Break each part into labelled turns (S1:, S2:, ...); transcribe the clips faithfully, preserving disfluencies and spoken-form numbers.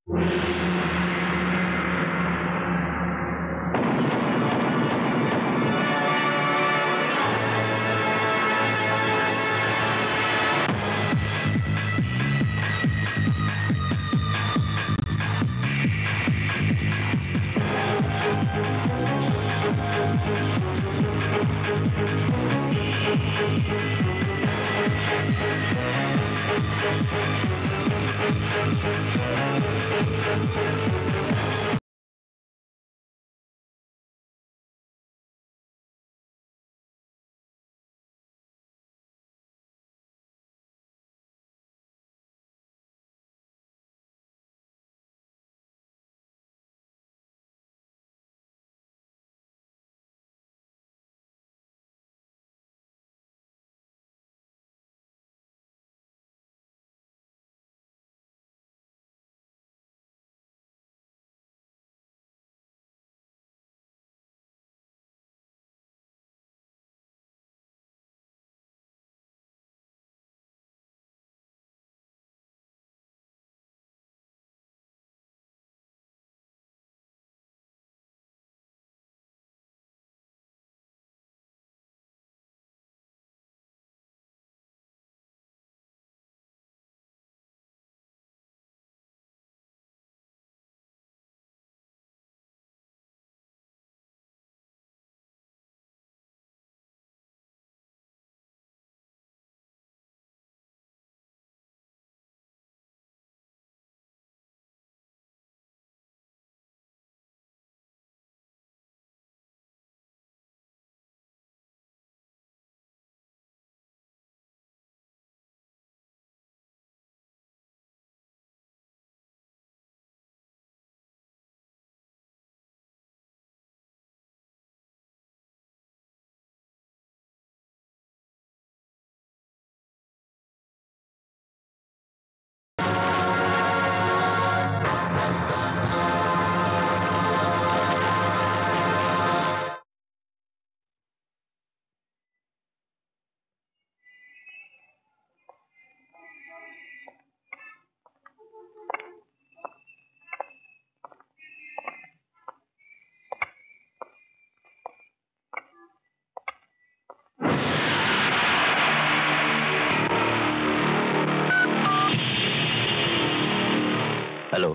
S1: Hello.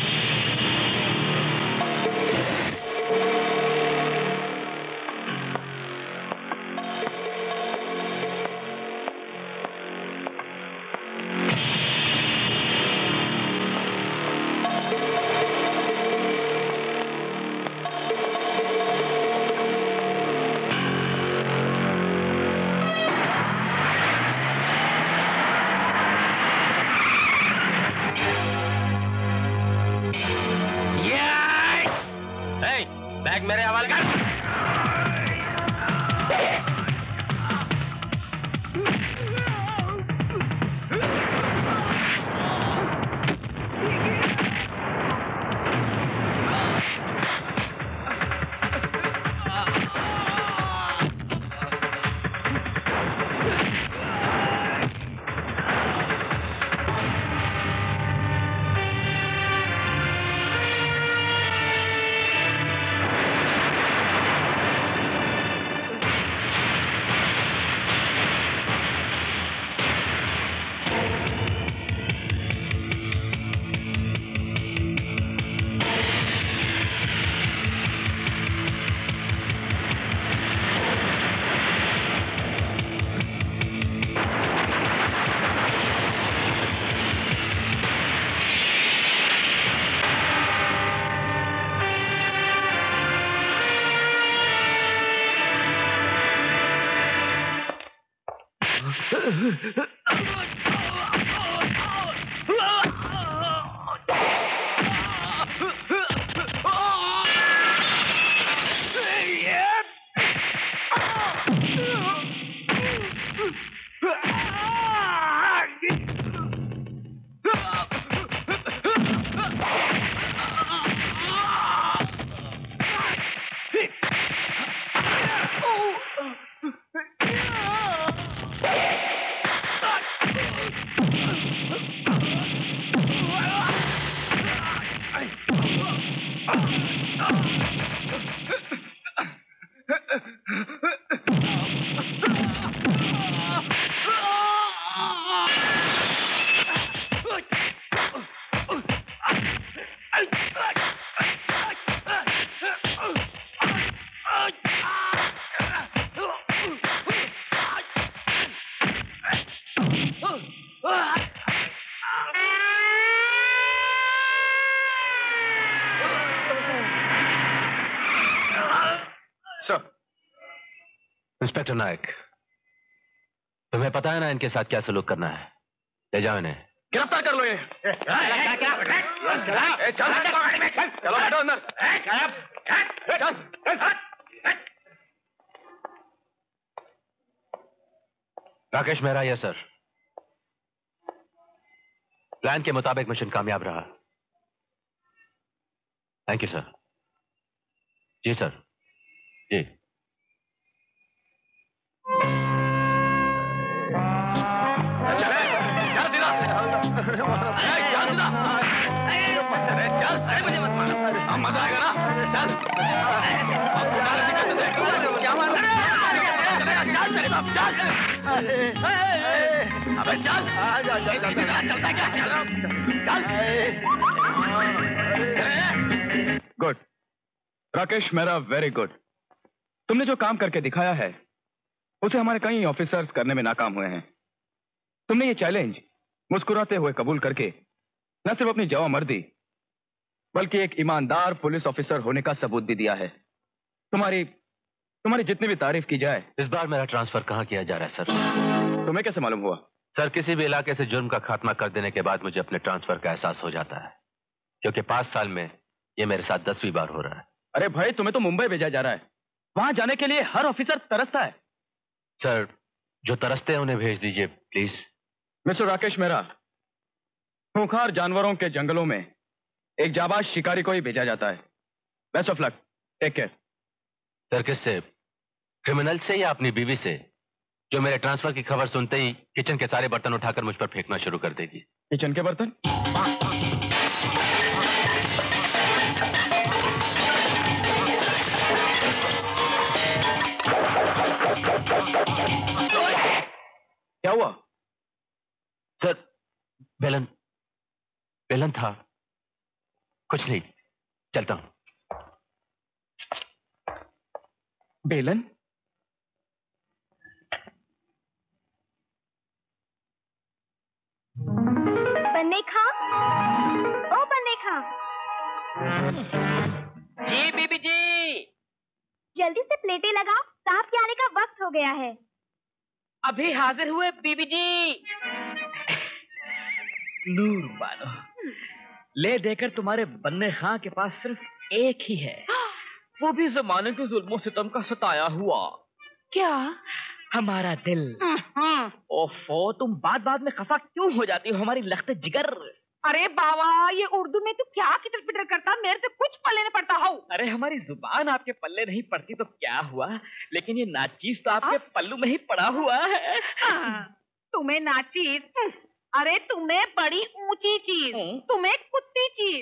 S1: Bag मेरे हवाले कर। इंस्पेक्टर नायक, तुम्हें पता है ना इनके साथ क्या सलूक करना है। ले जाओ इन्हें।
S2: गिरफ्तार कर लो ये। चलो बैठो अंदर।
S1: Rakesh Mehra, yes sir. Plan के मुताबिक मिशन कामयाब रहा। Thank you sir. जी सर, जी।
S2: मजा आएगा ना? चल। अबे चल। चलता क्या? Good Rakesh Mehra, very good. तुमने जो काम करके दिखाया है उसे हमारे कई ऑफिसर्स करने में नाकाम हुए हैं। तुमने ये चैलेंज मुस्कुराते हुए कबूल करके न सिर्फ अपनी जवामर्दी बल्कि एक ईमानदार पुलिस ऑफिसर होने का सबूत भी दिया है। तुम्हारी तुम्हारी जितनी भी तारीफ की जाए।
S1: इस बार मेरा ट्रांसफर कहां किया जा रहा है सर?
S2: तुम्हें कैसे मालूम हुआ?
S1: सर, किसी भी इलाके से जुर्म का खात्मा कर देने के बाद मुझे अपने ट्रांसफर का एहसास हो जाता है, क्योंकि पांच साल में ये मेरे साथ दसवीं बार हो रहा है।
S2: अरे भाई, तुम्हें तो मुंबई भेजा जा रहा है। वहां जाने के लिए हर ऑफिसर तरसता है।
S1: सर, जो तरसते हैं उन्हें भेज दीजिए प्लीज।
S2: मिस्टर राकेश मेहरा, खूंखार जानवरों के जंगलों में एक जाबाज शिकारी को ही भेजा जाता है। Best of luck, take care.
S1: Sir, किससे? क्रिमिनल से या अपनी बीवी से, जो मेरे ट्रांसफर की खबर सुनते ही किचन के सारे बर्तन उठाकर मुझ पर फेंकना शुरू कर देगी।
S2: किचन के बर्तन? क्या हुआ?
S1: सर, बेलन बेलन था। कुछ नहीं, चलता हूं।
S2: बेलन?
S3: बन्ने खा, ओ बन्ने खा।
S4: जी बीबी जी।
S3: जल्दी से प्लेटें लगाओ, साहब के आने का वक्त हो गया है।
S4: अभी हाजिर हुए बीबी जी। नूर बानो, ले देकर तुम्हारे बन्ने खां के पास सिर्फ एक ही है, वो भी जमाने के जुल्मों सितम का सताया हुआ।
S3: क्या?
S4: हमारा दिल। ओफो, तुम बात बात में खफा क्यों हो जाती हो हमारी लख्त जिगर?
S5: अरे बाबा, ये उर्दू में तू क्या किचर पिटर करता, मेरे तो कुछ पल्ले नहीं पड़ता हो।
S4: अरे हमारी जुबान आपके पल्ले नहीं पड़ती तो क्या हुआ, लेकिन ये नाचीज तो आपके पल्लू में ही पड़ा हुआ है।
S5: तुम्हें नाचीज? अरे तुम्हें बड़ी ऊंची चीज, तुम्हें कुत्ती चीज।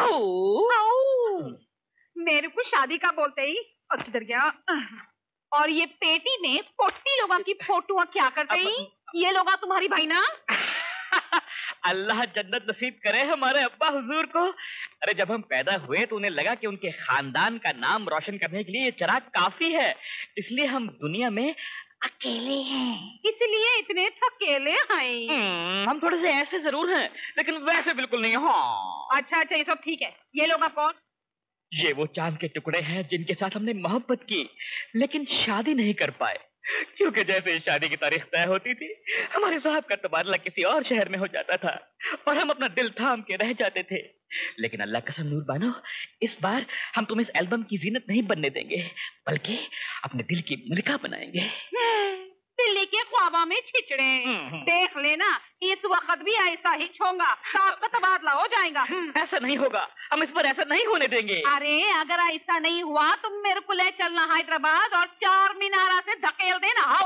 S5: मेरे को शादी का बोलते ही किधर गया। और ये पेटी में फोर्टी लोगों की फोटो क्या करते ही? ये लोग तुम्हारी भाई ना?
S4: अल्लाह जन्नत नसीब करे हमारे अब्बा हुजूर को। अरे जब हम पैदा हुए तो उन्हें लगा कि उनके खानदान का नाम रोशन करने के लिए ये चिराग काफी है, इसलिए हम दुनिया में अकेले हैं।
S5: इसलिए इतने थकेले हैं।
S4: हम थोड़े से ऐसे जरूर हैं, लेकिन वैसे बिल्कुल नहीं। हाँ
S5: अच्छा अच्छा, ये सब ठीक है। ये लोग आप कौन?
S4: ये वो चांद के टुकड़े हैं जिनके साथ हमने मोहब्बत की, लेकिन शादी नहीं कर पाए, क्योंकि जैसे शादी की तारीख तय होती थी हमारे साहब का तबादला किसी और शहर में हो जाता था और हम अपना दिल थाम के रह जाते थे। लेकिन अल्लाह कसम नूर बानो, इस बार हम तुम्हें इस एल्बम की जीनत नहीं बनने देंगे, बल्कि अपने दिल की मलिका बनाएंगे।
S5: दिल्ली के ख्वाबा में छिचड़े। देख लेना, इस वक्त भी ऐसा ही होगा, साहब का तबादला हो जाएगा।
S4: ऐसा नहीं होगा, हम इस पर ऐसा नहीं होने देंगे।
S5: अरे अगर ऐसा नहीं हुआ तो मेरे को ले चलना हैदराबाद और चार मीनारा से धकेल देना। आओ।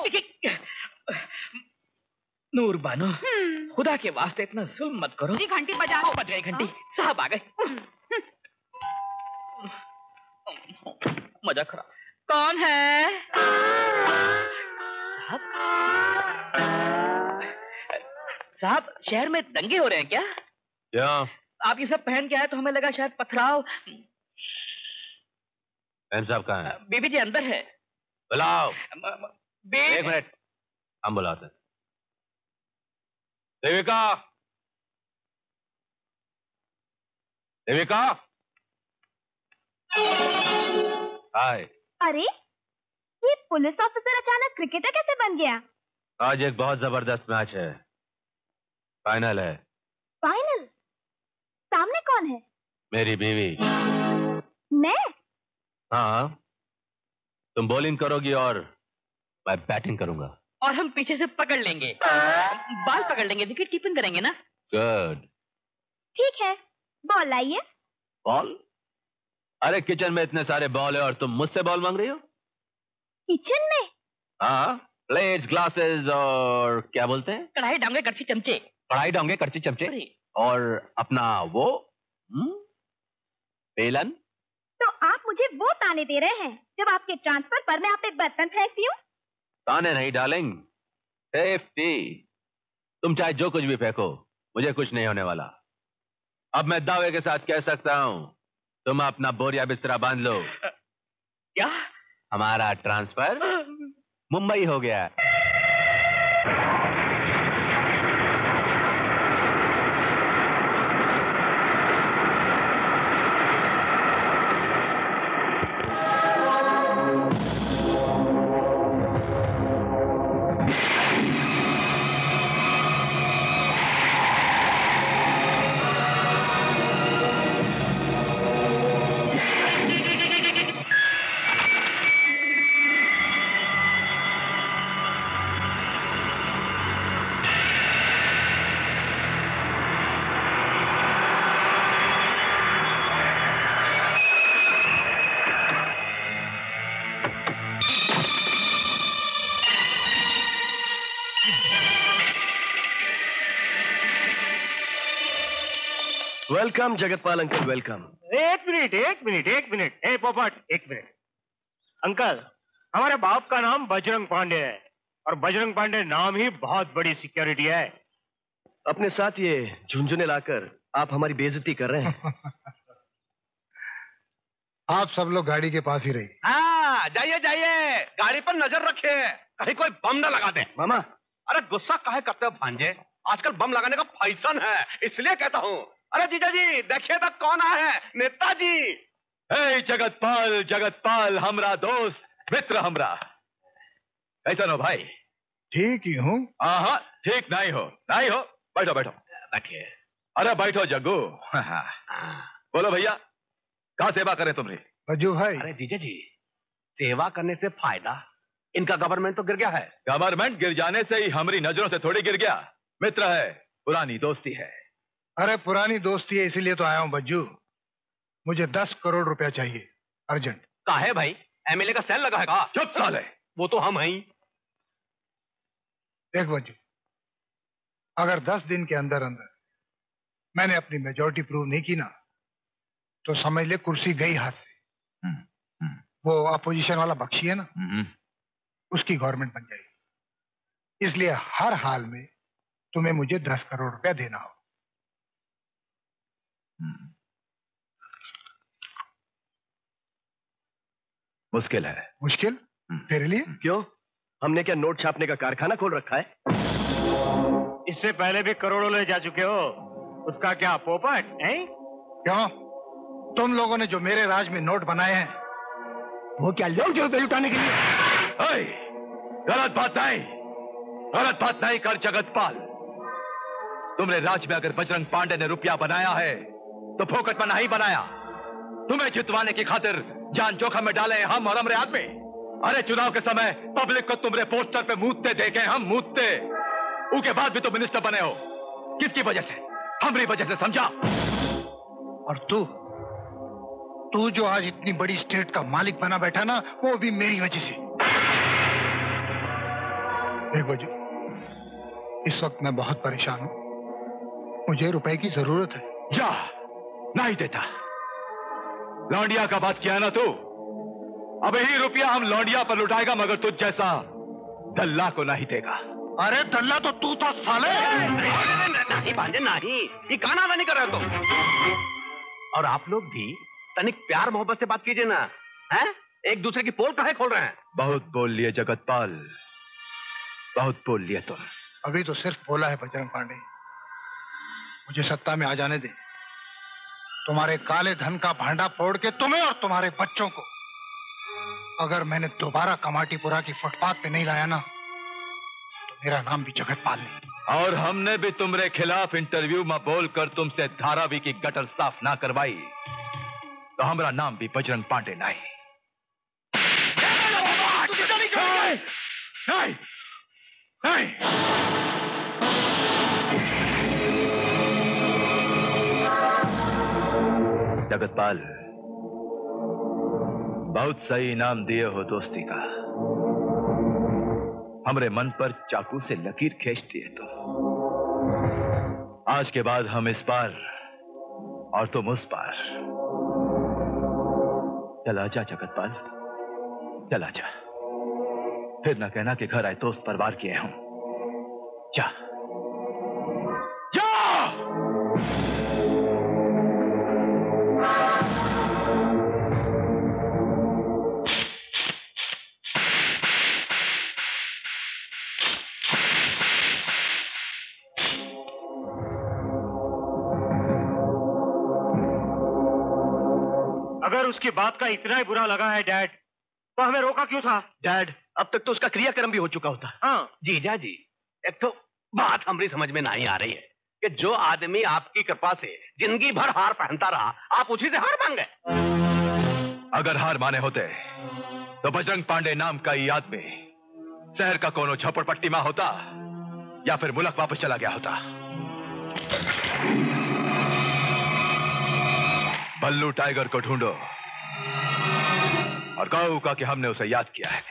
S4: नूर बानो, खुदा के वास्ते इतना जुल्म मत करो।
S5: जी घंटी बजा।
S4: बज गई घंटी, साहब आ गए। मजा खराब। कौन है? साहब साहब शहर में दंगे हो रहे हैं क्या?
S1: क्या?
S4: आप ये सब पहन के आए तो हमें लगा शायद पथराव।
S1: एम साहब कहाँ हैं?
S4: बीबी जी अंदर है।
S1: बुलाओ।
S4: बे...
S1: एक मिनट, हम बुलाते हैं। देविका, देविका। हाय।
S3: अरे ये पुलिस ऑफिसर अचानक क्रिकेटर कैसे बन गया?
S1: आज एक बहुत जबरदस्त मैच है, फाइनल है।
S3: फाइनल? सामने कौन है?
S1: मेरी बीवी।
S3: मैं?
S1: हाँ, तुम बॉलिंग करोगी और मैं बैटिंग करूंगा।
S4: और हम पीछे से पकड़ लेंगे, बाल पकड़ लेंगे, विकेट कीपिंग करेंगे ना?
S1: गुड।
S3: ठीक है, बॉल लाइए।
S1: बॉल? अरे किचन में इतने सारे बॉल है और तुम मुझसे बॉल मांग रही हो?
S3: किचन में?
S1: हाँ, प्लेट्स, ग्लासेस और क्या बोलते हैं?
S4: कढ़ाई, डांगे, कड़छी, चमचे।
S1: कढ़ाई, डांगे, कड़छी, चमचे और अपना वो हुँ? बेलन।
S3: तो आप मुझे वो ताने दे रहे हैं जब आपके ट्रांसफर पर मैं आप पे बर्तन फेंकती हूँ?
S1: ताने नहीं डार्लिंग, सेफ्टी। तुम चाहे जो कुछ भी फेंको, मुझे कुछ नहीं होने वाला। अब मैं दावे के साथ कह सकता हूँ, तुम अपना बोरिया बिस्तरा बांध लो।
S4: क्या?
S1: हमारा ट्रांसफर मुंबई हो गया।
S6: Welcome Jagatpal uncle, welcome.
S7: एक मिनट एक मिनट एक मिनट ए पोपट, एक मिनट। अंकल, हमारे बाप का नाम बजरंग पांडे है और बजरंग पांडे नाम ही बहुत बड़ी सिक्योरिटी है।
S6: अपने साथ ये झुंझुने लाकर आप हमारी बेइज्जती कर रहे हैं।
S8: आप सब लोग गाड़ी के पास ही रहिए।
S9: हाँ, जाइए जाइए, गाड़ी पर नजर रखिए, कहीं कोई बम न लगा दे।
S6: मामा,
S9: अरे गुस्सा काहे करते हो भांजे? आजकल बम लगाने का फैशन है, इसलिए कहता हूँ। अरे जीजा जी, देखिए तो कौन आया है, नेताजी।
S2: हे जगतपाल, जगतपाल हमरा दोस्त मित्र हमरा। कैसा हो भाई?
S8: ठीक ही हूँ।
S2: हाँ, ठीक नहीं हो, नहीं हो। बैठो बैठो
S9: बैठिए।
S2: अरे बैठो जग्गू। बोलो भैया, कहाँ सेवा करें तुम्हारी?
S8: बज्जू भाई,
S9: अरे जीजा जी, सेवा करने से फायदा, इनका गवर्नमेंट तो गिर गया है।
S2: गवर्नमेंट गिर जाने से ही हमारी नजरों से थोड़ी गिर गया। मित्र है, पुरानी दोस्ती है।
S8: अरे पुरानी दोस्ती है इसीलिए तो आया हूँ बज्जू। मुझे दस करोड़ रुपया चाहिए, अर्जेंट।
S9: काहे भाई, एमएलए का सेल लगा है का?
S2: चुप साले,
S9: वो तो हम हैं।
S8: देख बज्जू, अगर दस दिन के अंदर अंदर मैंने अपनी मेजॉरिटी प्रूव नहीं की ना, तो समझ ले कुर्सी गई हाथ से। वो अपोजिशन वाला बख्शी है ना, उसकी गवर्नमेंट बन जाएगी। इसलिए हर हाल में तुम्हें मुझे दस करोड़ रुपया देना हो।
S2: मुश्किल है।
S8: मुश्किल तेरे लिए?
S6: क्यों? हमने क्या नोट छापने का कारखाना खोल रखा है?
S7: इससे पहले भी करोड़ों ले जा चुके हो, उसका क्या पोपट है?
S8: क्यों? तुम लोगों ने जो मेरे राज में नोट बनाए हैं, वो क्या लोग जो पे लुटाने के लिए?
S2: गलत बात नहीं, गलत बात नहीं कर जगतपाल। तुमने राज में अगर बजरंग पांडे ने रुपया बनाया है तो फोकट में नहीं बनाया। तुम्हें जितवाने की खातिर जान जोखिम में डाले हम और हमारे आदमी। अरे चुनाव के समय पब्लिक को तुम्हारे पोस्टर पे मूतते देखे हम, मूतते। उसके बाद भी तुम मिनिस्टर बने हो, किसकी वजह से? हमारी वजह से, समझा?
S8: और तू तू जो आज इतनी बड़ी स्टेट का मालिक बना बैठा ना, वो भी मेरी वजह से। देख बजू, इस वक्त मैं बहुत परेशान हूं, मुझे रुपए की जरूरत है।
S2: जा, नहीं देता। लौंडिया का बात किया ना तू, अब यही रुपया हम लौंडिया पर लुटाएगा, मगर तुझ जैसा दल्ला को नहीं देगा।
S8: अरे दल्ला तो तू था साले।
S9: नहीं भांजे नहीं, ये काना नहीं कर रहे हो तुम। और आप लोग भी तनिक प्यार मोहब्बत से बात कीजिए ना, हैं? एक दूसरे की पोल काहे खोल रहे हैं?
S2: बहुत बोल लिए जगतपाल, बहुत बोल लिए तुम।
S8: अभी तो सिर्फ बोला है बजरंग पांडे, मुझे सत्ता में आ जाने दे। तुम्हारे काले धन का भांडा फोड़ के तुम्हें और तुम्हारे बच्चों को अगर मैंने दोबारा कमाटीपुरा की फुटपाथ पे नहीं लाया ना, तो मेरा नाम भी जगतपाल नहीं।
S2: और हमने भी तुम्हारे खिलाफ इंटरव्यू में बोलकर तुमसे धारावी की गटर साफ ना करवाई, तो हमारा नाम भी बजरंग पांडे नहीं। नहीं, नहीं, नहीं। जगतपाल, बहुत सही इनाम दिए हो दोस्ती का। हमरे मन पर चाकू से लकीर खींच दिए तो आज के बाद हम इस पार और तुम उस पार। चला जा जगतपाल, चला जा, फिर ना कहना कि घर आए दोस्त पर वार किए हूं। जा जा।
S7: अगर उसकी बात का इतना ही बुरा लगा है डैड, तो हमें रोका क्यों था?
S9: डैड, अब तक तो उसका क्रियाक्रम भी हो चुका होता।
S7: हाँ
S9: जीजा जी, एक तो बात हमारी समझ में नहीं आ रही है कि जो आदमी आपकी कृपा से जिंदगी भर हार पहनता रहा, आप उसी से हार मान गए।
S2: अगर हार माने होते तो बजरंग पांडे नाम का ये आदमी शहर का कोनो झोपड़पट्टी में होता या फिर मुल्क वापस चला गया होता। बल्लू टाइगर को ढूंढो और कहो का कि हमने उसे याद किया है।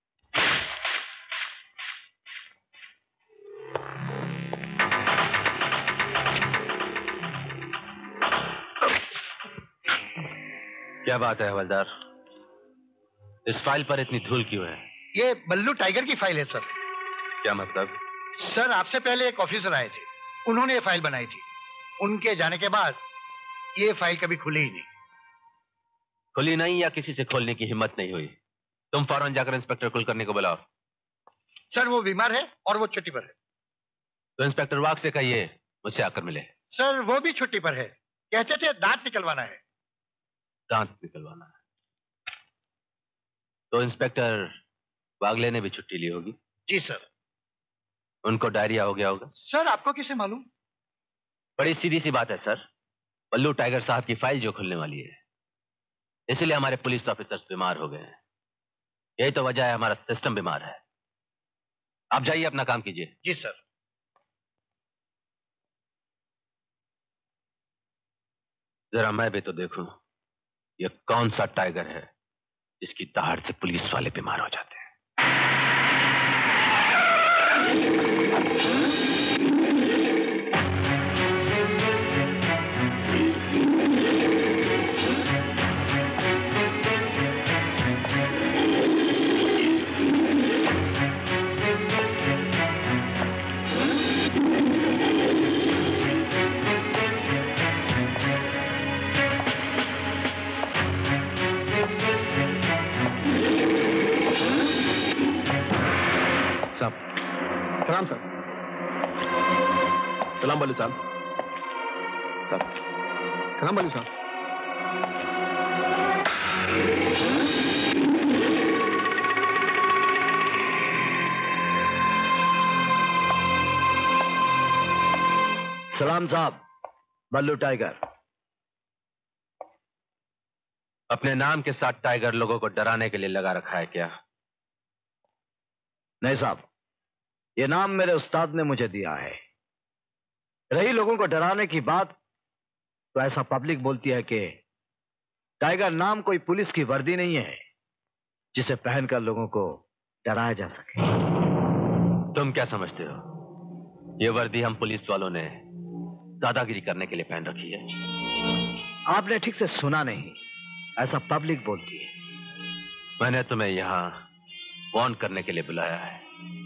S1: क्या बात है हवलदार, इस फाइल पर इतनी धूल क्यों है?
S8: ये बल्लू टाइगर की फाइल है सर।
S1: क्या मतलब?
S8: सर आपसे पहले एक ऑफिसर आए थे, उन्होंने ये फाइल बनाई थी। उनके जाने के बाद ये फाइल कभी खुली ही नहीं।
S1: खुली नहीं या किसी से खोलने की हिम्मत नहीं हुई? तुम फौरन जाकर इंस्पेक्टर कुलकर्णी को बुलाओ।
S8: सर वो बीमार है और वो छुट्टी पर है।
S1: तो इंस्पेक्टर वाघ से कहिए मुझसे आकर मिले।
S8: सर वो भी छुट्टी पर है, कहते थे दांत निकलवाना है।
S1: दांत निकलवाना है? तो इंस्पेक्टर वागले ने भी छुट्टी ली होगी।
S8: जी सर।
S1: उनको डायरिया हो गया होगा।
S8: सर आपको कैसे मालूम?
S1: बड़ी सीधी सी बात है सर, बल्लू टाइगर साहब की फाइल जो खुलने वाली है, इसलिए हमारे पुलिस ऑफिसर्स बीमार हो गए हैं। यही तो वजह है, हमारा सिस्टम बीमार है। आप जाइए अपना काम कीजिए।
S8: जी सर।
S1: जरा मैं भी तो देखूं ये कौन सा टाइगर है जिसकी दहाड़ से पुलिस वाले बीमार हो जाते हैं।
S6: सलाम सर। सलाम बल्लू साहब। साहब सलाम बल्लू साहब।
S10: सलाम साहब, बल्लू टाइगर।
S1: अपने नाम के साथ टाइगर लोगों को डराने के लिए लगा रखा है क्या?
S10: नहीं साहब, ये नाम मेरे उस्ताद ने मुझे दिया है। रही लोगों को डराने की बात, तो ऐसा पब्लिक बोलती है कि टाइगर नाम कोई पुलिस की वर्दी नहीं है जिसे पहनकर लोगों को डराया जा सके।
S1: तुम क्या समझते हो, ये वर्दी हम पुलिस वालों ने दादागिरी करने के लिए पहन रखी है?
S10: आपने ठीक से सुना नहीं, ऐसा पब्लिक बोलती है।
S1: मैंने तुम्हें यहां वार्न करने के लिए बुलाया है।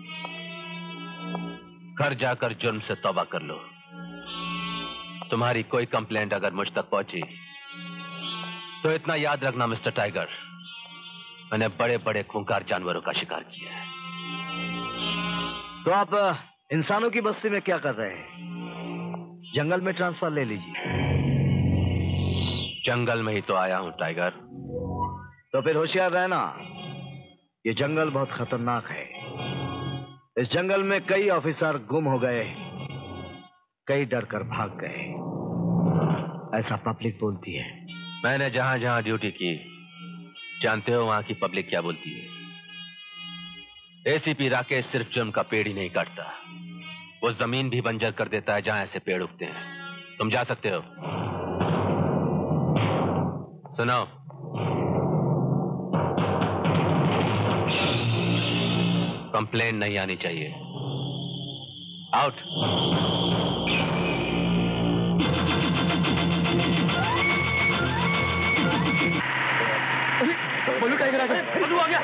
S1: घर जाकर जुर्म से तौबा कर लो। तुम्हारी कोई कंप्लेंट अगर मुझ तक पहुंची तो इतना याद रखना मिस्टर टाइगर, मैंने बड़े बड़े खूंखार जानवरों का शिकार किया है।
S10: तो आप इंसानों की बस्ती में क्या कर रहे हैं? जंगल में ट्रांसफर ले लीजिए।
S1: जंगल में ही तो आया हूं टाइगर।
S10: तो फिर होशियार रहना, ये जंगल बहुत खतरनाक है। इस जंगल में कई ऑफिसर गुम हो गए, कई डर कर भाग गए, ऐसा पब्लिक बोलती है।
S1: मैंने जहां जहां ड्यूटी की, जानते हो वहां की पब्लिक क्या बोलती है? एसीपी राकेश सिर्फ जुर्म का पेड़ ही नहीं काटता, वो जमीन भी बंजर कर देता है जहां ऐसे पेड़ उगते हैं। तुम जा सकते हो। सुनो, कंप्लेंट नहीं आनी चाहिए। आउट।
S2: बल्लू टाइगर आ गया। बल्लू आ गया।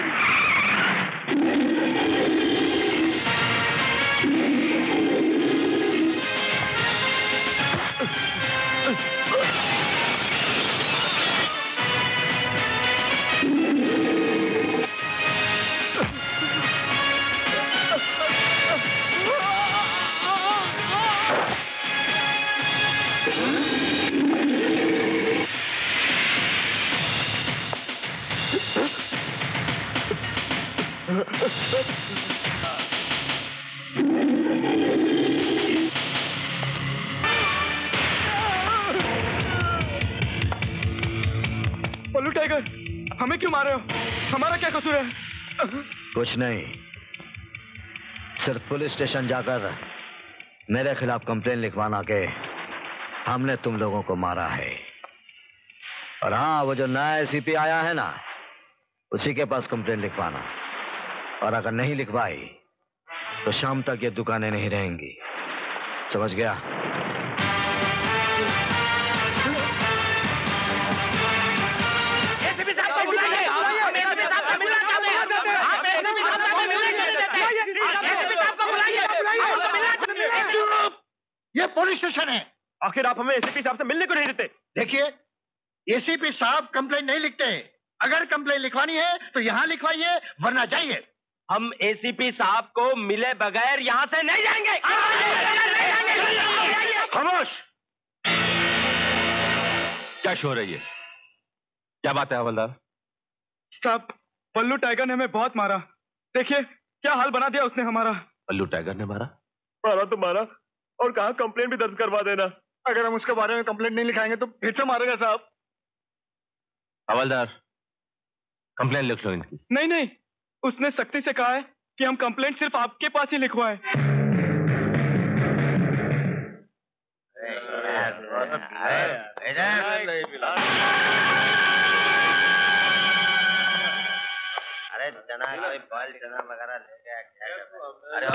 S2: बल्लू टाइगर, हमें क्यों मार रहे हो? हमारा क्या कसूर है?
S10: कुछ नहीं, सिर्फ पुलिस स्टेशन जाकर मेरे खिलाफ कंप्लेन लिखवाना के हमने तुम लोगों को मारा है। और हाँ, वो जो नया एसीपी आया है ना, उसी के पास कंप्लेन लिखवाना। और अगर नहीं लिखवाई तो शाम तक ये दुकानें नहीं रहेंगी, समझ गया?
S8: ये पुलिस स्टेशन है।
S7: आखिर आप हमें एसीपी साहब से मिलने को नहीं देते?
S8: देखिए, एसीपी साहब कंप्लेंट नहीं लिखते हैं। अगर कंप्लेंट लिखवानी है तो यहाँ लिखवाइए, वरना जाइए।
S7: हम एसीपी साहब को मिले बगैर यहाँ से नहीं जाएंगे।
S1: खामोश! क्या शोर है ये? क्या बात है हवलदार?
S2: साहब, बल्लू टाइगर ने हमें बहुत मारा। देखिए क्या हाल बना दिया उसने हमारा।
S1: बल्लू टाइगर ने मारा?
S7: मारा तो मारा, और कहा कंप्लेंट भी दर्ज करवा देना।
S8: अगर हम उसके बारे में कंप्लेंट नहीं लिखाएंगे तो फिर से मारेगा साहब।
S1: हवलदार, कंप्लेंट लिख लो इनकी।
S2: नहीं नहीं, उसने सख्ती से कहा है कि हम कंप्लेंट सिर्फ आपके पास ही लिखवाएं।
S11: अरे चना, कोई बॉयल चना वगैरह ले गया क्या? अरे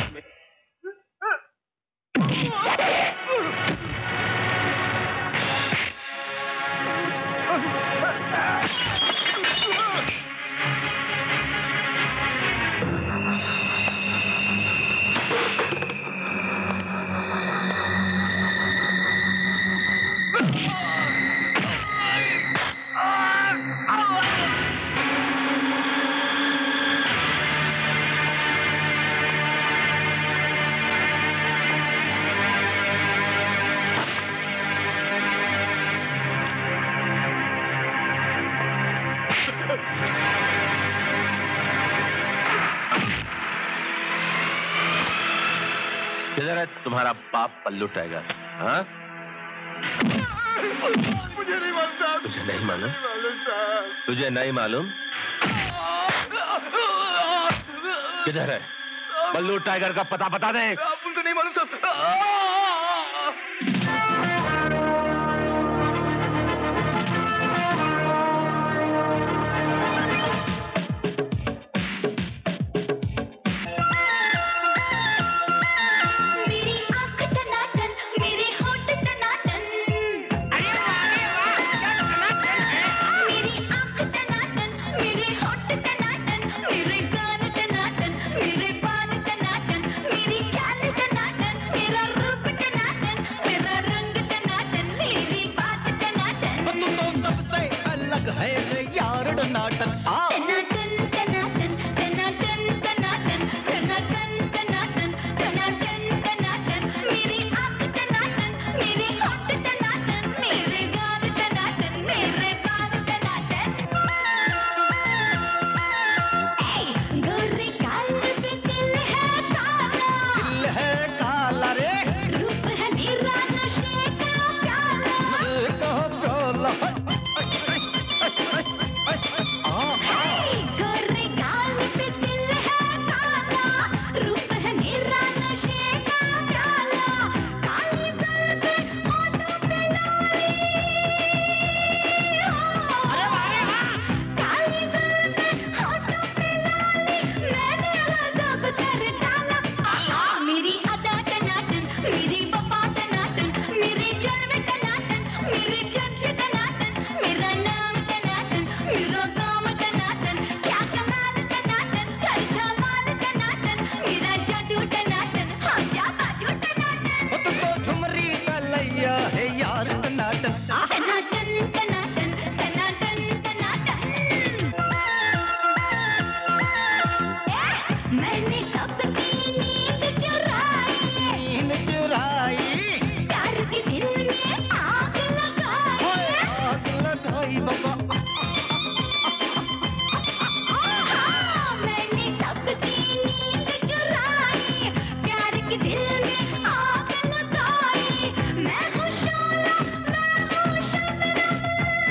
S1: किधर है तुम्हारा बाप पल्लू टाइगर? हाँ?
S8: मुझे नहीं मालूम साहब।
S1: तुझे नहीं मालूम?
S8: साहब।
S1: तुझे नहीं मालूम? किधर है पल्लू टाइगर का पता बता दे।
S2: मुझे नहीं मालूम साहब।
S3: मेरी आंख टनाटन, मेरे होठ
S12: टनाटन टनाटन टनाटन टनाटन टनाटन टनाटन टनाटन टनाटन टनाटन मेरी आँख टनाटन मेरे होठ टनाटन मेरे गाल टनाटन मेरे बाल टनाटन गोरे गाल पे दिल है काला
S10: दिल है काला रे
S12: रूप है मेरा नशे का प्याला गोरे गाल पे दिल है काला रूप है मेरा नशे का प्याला काली ज़ुल्फ़े होठों पे लाली अरे वाह वाह काली ज़ुल्फ़े होठों पे लाली मैंने गज़ब कर डाला आहा मेरी अदा टनाटन मेरी वफ़ा टनाटन मेरे जन्म टनाटन मेरे जज टनाटन मेरा नाम टनाटन मेरा काम टनाटन क्या कमाल टनाटन कर धमाल टनाटन मेरा जादू टनाटन हाँ जा बाजू टनाटन
S10: वो तो तो झुमरी तलैया है यार टनाटन
S12: टनाटन टनाटन टनाटन टनाटन मैंने सबकी नींद चुराई
S10: नींद चुराई
S12: प्यार के दिल में आग लगाई
S10: आग लगाई बाबा
S12: हाँ, मैंने सबकी नींद चुराई प्यार के दिल में आग लगाई मैं हूँ शोला मैं हूँ शबनम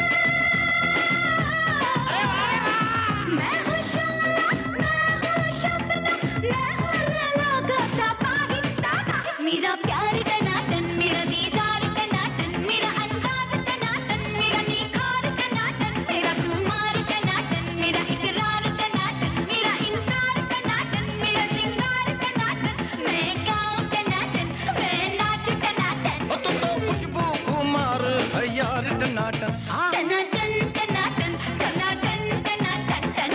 S12: मैं हूँ शोला मैं हूँ शबनम मैं हूँ रलोगा तपाही तपाही मेरा प्यार टनाटन मेरा दीदार टनाटन मेरा अंदाज टनाटन मेरा निखार टनाटन मेरा खुमार टनाटन मेरा इकरार टनाटन मेरा इंकार टनाटन मेरा सिंगार टनाटन मैं गाऊं टनाटन मैं नाचूं टनाटन
S10: वो तो तो खुशबू कुमार है यार टनाटन
S12: टनाटन टनाटन टनाटन टनाटन टन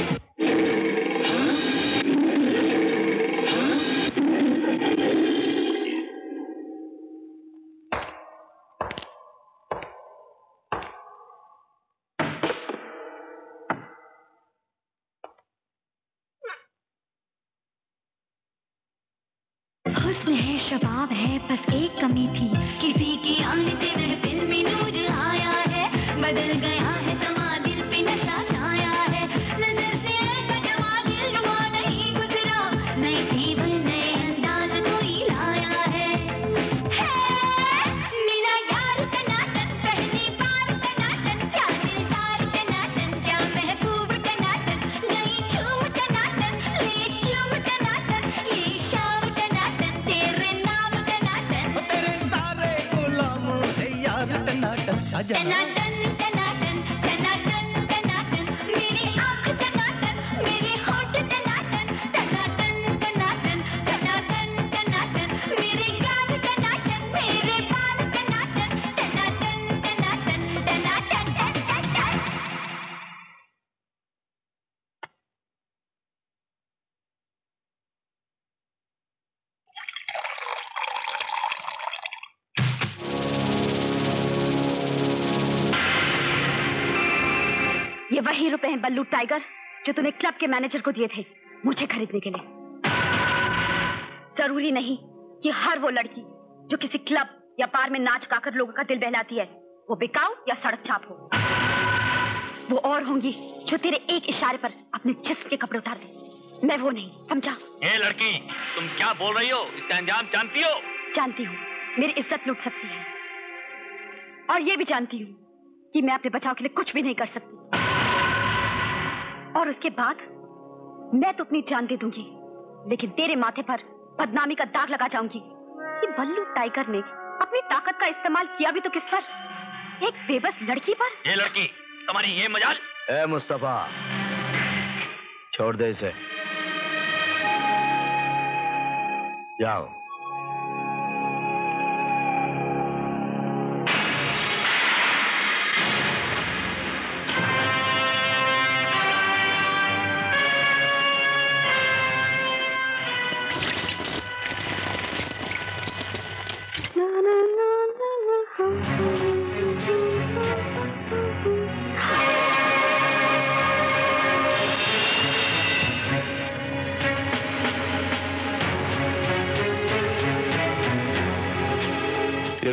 S12: हुस्न है शबाब है बस एक कमी थी किसी की आने से महफिल में नूर आया है बदल गया है समा दिल पे नशा छाया है नजर से ऐसा जमा दिल रुआ नहीं गुजरा नई जीवन नए अंदाज कोई लाया है है मिला यार टनाटन पहली बार टनाटन क्या दिलदार टनाटन क्या महबूब टनाटन गई झूम टनाटन ले झूम टनाटन ये शाम टनाटन तेरे नाम टनाटन
S10: वो तेरे सारे गुलाम है यार टनाटन
S12: टनाटन टनाटन टनाटन टनाटन मेरी आँख टनाटन मेरे होठ टनाटन टनाटन टनाटन टनाटन टनाटन मेरे गाल टनाटन मेरे बाल टनाटन टनाटन टनाटन टनाटन टनाटन
S3: ये वही रुपए हैं बल्लू टाइगर जो तूने क्लब के मैनेजर को दिए थे मुझे खरीदने के लिए। जरूरी नहीं कि हर वो लड़की जो किसी क्लब या बार में नाच गाकर लोगों का दिल बहलाती है वो बिकाऊ या सड़क छाप हो। वो और होंगी जो तेरे एक इशारे पर अपने जिस्म के कपड़े उतार दे। मैं वो नहीं, समझा?
S4: ए लड़की, तुम क्या बोल रही हो? इसका अंजाम जानती हो?
S3: जानती हूँ मेरी इज्जत लूट सकती है और ये भी जानती हूँ कि मैं अपने बचाव के लिए कुछ भी नहीं कर सकती। और उसके बाद मैं तो अपनी जान दे दूंगी, लेकिन तेरे माथे पर बदनामी का दाग लगा जाऊंगी कि बल्लू टाइगर ने अपनी ताकत का इस्तेमाल किया भी तो किस पर? एक बेबस लड़की पर।
S4: ये लड़की, तुम्हारी ये मजाल?
S10: ए मुस्तफा, छोड़ दे इसे, जाओ।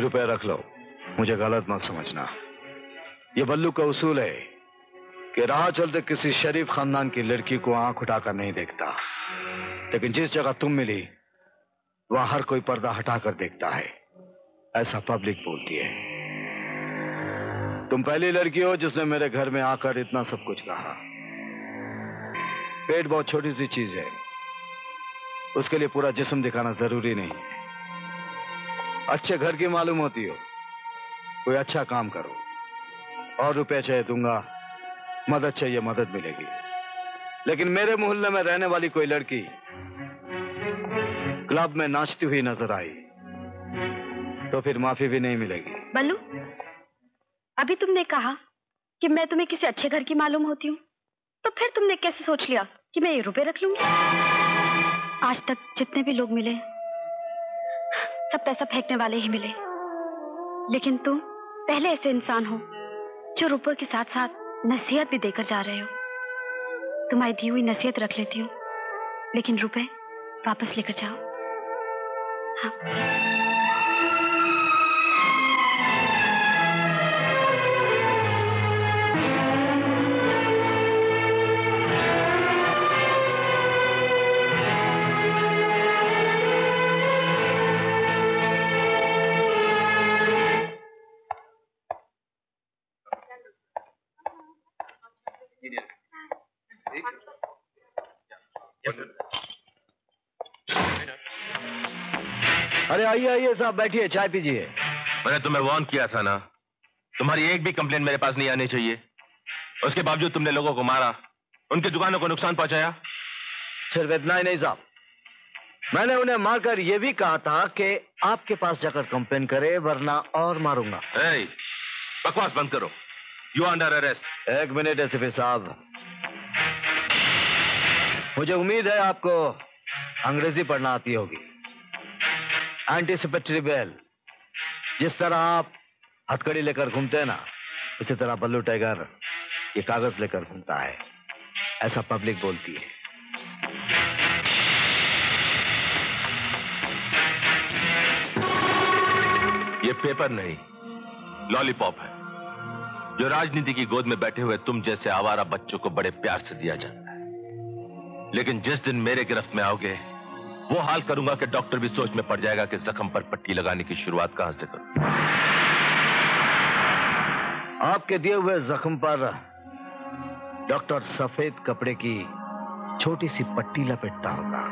S10: रुपए रख लो, मुझे गलत मत समझना। ये बल्लू का उसूल है कि राह चलते किसी शरीफ खानदान की लड़की को आंख उठाकर नहीं देखता, लेकिन जिस जगह तुम मिली वहां हर कोई पर्दा हटाकर देखता है, ऐसा पब्लिक बोलती है। तुम पहली लड़की हो जिसने मेरे घर में आकर इतना सब कुछ कहा। पेट बहुत छोटी सी चीज है, उसके लिए पूरा जिस्म दिखाना जरूरी नहीं है। अच्छे घर की मालूम होती हो, कोई अच्छा काम करो, और रुपए चाहिए दूंगा, मदद चाहिए मदद मिलेगी। लेकिन मेरे मोहल्ले में रहने वाली कोई लड़की क्लब में नाचती हुई नजर आई तो फिर माफी भी नहीं मिलेगी।
S3: बल्लू, अभी तुमने कहा कि मैं तुम्हें किसी अच्छे घर की मालूम होती हूँ, तो फिर तुमने कैसे सोच लिया कि मैं ये रुपए रख लूंगी? आज तक जितने भी लोग मिले सब पैसा फेंकने वाले ही मिले, लेकिन तुम पहले ऐसे इंसान हो जो रुपए के साथ साथ नसीहत भी देकर जा रहे हो। तुम्हारी दी हुई नसीहत रख लेती हूँ, लेकिन रुपए वापस लेकर जाओ। हाँ।
S10: अरे आइए आइए साहब, बैठिए, चाय पीजिए।
S1: मैंने तुम्हें वार्न किया था ना, तुम्हारी एक भी कंप्लेंट मेरे पास नहीं आनी चाहिए। उसके बावजूद तुमने लोगों को मारा, उनकी दुकानों को नुकसान पहुंचाया।
S10: सिर्फ इतना ही नहीं साहब, मैंने उन्हें मारकर यह भी कहा था कि आपके पास जाकर कंप्लेन करे वरना और मारूंगा।
S1: ए, बकवास बंद करो, यू अंडर अरेस्ट।
S10: एक मिनट एसपी साहब, मुझे उम्मीद है आपको अंग्रेजी पढ़ना आती होगी। एंटीसिपेटरी बेल, जिस तरह आप हथकड़ी लेकर घूमते हैं ना, उसी तरह बल्लू टाइगर ये कागज लेकर घूमता है, ऐसा पब्लिक बोलती है।
S1: ये पेपर नहीं, लॉलीपॉप है, जो राजनीति की गोद में बैठे हुए तुम जैसे आवारा बच्चों को बड़े प्यार से दिया जाता है। लेकिन जिस दिन मेरे गिरफ्त में आओगे, वो हाल करूंगा कि डॉक्टर भी सोच में पड़ जाएगा कि जख्म पर पट्टी लगाने की शुरुआत कहां से करूं।
S10: आपके दिए हुए जख्म पर डॉक्टर सफेद कपड़े की छोटी सी पट्टी लपेटता होगा,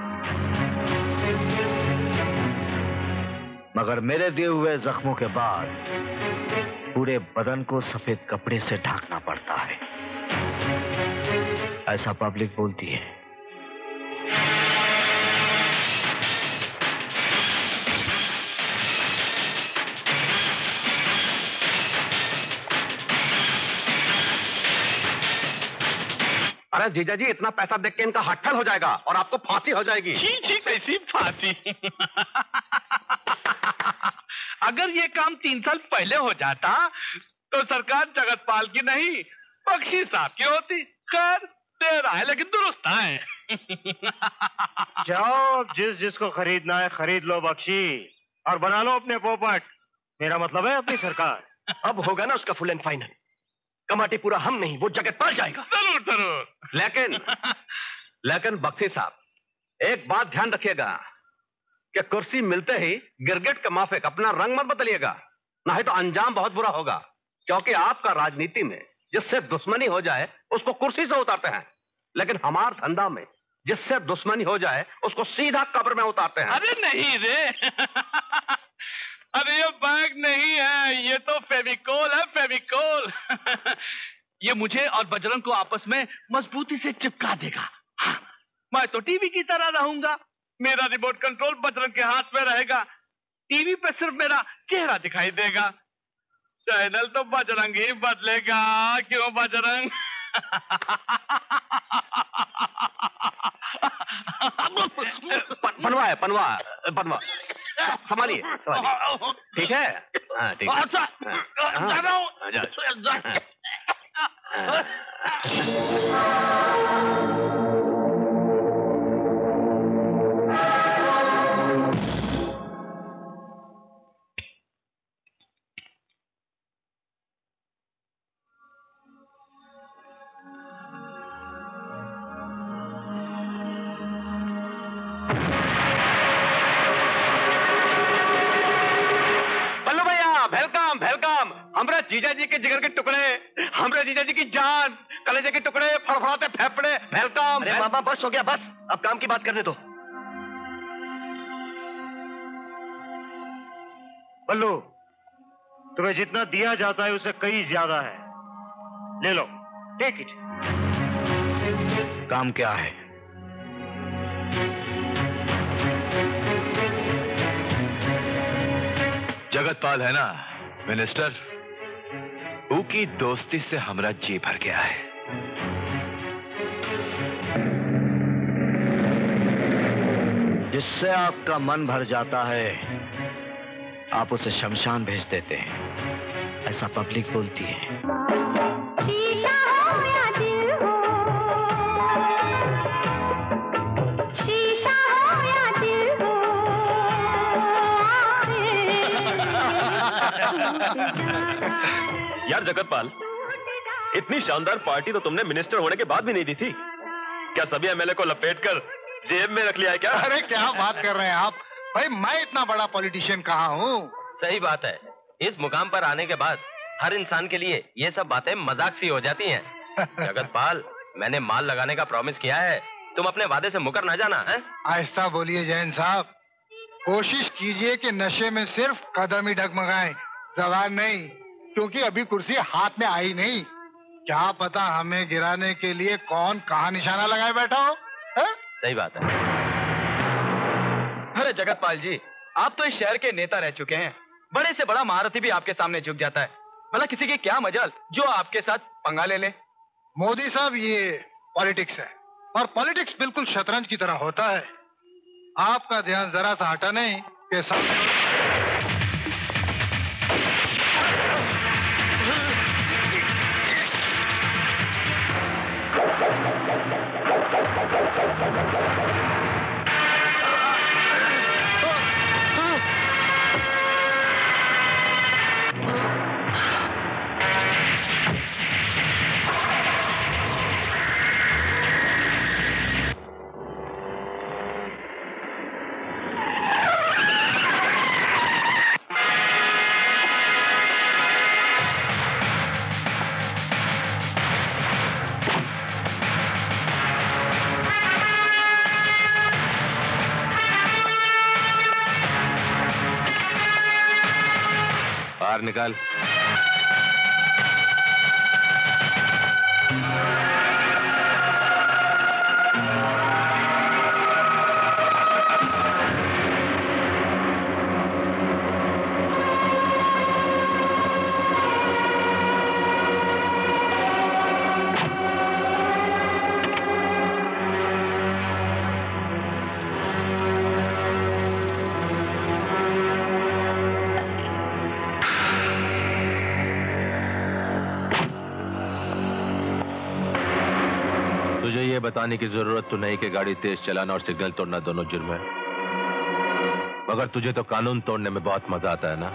S10: मगर मेरे दिए हुए जख्मों के बाद पूरे बदन को सफेद कपड़े से ढांकना पड़ता है, ऐसा पब्लिक बोलती है।
S9: अरे जीजा जी, इतना पैसा देख के इनका हाथ फेल हो जाएगा और आपको फांसी हो जाएगी।
S13: छी छी, कैसी फांसी? अगर ये काम तीन साल पहले हो जाता तो सरकार जगतपाल की नहीं बख्शी साहब की होती। खैर देर आए लेकिन दुरुस्त आए।
S7: जाओ, जिस जिसको खरीदना है खरीद लो बख्शी, और बना लो अपने पोपट। मेरा मतलब है अपनी सरकार।
S6: अब होगा ना उसका फुल एंड फाइनल। कमाटी पूरा हम नहीं, वो जगतपाल जाएगा।
S13: जरूर जरूर।
S9: लेकिन लेकिन बख्शी साहब, एक बात ध्यान रखिएगा कि कुर्सी मिलते ही गिरगिट का माफिक अपना रंग मत बदलिएगा, नहीं तो अंजाम बहुत बुरा होगा। क्योंकि आपका राजनीति में जिससे दुश्मनी हो जाए उसको कुर्सी से उतारते हैं, लेकिन हमार धंधा में जिससे दुश्मनी हो जाए उसको सीधा कब्र में उतारते हैं।
S13: अरे नहीं रे, अरे ये बैग नहीं है, ये तो फेविकोल है, फेविकोल। ये मुझे और बजरंग को आपस में मजबूती से चिपका देगा। हाँ, मैं तो टीवी की तरह रहूंगा, मेरा रिमोट कंट्रोल बजरंग के हाथ में रहेगा। टीवी पे सिर्फ मेरा चेहरा दिखाई देगा, चैनल तो बजरंग ही बदलेगा। क्यों बजरंग?
S9: पनवा है, पनवा पनवा संभालिए, संभालिए। ठीक है, हाँ ठीक है।
S13: अच्छा, जा रहा हूँ।
S9: जीजा जी के जिगर के टुकड़े, हमरे जीजा जी की जान, कलेजे के टुकड़े, फड़फड़ाते फेफड़े, वेलकम।
S6: अरे मामा बस हो गया, बस अब काम की बात करने दो।
S7: बल्लू, तुम्हें जितना दिया जाता है उससे कई ज्यादा है, ले लो, टेक इट।
S10: काम क्या है?
S1: जगतपाल है ना मिनिस्टर, ऊ की दोस्ती से हमरा जी भर गया है।
S10: जिससे आपका मन भर जाता है आप उसे शमशान भेज देते हैं, ऐसा पब्लिक बोलती है।
S12: शीशा हो या दिल हो, शीशा हो या दिल हो,
S9: यार जगतपाल, इतनी शानदार पार्टी तो तुमने मिनिस्टर होने के बाद भी नहीं दी थी। क्या सभी एमएलए को लपेटकर जेब में रख लिया है क्या?
S8: अरे क्या बात कर रहे हैं आप भाई, मैं इतना बड़ा पॉलिटिशियन कहाँ हूँ।
S11: सही बात है, इस मुकाम पर आने के बाद हर इंसान के लिए ये सब बातें मजाक सी हो जाती हैं। जगतपाल, मैंने माल लगाने का प्रॉमिस किया है, तुम अपने वादे से मुकर ना जाना है।
S8: आहिस्ता बोलिए जैन साहब, कोशिश कीजिए कि नशे में सिर्फ कदम ही डगमगाएं, जबान नहीं, क्योंकि अभी कुर्सी हाथ में आई नहीं। क्या पता हमें गिराने के लिए कौन कहाँ निशाना लगाए बैठा हो। है?
S11: सही बात है।
S2: अरे जगतपाल जी, आप तो इस शहर के नेता रह चुके हैं, बड़े से बड़ा महारथी भी आपके सामने झुक जाता है। भला किसी की क्या मजाल जो आपके साथ पंगा ले ले।
S8: मोदी साहब, ये पॉलिटिक्स है और पॉलिटिक्स बिल्कुल शतरंज की तरह होता है। आपका ध्यान जरा सा हटा नहीं कि सामने
S1: बाहर निकाल। तुझे ये बताने की जरूरत तो नहीं कि गाड़ी तेज चलाना और सिग्नल तोड़ना दोनों जुर्म है, मगर तुझे तो कानून तोड़ने में बहुत मजा आता है ना?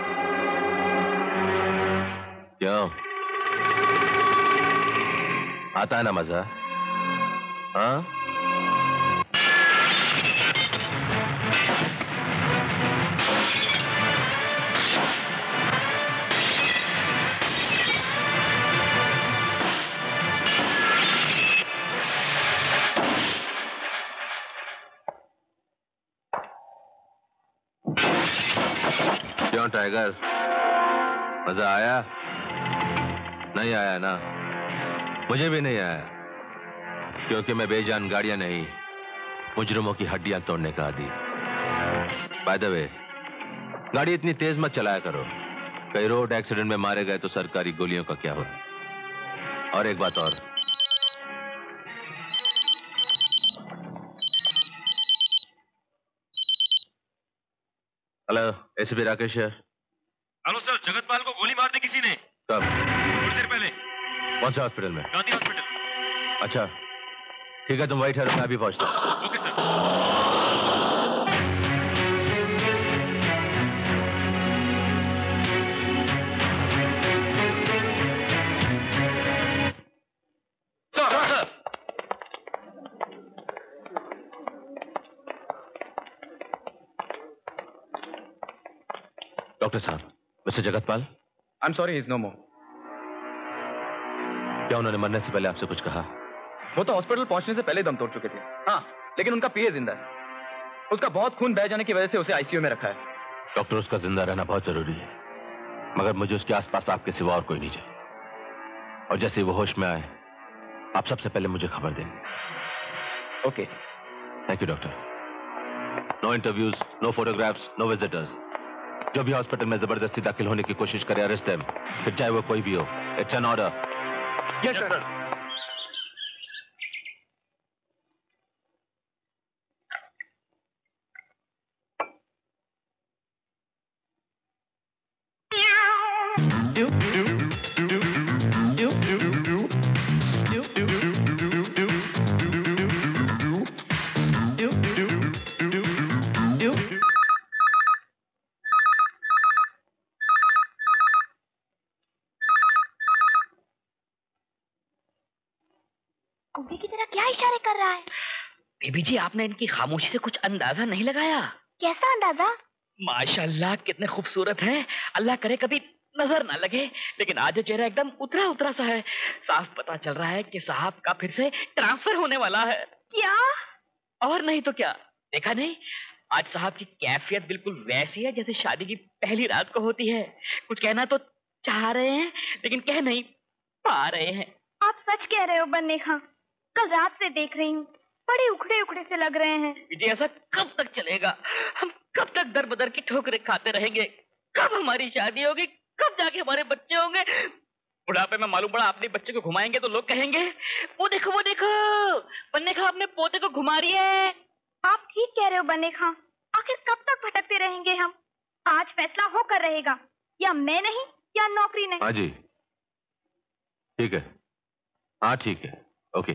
S1: क्यों आता है ना मजा? हाँ? क्यों टाइगर, मजा आया? नहीं आया ना? मुझे भी नहीं आया, क्योंकि मैं बेजान गाड़ियां नहीं, मुजरिमों की हड्डियां तोड़ने का आदी। बाय द वे, गाड़ी इतनी तेज मत चलाया करो, कई रोड एक्सीडेंट में मारे गए तो सरकारी गोलियों का क्या हो। और एक बात और, हेलो, एसपी राकेश है।
S7: हेलो सर, जगतपाल को गोली मार दी किसी ने।
S1: कब?
S7: थोड़ी देर पहले।
S1: कौन सा हॉस्पिटल में?
S7: गांधी हॉस्पिटल।
S1: अच्छा ठीक है, तुम वही ठहरो, मैं भी पहुंचता हूं।
S7: Okay sir.
S1: डॉक्टर साहब, mister Jagatpal,
S2: I'm sorry, he's no more.
S1: क्या उन्होंने मरने से पहले आपसे कुछ कहा?
S2: वो तो हॉस्पिटल पहुंचने से पहले दम तोड़ चुके थे। हाँ, लेकिन उनका पीए जिंदा है। उसका बहुत खून बह जाने की वजह से उसे आईसीयू में रखा है।
S1: डॉक्टर, उसका जिंदा रहना बहुत जरूरी है, मगर मुझे उसके आसपास आपके सिवा और कोई नहीं चाहिए। और जैसे वो होश में आए, आप सबसे पहले मुझे खबर देंगे।
S2: Okay.
S1: Thank you doctor. No interviews, no photographs, no visitors. जो भी हॉस्पिटल में जबरदस्ती दाखिल होने की कोशिश करे, अरेस्ट देम, फिर चाहे वो कोई भी हो। It's an order.
S2: Yes sir.
S3: घोड़े की तरह क्या इशारे कर रहा है?
S4: बेबी जी, आपने इनकी खामोशी से कुछ अंदाजा नहीं लगाया?
S3: कैसा अंदाजा?
S4: माशाल्लाह, कितने खूबसूरत हैं। अल्लाह करे कभी नजर ना लगे, लेकिन आज ये चेहरा एकदम उतरा उतरा सा है। साफ पता चल रहा है कि साहब का फिर से ट्रांसफर होने वाला है।
S3: क्या?
S4: और नहीं तो क्या, देखा नहीं, आज साहब की कैफियत बिल्कुल वैसी है जैसे शादी की पहली रात को होती है। कुछ कहना तो चाह रहे हैं, लेकिन कह नहीं पा रहे हैं।
S3: आप सच कह रहे हो बन्ने खां, कल रात से देख रही हूँ, बड़े उखड़े उखड़े से लग रहे हैं।
S4: जी, ऐसा कब तक चलेगा? हम कब तक दर बदर की ठोकरें खाते रहेंगे? कब हमारी शादी होगी? कब जाके हमारे बच्चे होंगे? बुढ़ापे में मालूम पड़ा अपने बच्चे को घुमाएंगे तो लोग कहेंगे, वो देखो वो देखो, बन्ने खां अपने पोते को घुमा रही है।
S3: आप ठीक कह रहे हो बन्ने खां, आखिर कब तक भटकते रहेंगे हम? आज फैसला होकर रहेगा, या मैं नहीं या नौकरी नहीं।
S1: हाँ जी, ठीक है। हाँ ठीक है, ओके।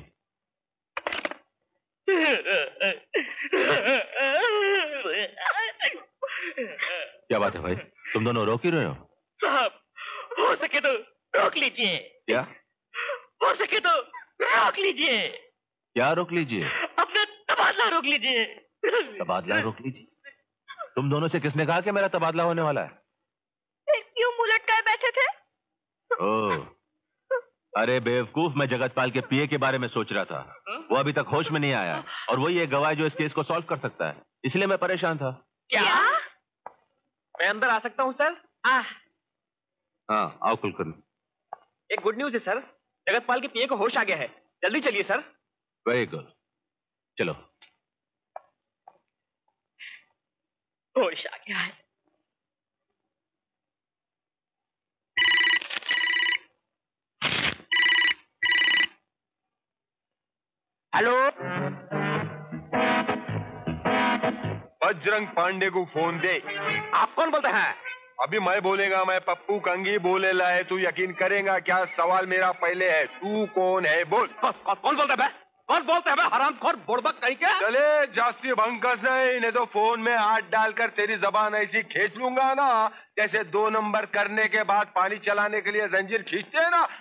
S1: क्या बात है भाई, तुम दोनों रोक ही रहे हो?
S4: साहब, हो सके तो रोक लीजिए।
S1: क्या?
S4: हो सके तो रोक लीजिए।
S1: क्या रोक लीजिए?
S4: अपना तबादला रोक लीजिए।
S1: तबादला रोक लीजिए? तुम दोनों से किसने कहा कि मेरा तबादला होने वाला है?
S3: फिर क्यों मुंह लटकाए बैठे थे?
S1: ओह, अरे बेवकूफ, मैं जगतपाल के पीए के बारे में सोच रहा था। वो अभी तक होश में नहीं आया, और वही एक गवाह जो इस केस को सॉल्व कर सकता है, इसलिए मैं परेशान था।
S4: क्या? मैं अंदर आ सकता हूँ सर? आ।
S1: हाँ, आओ कुलकर्णी।
S4: एक गुड न्यूज है सर, जगतपाल के पीए को होश आ गया है। जल्दी चलिए सर।
S1: वेरी गुड, चलो।
S4: होश आ गया है।
S14: हेलो, बजरंग पांडे को फोन दे।
S9: आप कौन बोलते हैं?
S14: अभी मैं बोलेगा, मैं पप्पू कंगी बोले लाए, तू यकीन करेगा क्या? सवाल मेरा पहले है, तू कौन है बोल।
S9: कौन बोलते है? कौन बोलते हैं? हरामखोर बुड़बक कहीं के।
S14: चले जास्ती भंकस नहीं, नहीं तो फोन में हाथ डालकर तेरी जबान ऐसी खींच लूंगा ना, जैसे दो नंबर करने के बाद पानी चलाने के लिए जंजीर खींचते हैं ना।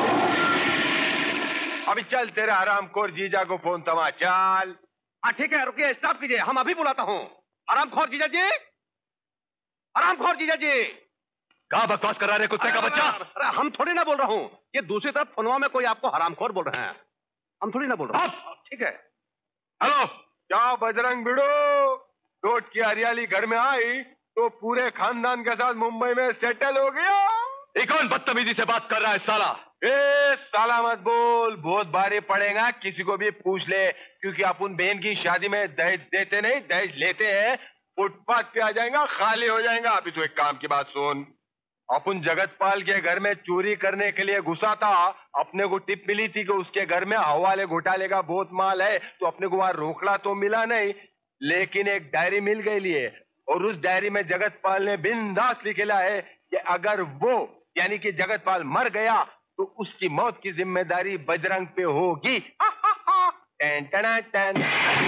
S14: अभी चल तेरे हरामखोर जीजा को फोन थमा, चल।
S9: हाँ ठीक है, रुकिए, स्टॉप कीजिए, हम अभी बुलाता हूँ। हरामखोर जीजा जी, हरामखोर जीजा जी।
S1: क्या बकवास करा रहे कुत्ते का बच्चा?
S9: अरे हम थोड़ी ना बोल रहा हूँ, ये दूसरी तरफ फोनवा में कोई आपको हरामखोर बोल रहे हैं, हम थोड़ी ना बोल रहे हैं। ठीक है।
S14: हेलो, क्या बजरंग बिड़ो, नोट की हरियाली घर में आई तो पूरे खानदान के साथ मुंबई में सेटल हो गया?
S1: ये कौन बदतमीजी से बात कर रहा है साला?
S14: ए साला मत बोल, बहुत भारी पड़ेगा, किसी को भी पूछ ले, क्योंकि अपन बहन की शादी में दहेज देते नहीं, दहेज लेते हैं। फुटपाथ पे आ जाएगा, खाली हो जाएगा। अभी तो एक काम की बात सुन, अपन जगतपाल के घर में चोरी करने के लिए घुसा था, अपने को टिप मिली थी कि उसके घर में हवाले घोटाले का बहुत माल है, तो अपने को वहां रोकड़ा तो मिला नहीं, लेकिन एक डायरी मिल गई लिए, और उस डायरी में जगतपाल ने बिंदास लिखेला है कि अगर वो यानी कि जगतपाल मर गया तो उसकी मौत की जिम्मेदारी बजरंग पे होगी। टन टन टन।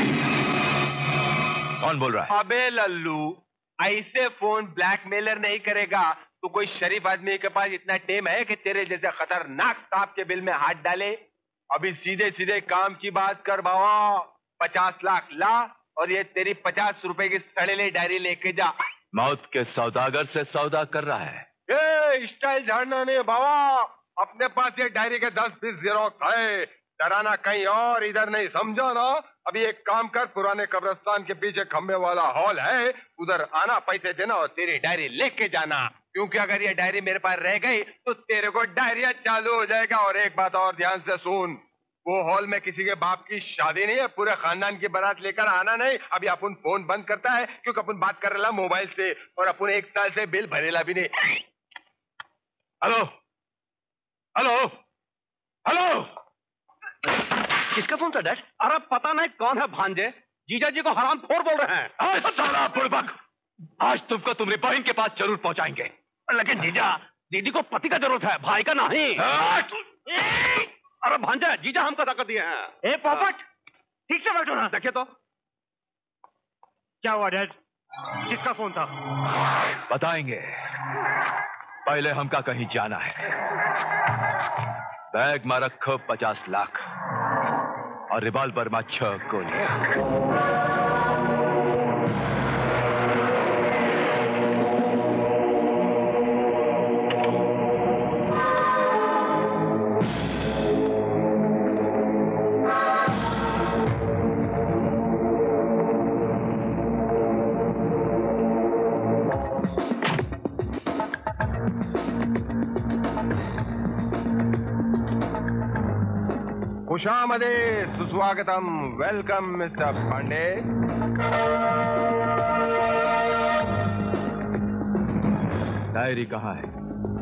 S1: कौन बोल रहा है?
S14: अबे लल्लू, ऐसे फोन ब्लैकमेलर नहीं करेगा तो कोई शरीफ आदमी के पास इतना टेम है कि तेरे जैसे खतरनाक सांप के बिल में हाथ डाले? अभी सीधे सीधे काम की बात कर बाबा, पचास लाख ला और ये तेरी पचास रुपए की सड़ेली डायरी लेके जा।
S1: मौत के सौदागर से सौदा कर रहा है।
S14: ये स्टाइल झाड़ना नहीं बाबा, अपने पास ये डायरी के दस बीस जेरोक्स है, डराना कहीं और इधर नहीं, समझो ना। अभी एक काम कर, पुराने कब्रिस्तान के पीछे खंबे वाला हॉल है, उधर आना, पैसे देना और तेरी डायरी लेके जाना, क्योंकि अगर ये डायरी मेरे पास रह गई तो तेरे को डायरिया चालू हो जाएगा। और एक बात और ध्यान से सुन, वो हॉल में किसी के बाप की शादी नहीं है, पूरे खानदान की बारात लेकर आना नहीं। अभी अपन फोन बंद करता है क्योंकि अपन बात कर रहा मोबाइल से, और अपन एक साल से बिल भरेला भी नहीं।
S9: हेलो हेलो हेलो,
S6: किसका फोन था डैड?
S9: अरे पता नहीं कौन है भांजे, जीजा जी को हराम खोर बोल रहे हैं।
S15: आज साला बुड़बक, आज तुमको तुम्हारी बहन के पास जरूर पहुंचाएंगे, लेकिन जीजा दीदी को पति का जरूरत है, भाई का नहीं।
S9: अरे भांजा, जीजा हमको ताकत दिए हैं।
S7: ए पोपट, ठीक से बैठो ना।
S9: देखिए तो
S7: क्या हुआ डैड, किसका फोन था?
S15: बताएंगे, पहले हमका कहीं जाना है। बैग में रखो पचास लाख और रिवॉल्वर में छह गोलियां।
S14: खुशामदे, सुस्वागतम, वेलकम मिस्टर पांडे।
S15: डायरी कहाँ है?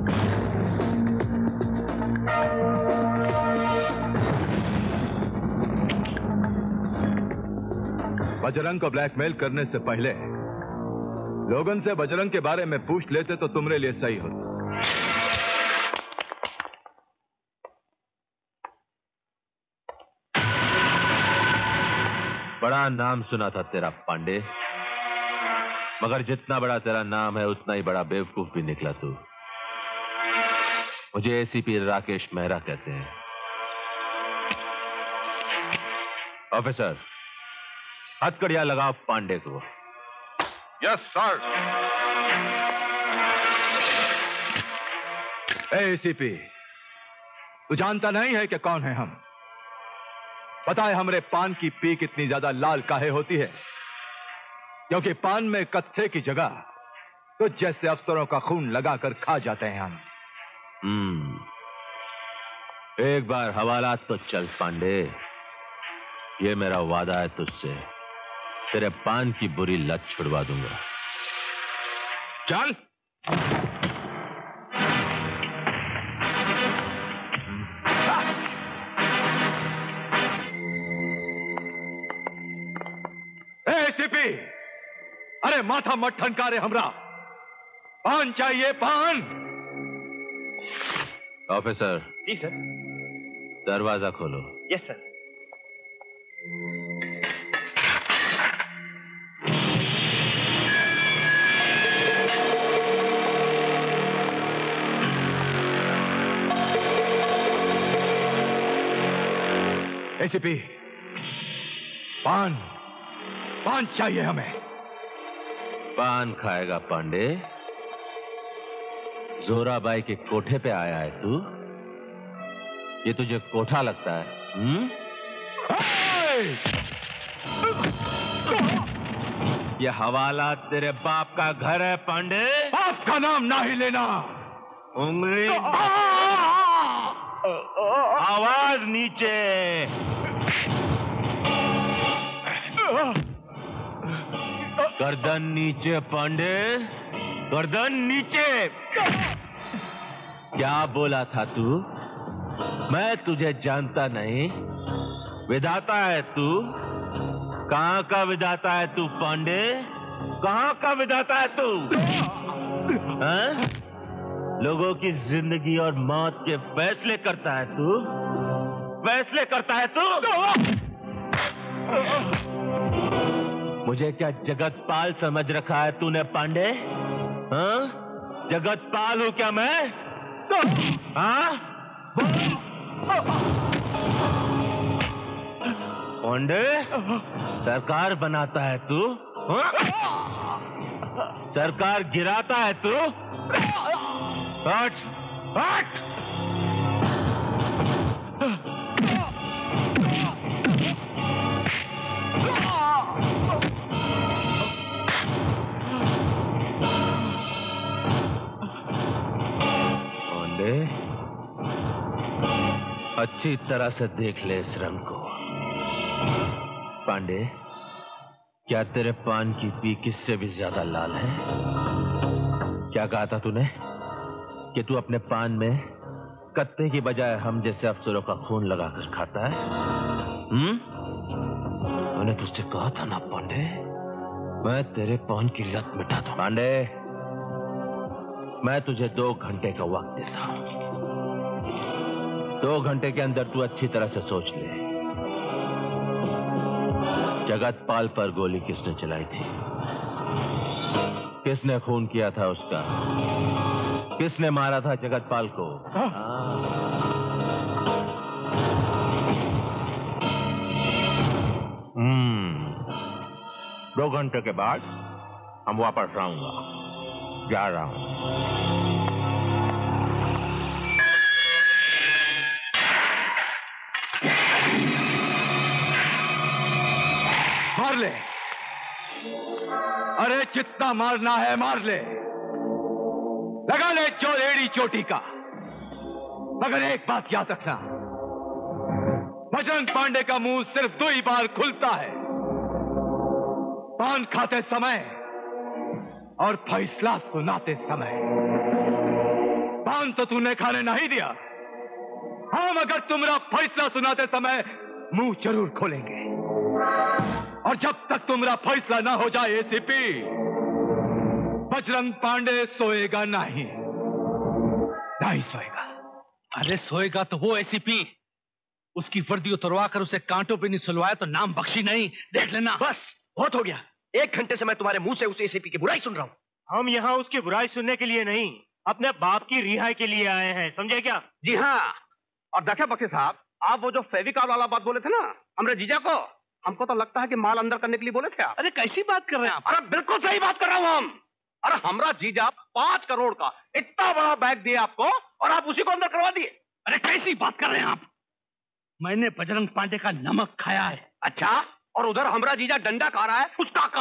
S15: बजरंग को ब्लैकमेल करने से पहले लोगन से बजरंग के बारे में पूछ लेते तो तुम्हारे लिए सही होता।
S1: बड़ा नाम सुना था तेरा पांडे, मगर जितना बड़ा तेरा नाम है उतना ही बड़ा बेवकूफ भी निकला तू। मुझे एसीपी राकेश मेहरा कहते हैं। ऑफिसर, हथकड़ियां लगाओ पांडे को।
S14: Yes sir.
S15: एसीपी, तू जानता नहीं है कि कौन है हम? पता है हमरे पान की पीक इतनी ज्यादा लाल काहे होती है? क्योंकि पान में कत्थे की जगह तो जैसे अफसरों का खून लगाकर खा जाते हैं हम।
S1: हम्म, एक बार हवालात तो चल पांडे, ये मेरा वादा है तुझसे, तेरे पान की बुरी लत छुड़वा दूंगा।
S15: चल। एसीपी, अरे माथा मत ठनकारे हमरा, पान चाहिए पान।
S1: ऑफिसर।
S7: जी सर।
S1: दरवाजा खोलो।
S7: Yes sir.
S15: एसीपी, पान पान चाहिए हमें।
S1: पान खाएगा पांडे? जोराबाई के कोठे पे आया है तू? ये तुझे कोठा लगता है? हम्म? ये हवाला तेरे बाप का घर है पांडे।
S15: बाप का नाम ना ही लेना।
S1: उंगली आवाज नीचे। गर्दन नीचे पांडे, गर्दन नीचे। क्या बोला था तू? मैं तुझे जानता नहीं। विधाता है तू? कहां का विधाता है तू पांडे? कहां का विधाता है तू? हाँ? लोगों की जिंदगी और मौत के फैसले करता है तू? फैसले करता है तू? मुझे क्या जगतपाल समझ रखा है तूने पांडे? हाँ? जगतपाल हूं क्या मैं? हाँ? पांडे, सरकार बनाता है तू? हाँ? सरकार गिराता है तू?
S15: हट हट।
S1: पांडे, अच्छी तरह से देख ले इस रंग को। पांडे, क्या तेरे पान की पी किससे भी ज्यादा लाल है? क्या कहा था तूने कि तू अपने पान में कत्ते की बजाय हम जैसे अफसरों का खून लगाकर खाता है? हम्म? मैंने तुझसे कहा था ना पांडे, मैं तेरे पान की लत मिटा दूं। पांडे, मैं तुझे दो घंटे का वक्त देता हूं। दो घंटे के अंदर तू अच्छी तरह से सोच ले, जगतपाल पर गोली किसने चलाई थी? किसने खून किया था उसका? किसने मारा था जगतपाल को? हम्म दो घंटे के बाद हम वापस आऊंगा। जा रहा हूं।
S15: मार ले, अरे जितना मारना है मार ले, लगा ले चोर एड़ी चोटी का। मगर एक बात याद रखना, बजरंग पांडे का मुंह सिर्फ दो ही बार खुलता है, पान खाते समय और फैसला सुनाते समय। पान तो तूने खाने नहीं दिया, हाँ मगर तुम्हारा फैसला सुनाते समय मुंह जरूर खोलेंगे। और जब तक तुम्हारा फैसला ना हो जाए एसीपी, बजरंग पांडे सोएगा नहीं, नहीं सोएगा।
S13: अरे सोएगा तो वो एसीपी, उसकी वर्दी उतरवा कर उसे कांटों पे नहीं सुलवाया तो नाम बख्शी नहीं। देख लेना।
S6: बस बहुत हो गया, एक घंटे से मैं तुम्हारे मुंह से उस एसीपी की बुराई सुन रहा हूं।
S7: हम यहाँ उसकी बुराई सुनने के लिए नहीं, अपने बाप की रिहाई के लिए आए हैं, समझे क्या?
S9: जी हाँ। और देखा बख्शी साहब, आप वो जो फेविकॉल वाला बात बोले थे ना हमरे जीजा को, हमको तो लगता है कि माल अंदर करने के लिए बोले थे आप।
S13: अरे कैसी बात कर रहे हैं आप?
S9: अरे बिल्कुल सही बात कर रहा हूं हम। अरे हमरा जीजा पांच करोड़ का इतना बड़ा बैग दिया आपको और आप उसी को अंदर करवा दिए।
S13: अरे कैसी बात कर रहे हैं आप? मैंने बजरंग पांडे का नमक खाया है।
S9: अच्छा, और उधर हमरा जीजा डंडा खा रहा है उस काका।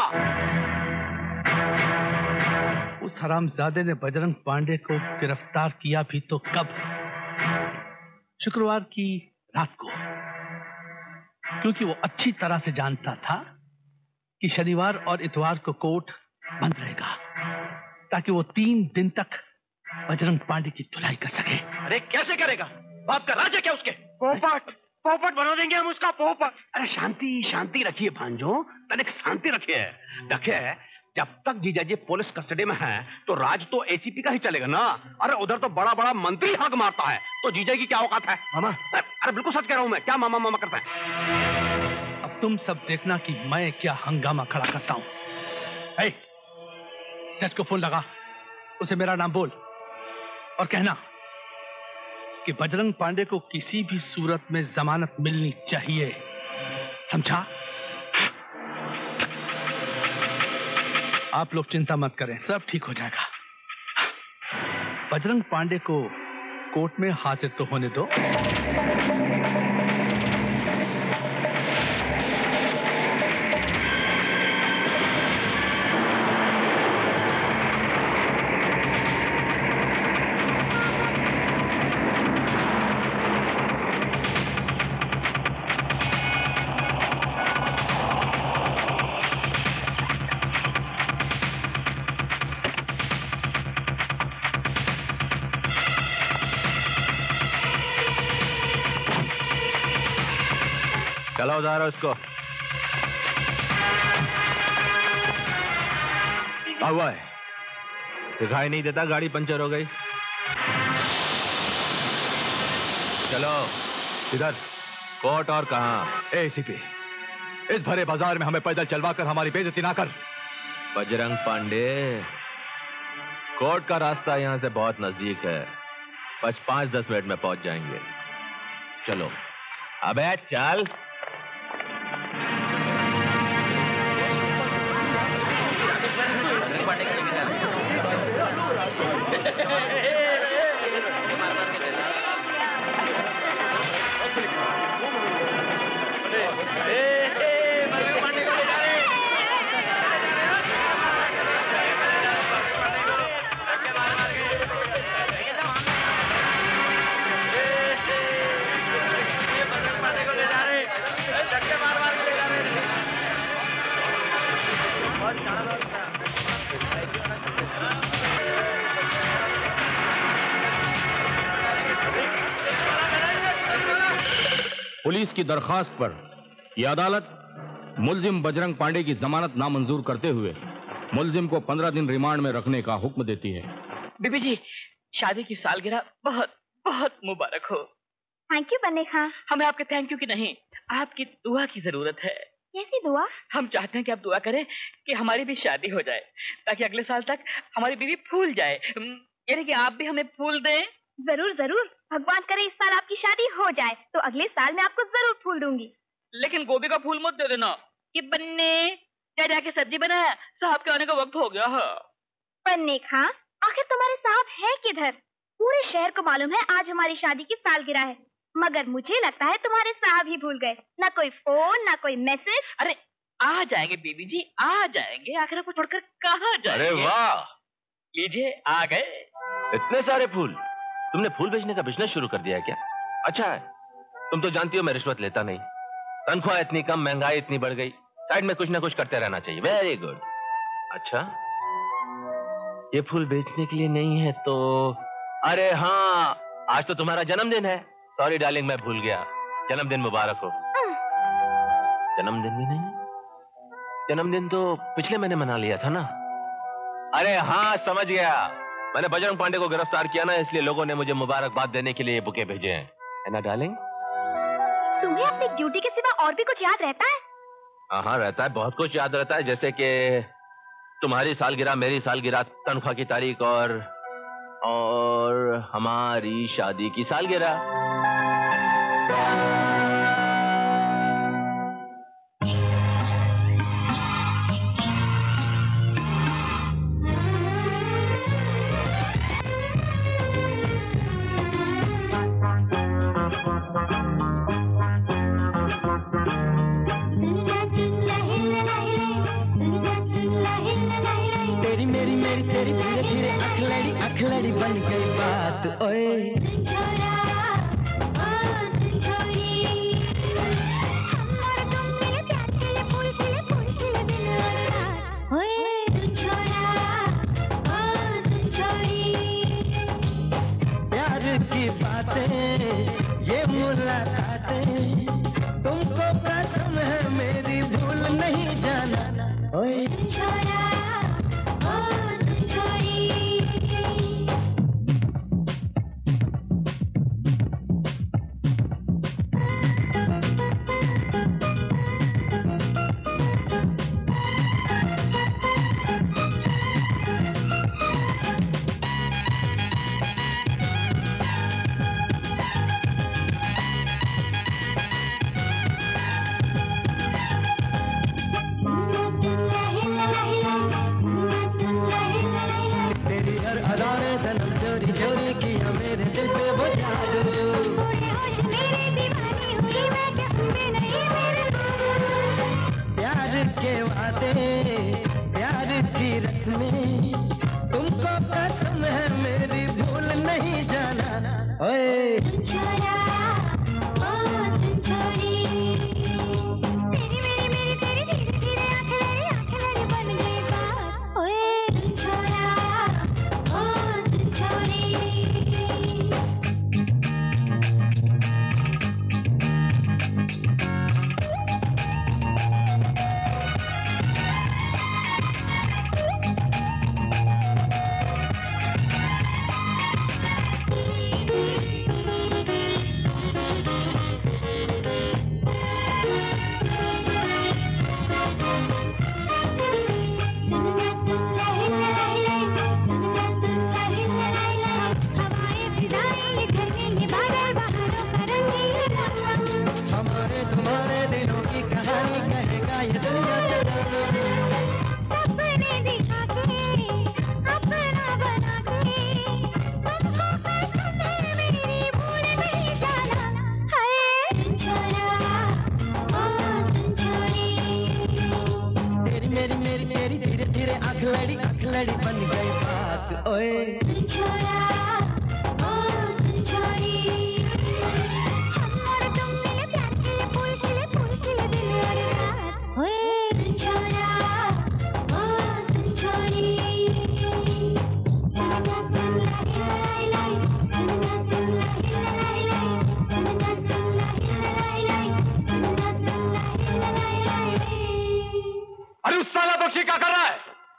S13: उस हरामजादे ने बजरंग पांडे को गिरफ्तार किया भी तो कब? शुक्रवार की रात को, क्योंकि वो अच्छी तरह से जानता था कि शनिवार और इतवार को कोर्ट बंद रहेगा, ताकि वो तीन दिन तक बजरंग पांडे की धुलाई कर सके।
S6: अरे कैसे करेगा? बाप का राज है क्या उसके?
S7: पोपट पोपट बना देंगे हम उसका पोपट।
S9: अरे शांति शांति रखिए भांजो, तनिक शांति रखिए। देखिए, जब तक जीजाजी पुलिस कस्टडी में है तो राज तो एसीपी का ही चलेगा ना। अरे उधर तो बड़ा बड़ा मंत्री हक मारता है, तो जीजा की क्या औकात है?
S6: मामा,
S9: अरे बिल्कुल सच कह रहा हूं मैं, क्या मामा मामा करता है?
S13: अब तुम सब देखना कि मैं क्या हंगामा खड़ा करता हूं। hey, जज को फोन लगा, उसे मेरा नाम बोल और कहना कि बजरंग पांडे को किसी भी सूरत में जमानत मिलनी चाहिए, समझा? आप लोग चिंता मत करें, सब ठीक हो जाएगा। बजरंग पांडे को कोर्ट में हाजिर तो होने दो।
S1: चलो उधारो उसको। क्या हुआ है? दिखाई नहीं देता, गाड़ी पंचर हो गई। चलो इधर। कोर्ट और कहां?
S15: एसीपी, इस भरे बाजार में हमें पैदल चलवाकर हमारी बेइज्जती ना कर।
S1: बजरंग पांडे, कोर्ट का रास्ता यहां से बहुत नजदीक है, बस पांच दस मिनट में पहुंच जाएंगे। चलो। अबे चल।
S16: पुलिस की दरखास्त पर यह अदालत मुलजिम बजरंग पांडे की जमानत नामंजूर करते हुए मुलजिम को पंद्रह दिन रिमांड में रखने का हुक्म देती है।
S4: बीबी जी, शादी की सालगिरह बहुत बहुत मुबारक हो।
S3: थैंक यू बन्ने खां।
S4: हमें आपके थैंक यू की नहीं, आपकी दुआ की जरूरत है।
S3: कैसी दुआ?
S4: हम चाहते हैं कि आप दुआ करें कि हमारी भी शादी हो जाए, ताकि अगले साल तक हमारी बीवी फूल जाए, यानी कि आप भी हमें फूल दें।
S3: जरूर जरूर, भगवान करे इस साल आपकी शादी हो जाए तो अगले साल मैं आपको जरूर फूल दूंगी।
S4: लेकिन गोभी का फूल मत दे देना। कि बन्ने जा जाके सब्जी बना, साहब के आने का वक्त हो गया है।
S3: बन्ने खां, आखिर तुम्हारे साहब है किधर? पूरे शहर को मालूम है आज हमारी शादी की सालगिरह है, मगर मुझे लगता है तुम्हारे साहब ही भूल गए। ना कोई फोन, ना कोई मैसेज।
S4: अरे आ जाएंगे बीबी जी, आ जाएंगे। आखिर आपको छोड़कर कहाँ जाएंगे?
S1: अरे वाह,
S4: लीजिए आ गए।
S1: इतने सारे फूल। तुमने फूल बेचने का बिजनेस शुरू कर दिया है क्या? अच्छा है, तुम तो जानती हो मैं रिश्वत लेता नहीं। तनख्वाह इतनी कम, महंगाई इतनी बढ़ गई, साइड में कुछ ना कुछ करते रहना चाहिए। Very good. अच्छा, ये फूल बेचने के लिए नहीं है तो? अरे हाँ, आज तो तुम्हारा जन्मदिन है। सॉरी डार्लिंग, मैं भूल गया। जन्मदिन मुबारक हो। जन्मदिन भी नहीं? जन्मदिन तो पिछले महीने मना लिया था ना। अरे हाँ, समझ गया। मैंने बजरंग पांडे को गिरफ्तार किया ना, इसलिए लोगों ने मुझे मुबारकबाद देने के लिए बुके भेजे हैं, है ना डार्लिंग?
S3: तुम्हें अपनी ड्यूटी के सिवा और भी कुछ याद रहता है?
S1: हाँ हाँ रहता है, बहुत कुछ याद रहता है, जैसे कि तुम्हारी सालगिरह, मेरी सालगिरह, तनख्वाह की तारीख और और हमारी शादी की सालगिरह।
S12: तेरी मेरी मेरी तेरी धीरे धीरे अखलड़ी अखलड़ी बन गई बात। ओए संजोरा, ओ संजोरी, हम और तुम मिले प्यार के लिए, फूल खिले फूल खिले दिन और रात। ओए संजोरा, ओ संजोरी, प्यार की बातें ये मुलाकातें, तुमको कसम है मेरी भूल नहीं जाना। ओए संजोरा,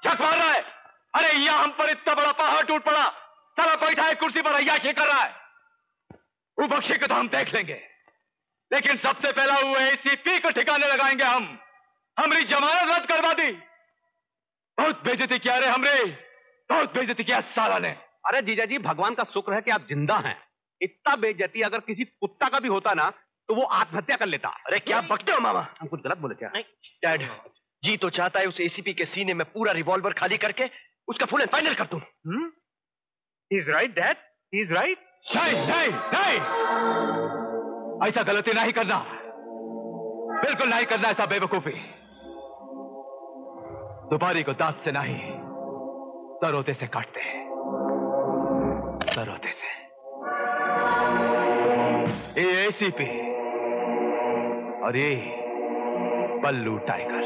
S2: छक मार रहा है। अरे यहाँ हम पर इतना बड़ा पहाड़ टूट पड़ा, साला बैठा है कुर्सी पर अय्याशी कर रहा है। वो बख्शी को तो हम देख लेंगे, लेकिन सबसे पहला वो एसीपी को ठिकाने लगाएंगे हम। हमारी जमानत रद्द करवा दी। बहुत बेइज्जती किया रे हमरे, बहुत बेइज्जती किया साला ने।
S9: अरे जीजा जी, भगवान का शुक्र है कि आप जिंदा हैं। इतना बेइज्जती अगर किसी कुत्ता का भी होता ना तो वो आत्महत्या कर लेता।
S6: अरे क्या बकते हो मामा?
S9: हम कुछ गलत बोले क्या?
S6: डैड, जी तो चाहता है उस एसीपी के सीने में पूरा रिवॉल्वर खाली करके उसका फुल एंड फाइनल कर दूं।
S7: He is right dad, he is right.
S2: नहीं नहीं नहीं, ऐसा गलती नहीं करना, बिल्कुल नहीं करना ऐसा बेवकूफी। दोपहरी को दांत से नहीं, सरोते से काटते हैं, सरोते से। ये एसीपी और ये बल्लू टाइगर।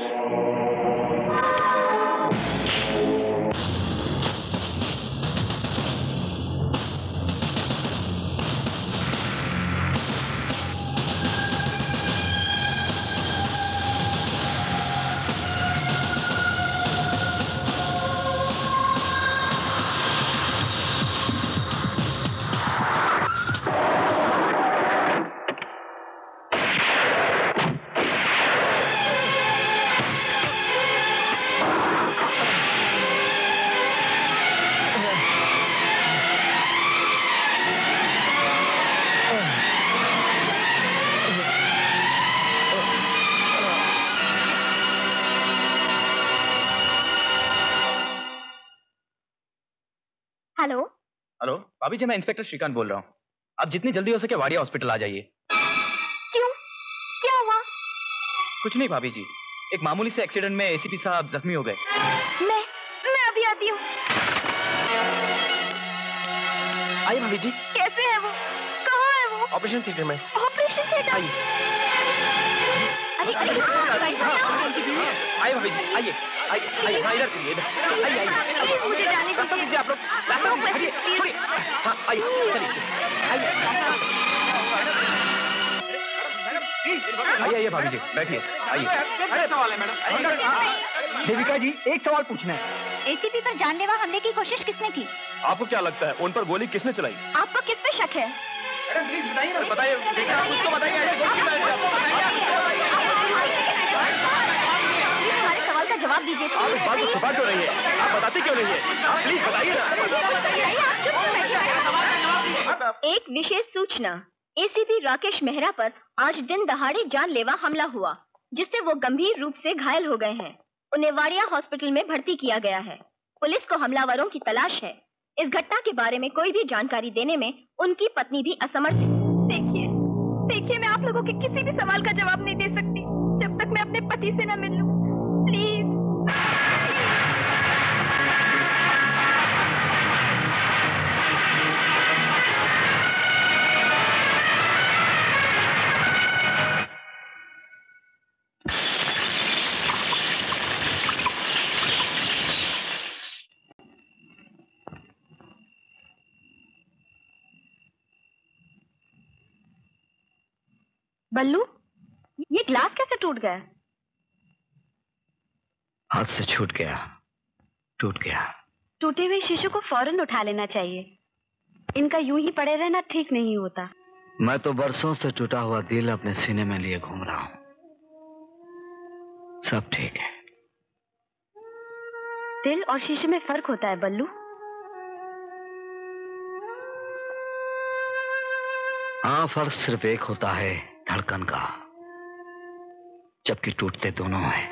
S3: हेलो
S2: हेलो भाभी जी, मैं इंस्पेक्टर श्रीकांत बोल रहा हूँ। आप जितनी जल्दी हो सके वाडिया हॉस्पिटल आ जाइए।
S3: क्यों, क्या हुआ?
S2: कुछ नहीं भाभी जी, एक मामूली से एक्सीडेंट में एसीपी साहब जख्मी हो गए।
S3: मैं मैं अभी आती हूँ।
S6: आइए भाभी जी।
S3: कैसे है वो? कहाँ है वो?
S6: ऑपरेशन थिएटर में।
S3: Operation theatre?
S6: आइए
S3: अरे अरे
S2: आइए भाभी जी, आइए आइए आइए, हाँ इधर चलिए, इधर आइए आइए।
S3: मुझे जाने दीजिए
S2: आप लोग, छोड़िए, हाँ आइए चलिए, आइए आइए भाभी जी, बैठिए, आइए।
S7: सवाल है मैडम।
S2: देविका जी, एक सवाल पूछना है।
S3: एसीपी पर जानलेवा हमले की कोशिश किसने की?
S2: आपको क्या लगता है उन पर गोली किसने चलाई?
S3: आपको किस पे शक है?
S2: प्लीज बताइए ना, बताइए, कुछ तो बताइए।
S3: हमारे सवाल का जवाब दीजिए।
S2: आप इस बात को छुपा क्यों रही है? आप बताते क्यों नहीं है? आप प्लीज बताइए ना।
S3: एक विशेष सूचना, एसीपी राकेश मेहरा पर आज दिन दहाड़े जानलेवा हमला हुआ, जिससे वो गंभीर रूप से घायल हो गए हैं। उन्हें वाडिया हॉस्पिटल में भर्ती किया गया है। पुलिस को हमलावरों की तलाश है। इस घटना के बारे में कोई भी जानकारी देने में उनकी पत्नी भी असमर्थ है। देखिए देखिए, मैं आप लोगों के किसी भी सवाल का जवाब नहीं दे सकती जब तक मैं अपने पति से न मिल लूं। प्लीज। बल्लू, ये ग्लास कैसे टूट गया?
S10: हाथ से छूट गया, टूट गया।
S3: टूटे हुए शीशे को फौरन उठा लेना चाहिए। इनका यूं ही पड़े रहना ठीक नहीं होता।
S10: मैं तो बरसों से टूटा हुआ दिल अपने सीने में लिए घूम रहा हूं। सब ठीक है।
S3: दिल और शीशे में फर्क होता है बल्लू।
S10: हाँ, फर्क सिर्फ एक होता है, धड़कन का, जबकि टूटते दोनों हैं।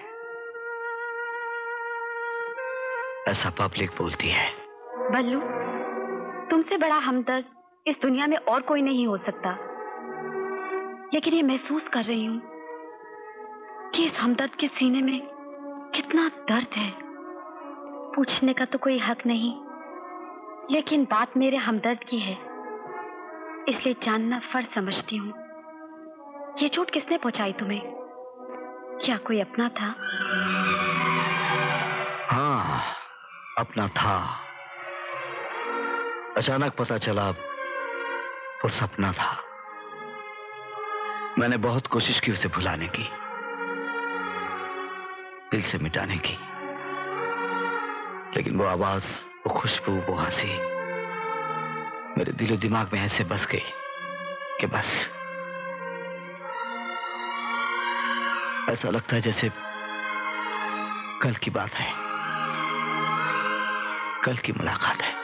S10: ऐसा पब्लिक बोलती है।
S3: बल्लू, तुमसे बड़ा हमदर्द इस दुनिया में और कोई नहीं हो सकता, लेकिन ये महसूस कर रही हूं कि इस हमदर्द के सीने में कितना दर्द है। पूछने का तो कोई हक नहीं, लेकिन बात मेरे हमदर्द की है, इसलिए जानना फर्ज समझती हूँ। ये चोट किसने पहुंचाई तुम्हें? क्या कोई अपना था?
S10: हाँ, अपना था। अचानक पता चला वो सपना था। मैंने बहुत कोशिश की उसे भुलाने की, दिल से मिटाने की, लेकिन वो आवाज, वो खुशबू, वो हंसी मेरे दिलो दिमाग में ऐसे बस गई कि बस ऐसा लगता है जैसे कल की बात है, कल की मुलाकात है।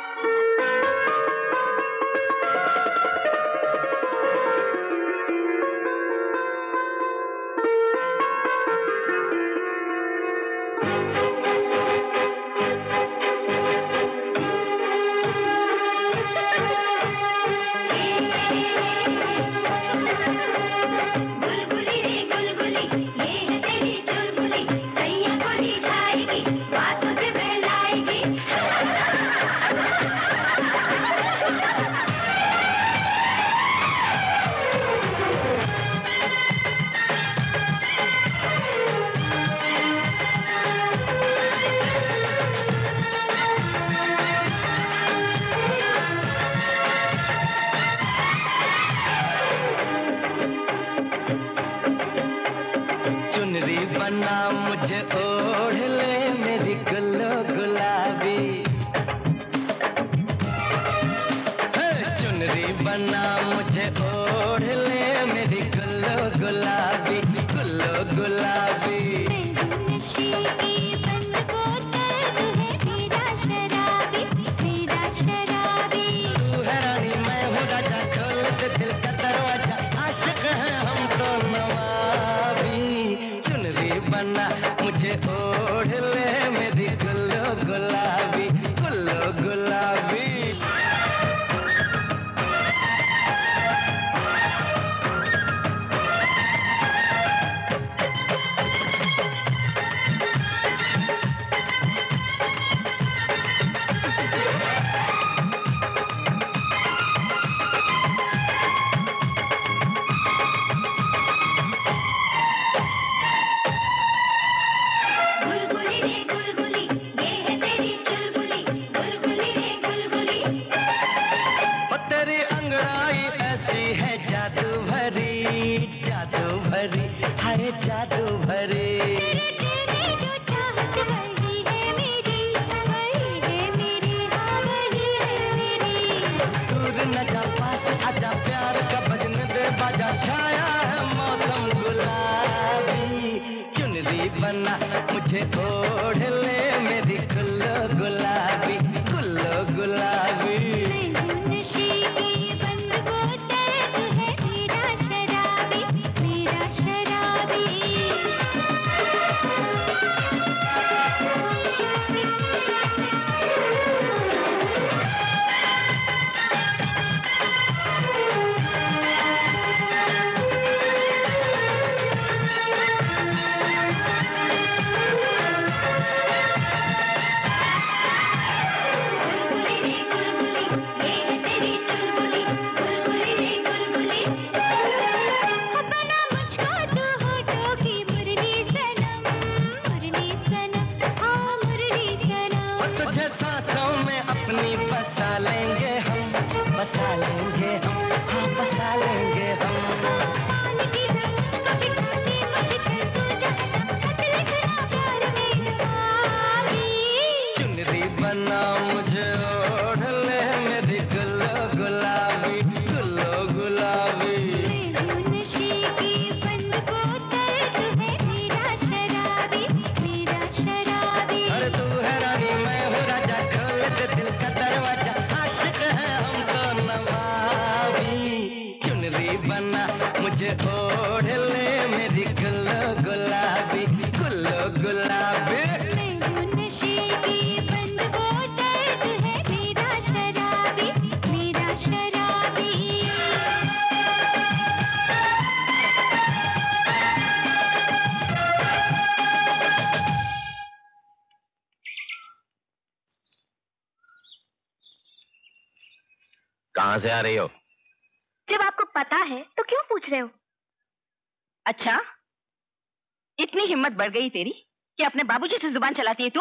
S11: कहां से आ रही हो?
S3: जब आपको पता है तो क्यों पूछ रहे हो?
S17: अच्छा, इतनी हिम्मत बढ़ गई तेरी कि अपने बाबूजी से जुबान चलाती है तू?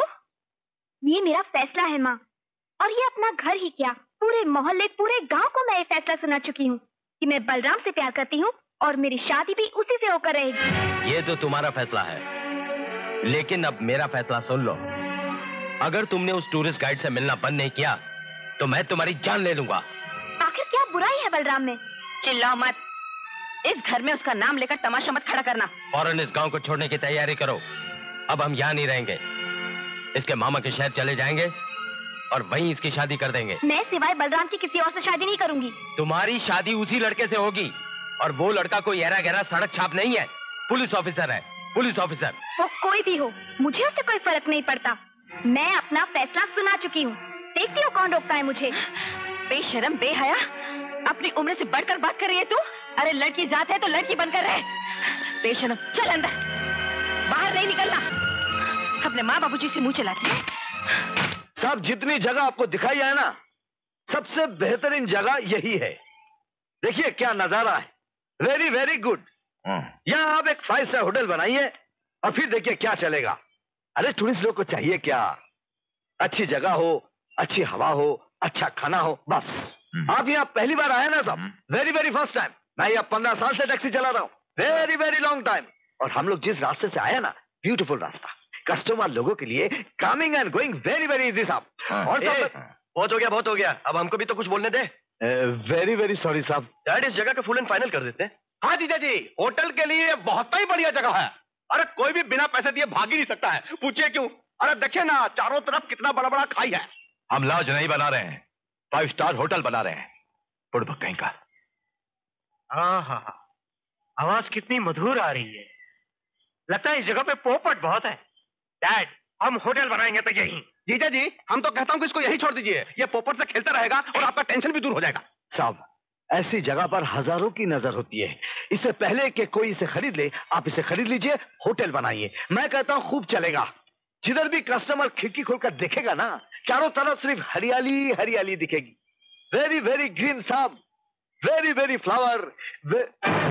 S3: ये मेरा फैसला है माँ, और ये अपना घर ही क्या, पूरे मोहल्ले, पूरे गांव को मैं ये फैसला सुना चुकी हूँ कि मैं बलराम से प्यार करती हूँ और मेरी शादी भी उसी से होकर रहेगी।
S11: ये तो तुम्हारा फैसला है, लेकिन अब मेरा फैसला सुन लो। अगर तुमने उस टूरिस्ट गाइड से मिलना बंद नहीं किया तो मैं तुम्हारी जान ले लूंगा।
S3: आखिर क्या बुराई है बलराम में?
S17: चिल्लाओ मत। इस घर में उसका नाम लेकर तमाशा मत खड़ा करना।
S11: फौरन इस गांव को छोड़ने की तैयारी करो। अब हम यहाँ नहीं रहेंगे, इसके मामा के शहर चले जाएंगे और वहीं इसकी शादी कर देंगे।
S3: मैं सिवाय बलराम की किसी और से शादी नहीं करूंगी।
S11: तुम्हारी शादी उसी लड़के से होगी, और वो लड़का कोई ऐरा गहरा सड़क छाप नहीं है, पुलिस ऑफिसर है, पुलिस ऑफिसर।
S3: वो कोई भी हो, मुझे उससे कोई फर्क नहीं पड़ता। मैं अपना फैसला सुना चुकी हूँ, देखती हो कौन रोकता है मुझे।
S17: बेशरम बेहया, अपनी उम्र से बढ़कर बात कर रही है तू। अरे लड़की जात है तो लड़की बनकर रहे। बेशरम, चल अंदर, बाहर नहीं निकलना। अपने माँ बाबूजी से मुंह चलाती है।
S10: साहब, जितनी जगह आपको दिखाई है ना, सबसे बेहतरीन जगह यही है। देखिए क्या नजारा है, वेरी वेरी गुड। यहाँ आप एक फाइव स्टार होटल बनाइए और फिर देखिए क्या चलेगा। अरे टूरिस्ट लोग को चाहिए क्या? अच्छी जगह हो, अच्छी हवा हो, अच्छा खाना हो, बस। आप यहाँ पहली बार आए ना साहब, वेरी वेरी फर्स्ट टाइम। मैं यहाँ पंद्रह साल से टैक्सी चला रहा हूँ, वेरी वेरी लॉन्ग टाइम। और हम लोग जिस रास्ते से आए ना, ब्यूटीफुल रास्ता, कस्टमर लोगों के लिए coming and going very very easy साहब। और सब
S6: बहुत हो गया, बहुत हो गया, अब हमको भी तो कुछ बोलने दे।
S10: वेरी वेरी सॉरी साहब।
S6: डैड, इस जगह का फुल एंड फाइनल कर देते हैं।
S9: हाँ जीजा जी, होटल के लिए बहुत ही बढ़िया जगह है। अरे कोई भी बिना पैसे दिए भाग ही नहीं सकता है, पूछिए क्यों? अरे देखिए ना, चारों तरफ कितना बड़ा बड़ा खाई है। हम लॉज नहीं बना रहे हैं, फाइव स्टार होटल बना रहे हैं। बुड़बक कहीं का।
S7: हाँ हाँ हाँ, आवाज कितनी मधुर आ रही है। लगता है इस जगह पे पोपट बहुत है। डैड, हम होटल बनाएंगे तो यहीं।
S9: जीजा जी, हम तो कहता हूं कि इसको यही छोड़ दीजिए, ये पोपट से खेलता रहेगा और आपका टेंशन भी दूर हो जाएगा।
S10: साहब, ऐसी जगह पर हजारों की नजर होती है। इससे पहले कि कोई इसे खरीद ले, आप इसे खरीद लीजिए, होटल बनाइए। मैं कहता हूं खूब चलेगा। जिधर भी कस्टमर खिड़की खोलकर देखेगा ना, चारों तरफ सिर्फ हरियाली हरियाली दिखेगी। वेरी वेरी ग्रीन साहब, वेरी वेरी फ्लावर। वे...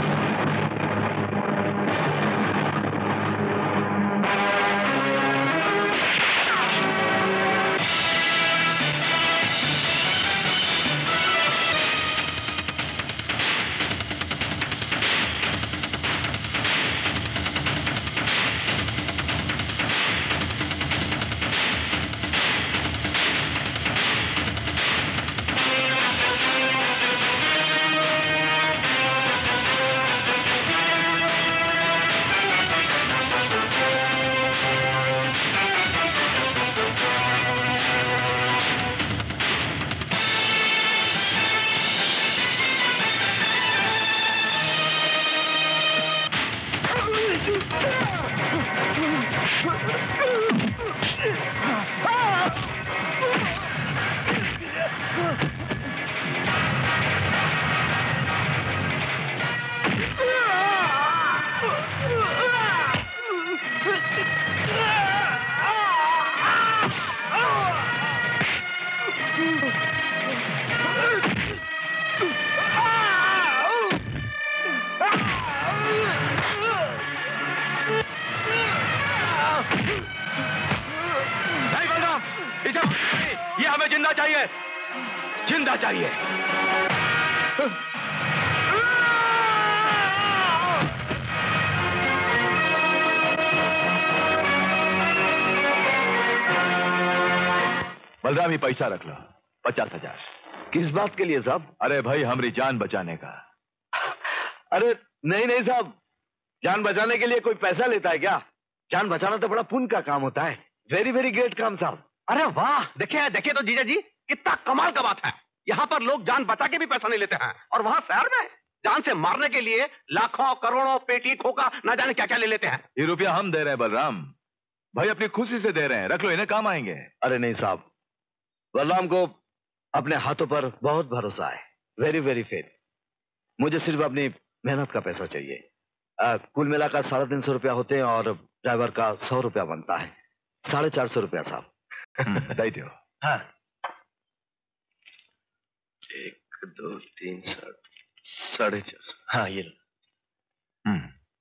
S9: ये हमें जिंदा चाहिए, जिंदा चाहिए। बलराम, ही पैसा रख लो, पचास हजार।
S10: किस बात के लिए साहब?
S9: अरे भाई, हमारी जान बचाने का।
S10: अरे नहीं नहीं साहब, जान बचाने के लिए कोई पैसा लेता है क्या? जान बचाना तो बड़ा पुण्य का काम होता है। वेरी वेरी ग्रेट काम साहब।
S9: अरे वाह, देखिए देखिए तो जीजा जी, कितना कमाल का बात है। यहाँ पर लोग जान बचा के भी पैसा नहीं लेते हैं, और वहां शहर में जान से मारने के लिए लाखों करोड़ों पेटी खोका ना जाने क्या क्या ले लेते हैं।
S1: ये रुपया हम दे रहे हैं बलराम भाई, अपनी खुशी से दे रहे हैं, रख लो, इन्हें काम आएंगे।
S10: अरे नहीं साहब, बलराम को अपने हाथों पर बहुत भरोसा है, वेरी वेरी फेथ। मुझे सिर्फ अपनी मेहनत का पैसा चाहिए। आ, कुल मिलाकर साढ़े तीन सौ रुपया होते हैं और ड्राइवर का सौ रुपया बनता है, साढ़े चार सौ रुपया साहब।
S1: दे दो।
S6: हाँ, एक दो तीन साढ़े चार सौ। हाँ ये लो।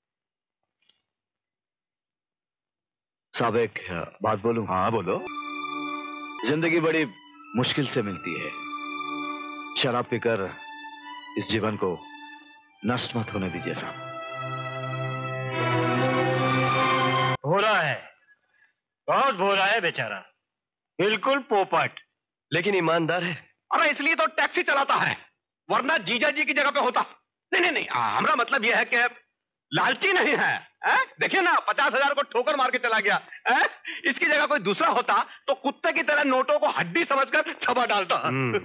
S10: साहब एक बात बोलूं?
S1: हाँ बोलो।
S10: जिंदगी बड़ी मुश्किल से मिलती है। शराब पीकर इस जीवन को नष्ट मत होने दीजिए साहब।
S7: भोला है, बहुत भोला है बेचारा।
S6: बिल्कुल पोपट, लेकिन ईमानदार है।
S9: अरे इसलिए तो टैक्सी चलाता है, वरना जीजा जी की जगह पे होता। नहीं नहीं नहीं, हमारा मतलब यह है कि लालची नहीं है, है? देखिए ना, पचास हजार को ठोकर मार के चला गया है? इसकी जगह कोई दूसरा होता तो कुत्ते की तरह नोटों को हड्डी समझकर छपा डालता।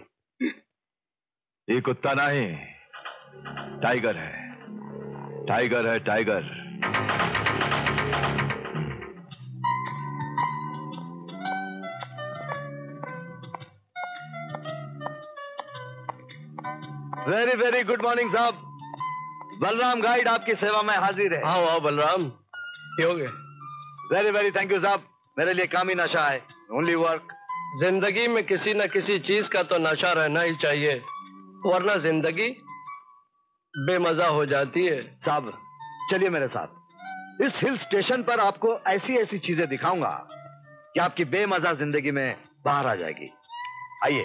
S15: ये कुत्ता नहीं, टाइगर है, टाइगर है, tiger.
S10: Very very good morning साहब। बलराम गाइड आपकी सेवा में हाजिर है।
S6: आओ आओ बलराम, ये हो गए।
S10: वेरी वेरी थैंक यू साहब, मेरे लिए काम ही नशा है, ओनली वर्क।
S6: जिंदगी में किसी न किसी चीज का तो नशा रहना ही चाहिए, वरना जिंदगी बेमजा हो जाती है।
S10: साहब चलिए मेरे साथ, इस हिल स्टेशन पर आपको ऐसी ऐसी चीजें दिखाऊंगा कि आपकी बेमजा जिंदगी में बाहर आ जाएगी। आइए।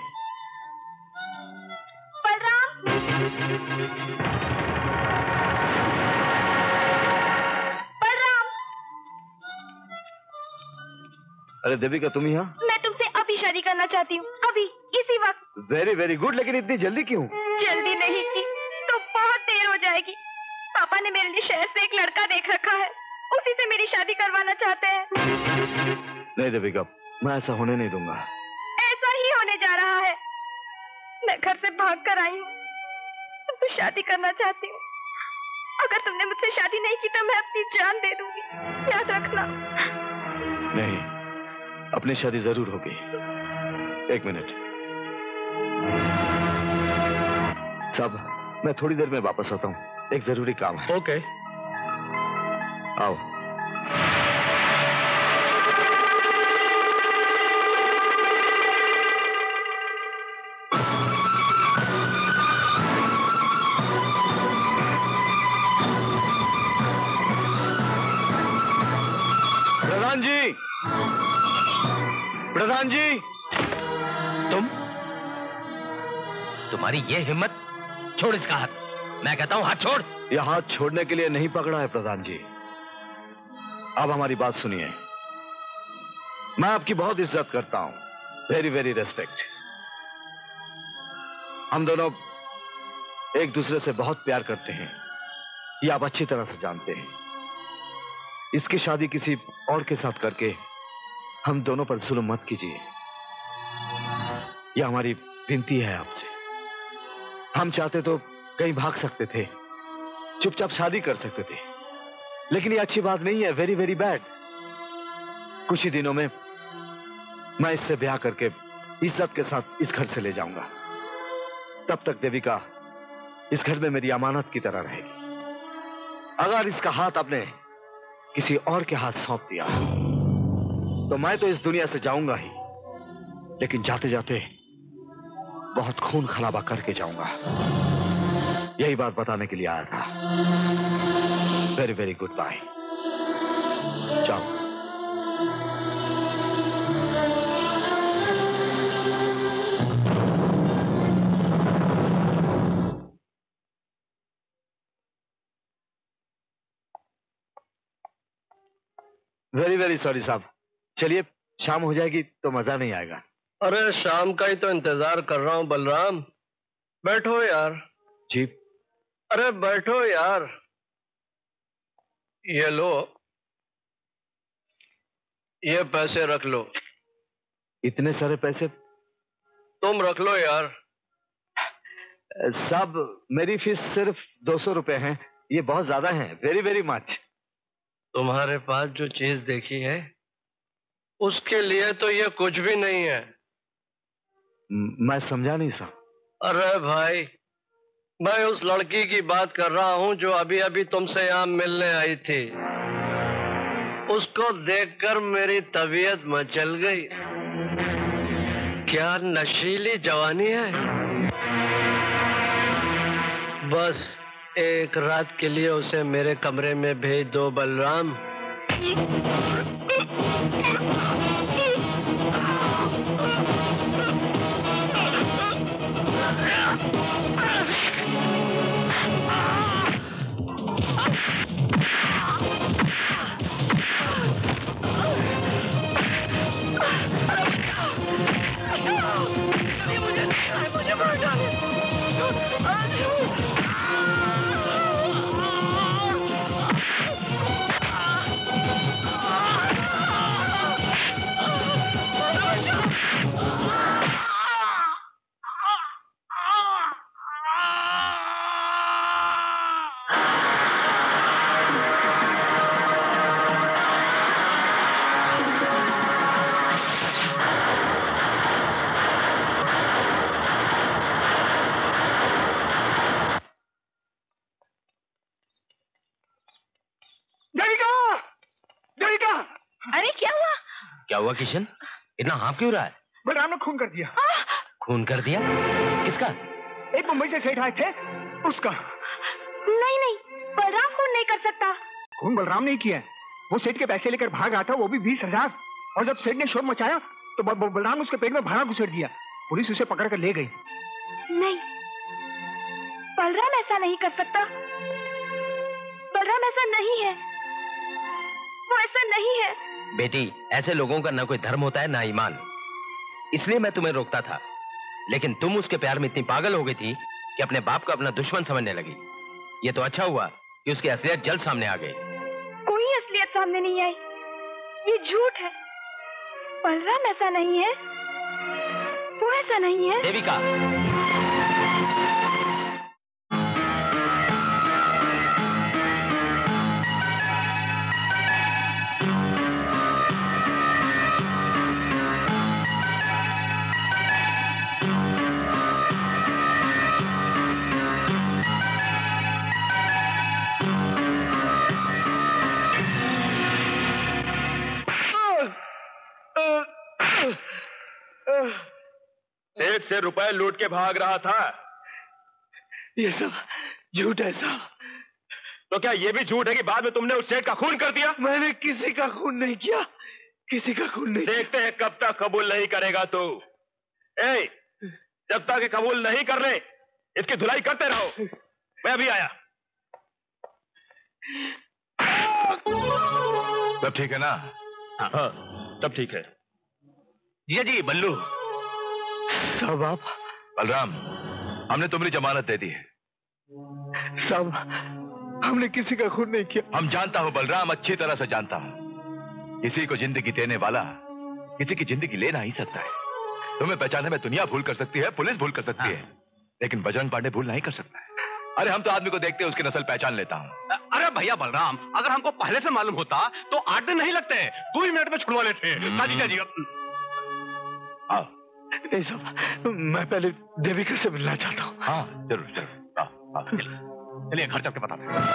S10: अरे देविका तुम यहाँ?
S3: मैं तुमसे अभी शादी करना चाहती हूँ, अभी इसी वक्त।
S10: वेरी वेरी गुड, लेकिन इतनी जल्दी क्यों?
S3: जल्दी नहीं की तो बहुत देर हो जाएगी। पापा ने मेरे लिए शहर से एक लड़का देख रखा है, उसी से मेरी शादी करवाना चाहते हैं।
S10: नहीं देविका, मैं ऐसा होने नहीं दूंगा।
S3: ऐसा ही होने जा रहा है। मैं घर से भाग कर आई हूँ, तुमसे शादी करना चाहती हूँ। अगर तुमने मुझसे शादी नहीं की तो मैं अपनी जान दे दूंगी, याद रखना।
S10: नहीं, अपनी शादी जरूर होगी। एक मिनट साहब, मैं थोड़ी देर में वापस आता हूँ, एक जरूरी काम है।
S6: ओके
S10: आओ। प्रधान जी, प्रधान जी,
S11: तुम तुम्हारी ये हिम्मत, छोड़ इसका हाथ। मैं कहता हूं हाथ छोड़।
S10: यह हाथ छोड़ने के लिए नहीं पकड़ा है प्रधान जी। अब हमारी बात सुनिए, मैं आपकी बहुत इज्जत करता हूं, वेरी वेरी रेस्पेक्ट। हम दोनों एक दूसरे से बहुत प्यार करते हैं, ये आप अच्छी तरह से जानते हैं। इसकी शादी किसी और के साथ करके हम दोनों पर जुल्म मत कीजिए, यह हमारी विनती है आपसे। हम चाहते तो कहीं भाग सकते थे, चुपचाप शादी कर सकते थे, लेकिन ये अच्छी बात नहीं है, वेरी वेरी बैड। कुछ ही दिनों में मैं इससे ब्याह करके इज्जत के साथ इस घर से ले जाऊंगा। तब तक देविका इस घर में मेरी अमानत की तरह रहेगी। अगर इसका हाथ आपने किसी और के हाथ सौंप दिया तो मैं तो इस दुनिया से जाऊंगा ही, लेकिन जाते जाते बहुत खून खराबा करके जाऊंगा। यही बात बताने के लिए आया था। Very very goodbye. जाओ। वेरी वेरी सॉरी साहब, चलिए शाम हो जाएगी तो मजा नहीं आएगा।
S6: अरे शाम का ही तो इंतजार कर रहा हूं बलराम, बैठो यार।
S10: जी।
S6: अरे बैठो यार। ये लो, ये पैसे रख लो।
S10: इतने सारे पैसे?
S6: तुम रख लो यार।
S10: साहब मेरी फीस सिर्फ दो सौ रुपए है, ये बहुत ज्यादा है। Very very much.
S6: तुम्हारे पास जो चीज देखी है उसके लिए तो ये कुछ भी नहीं है।
S10: मैं समझा नहीं साहब।
S6: अरे भाई, मैं उस लड़की की बात कर रहा हूं जो अभी अभी तुमसे यहां मिलने आई थी। उसको देखकर मेरी तबीयत मचल गई। क्या नशीली जवानी है। बस एक रात के लिए उसे मेरे कमरे में भेज दो बलराम।
S12: मुझे मार डाले।
S17: अरे क्या हुआ?
S11: क्या हुआ किशन? इतना हाँफ क्यों रहा है?
S18: बलराम ने खून कर दिया।
S11: खून कर दिया? किसका?
S18: एक मुंबई से सेठ आए थे, उसका।
S3: नहीं नहीं, बलराम खून नहीं कर सकता।
S18: खून बलराम ने किया है। वो सेठ के पैसे लेकर भाग रहा था, वो भी बीस हजार। और जब सेठ ने शोर मचाया तो ब- ब- बलराम उसके पेट में भाला घुसेड़ दिया। पुलिस उसे पकड़ कर ले गई।
S3: नहीं, बलराम ऐसा नहीं कर सकता। बलराम ऐसा नहीं है, वो ऐसा नहीं है।
S11: बेटी, ऐसे लोगों का ना कोई धर्म होता है ना ईमान, इसलिए मैं तुम्हें रोकता था। लेकिन तुम उसके प्यार में इतनी पागल हो गई थी कि अपने बाप को अपना दुश्मन समझने लगी। ये तो अच्छा हुआ कि उसकी असलियत जल्द सामने आ गई।
S3: कोई असलियत सामने नहीं आई, ये झूठ है। बलराम ऐसा नहीं है, वो ऐसा नहीं है।
S11: देविका,
S14: सेठ से रुपए लूट के भाग रहा था।
S18: ये सब झूठ है साहब।
S14: तो क्या ये भी झूठ है कि बाद में तुमने उस सेठ का खून कर दिया?
S18: मैंने किसी का खून नहीं किया, किसी का खून नहीं।
S14: देखते हैं कब तक कबूल नहीं करेगा तू। ए, जब तक कबूल नहीं कर ले, इसकी धुलाई करते रहो। मैं अभी आया।
S1: सब ठीक है ना?
S14: हाँ, सब ठीक है।
S1: जी जी बल्लू
S18: साहब। आप?
S1: बलराम, हमने तुम्हारी जमानत दे दी है।
S18: साहब, हमने किसी का खून नहीं किया।
S1: हम जानता हूं बलराम, अच्छी तरह से जानता हूं। किसी को जिंदगी देने वाला किसी की जिंदगी ले नहीं सकता है। तुम्हें पहचानने में दुनिया भूल कर सकती है, पुलिस भूल कर सकती है, लेकिन बजरंग पांडे भूल नहीं कर सकता है। अरे हम तो आदमी को देखते हैं उसकी नस्ल पहचान लेता हूं।
S9: अरे भैया बलराम, अगर हमको पहले से मालूम होता तो आठ दिन नहीं लगते, दो ही मिनट में छुड़वा लेते। जी जी
S1: आओ।
S18: नहीं साहब, मैं पहले देविका से मिलना चाहता हूँ।
S1: हाँ जरूर जरूर, आओ आओ।
S9: चलिए घर चल के बताते हैं।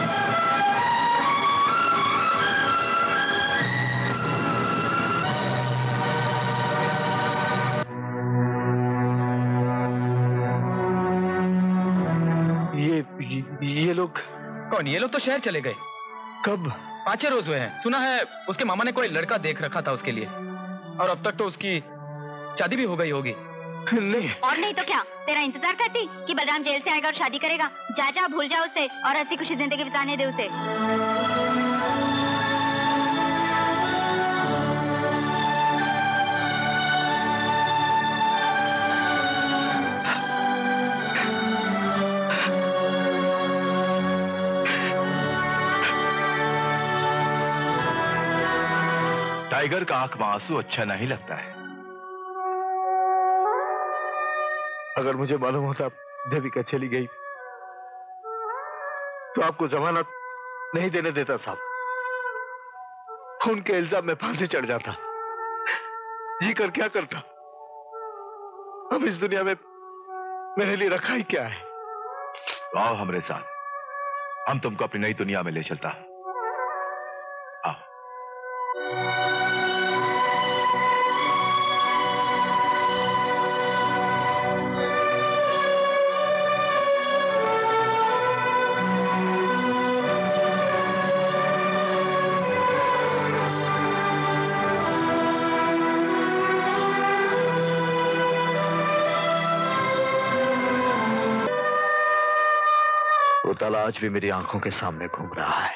S18: ये, ये ये लोग
S2: कौन? ये लोग तो शहर चले गए।
S18: कब?
S2: पांच छह रोज हुए हैं। सुना है उसके मामा ने कोई लड़का देख रखा था उसके लिए, और अब तक तो उसकी शादी भी हो गई होगी।
S18: नहीं।
S3: और नहीं तो क्या, तेरा इंतजार करती कि बलराम जेल से आएगा और शादी करेगा। जा जा, भूल जा उसे और हंसी खुशी जिंदगी बिताने दे उसे।
S1: टाइगर का आंख में आंसू अच्छा नहीं लगता है।
S18: अगर मुझे मालूम होता देविका चली गई तो आपको जमानत नहीं देने देता साहब। खून के इल्जाम में फांसी चढ़ जाता। जी कर क्या करता? अब इस दुनिया में मेरे लिए रखा ही क्या है?
S1: तो आओ हमारे साथ, हम तुमको अपनी नई दुनिया में ले चलता। आओ।
S10: ताला आज भी मेरी आंखों के सामने घूम रहा है।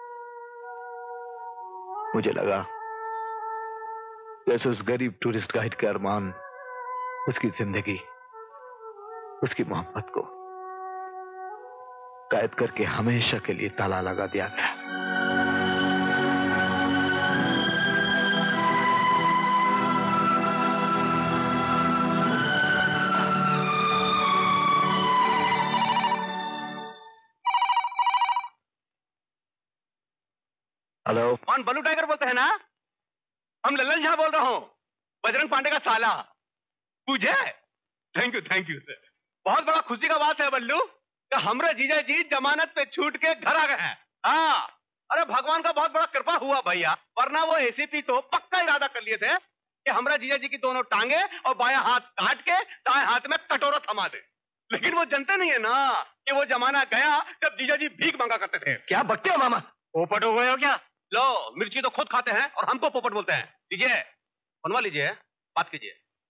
S10: मुझे लगा जैसे उस गरीब टूरिस्ट गाइड के अरमान, उसकी जिंदगी
S18: उसकी मोहब्बत को कैद करके हमेशा के लिए ताला लगा दिया गया। हेलो,
S9: कौन? बल्लू टाइगर बोलते हैं ना? हम लल्लन झा बोल रहा हूं, बजरंग पांडे का साला। पूछे? Thank you thank you sir. बहुत बड़ा खुशी का बात है बल्लू कि हमरे जीजा जी जमानत पे छूट के घर आ गए हैं। हाँ, अरे भगवान का बहुत बड़ा कृपा हुआ भैया, वरना वो एसीपी तो पक्का इरादा कर लिए थे कि हमरा जीजा जी की दोनों टांगे और बायां हाथ काट के दाएं हाथ में कटोरा थमा दे। लेकिन वो जानते नहीं है ना कि वो जमाना गया जब जीजा जी भीख मांगा करते थे।
S11: क्या बकते हो मामा?
S9: पोपट हो गए हो क्या? लो, मिर्ची तो खुद खाते हैं और हमको पोपट बोलते हैं। लीजिए, बनवा लीजिए, बात कीजिए।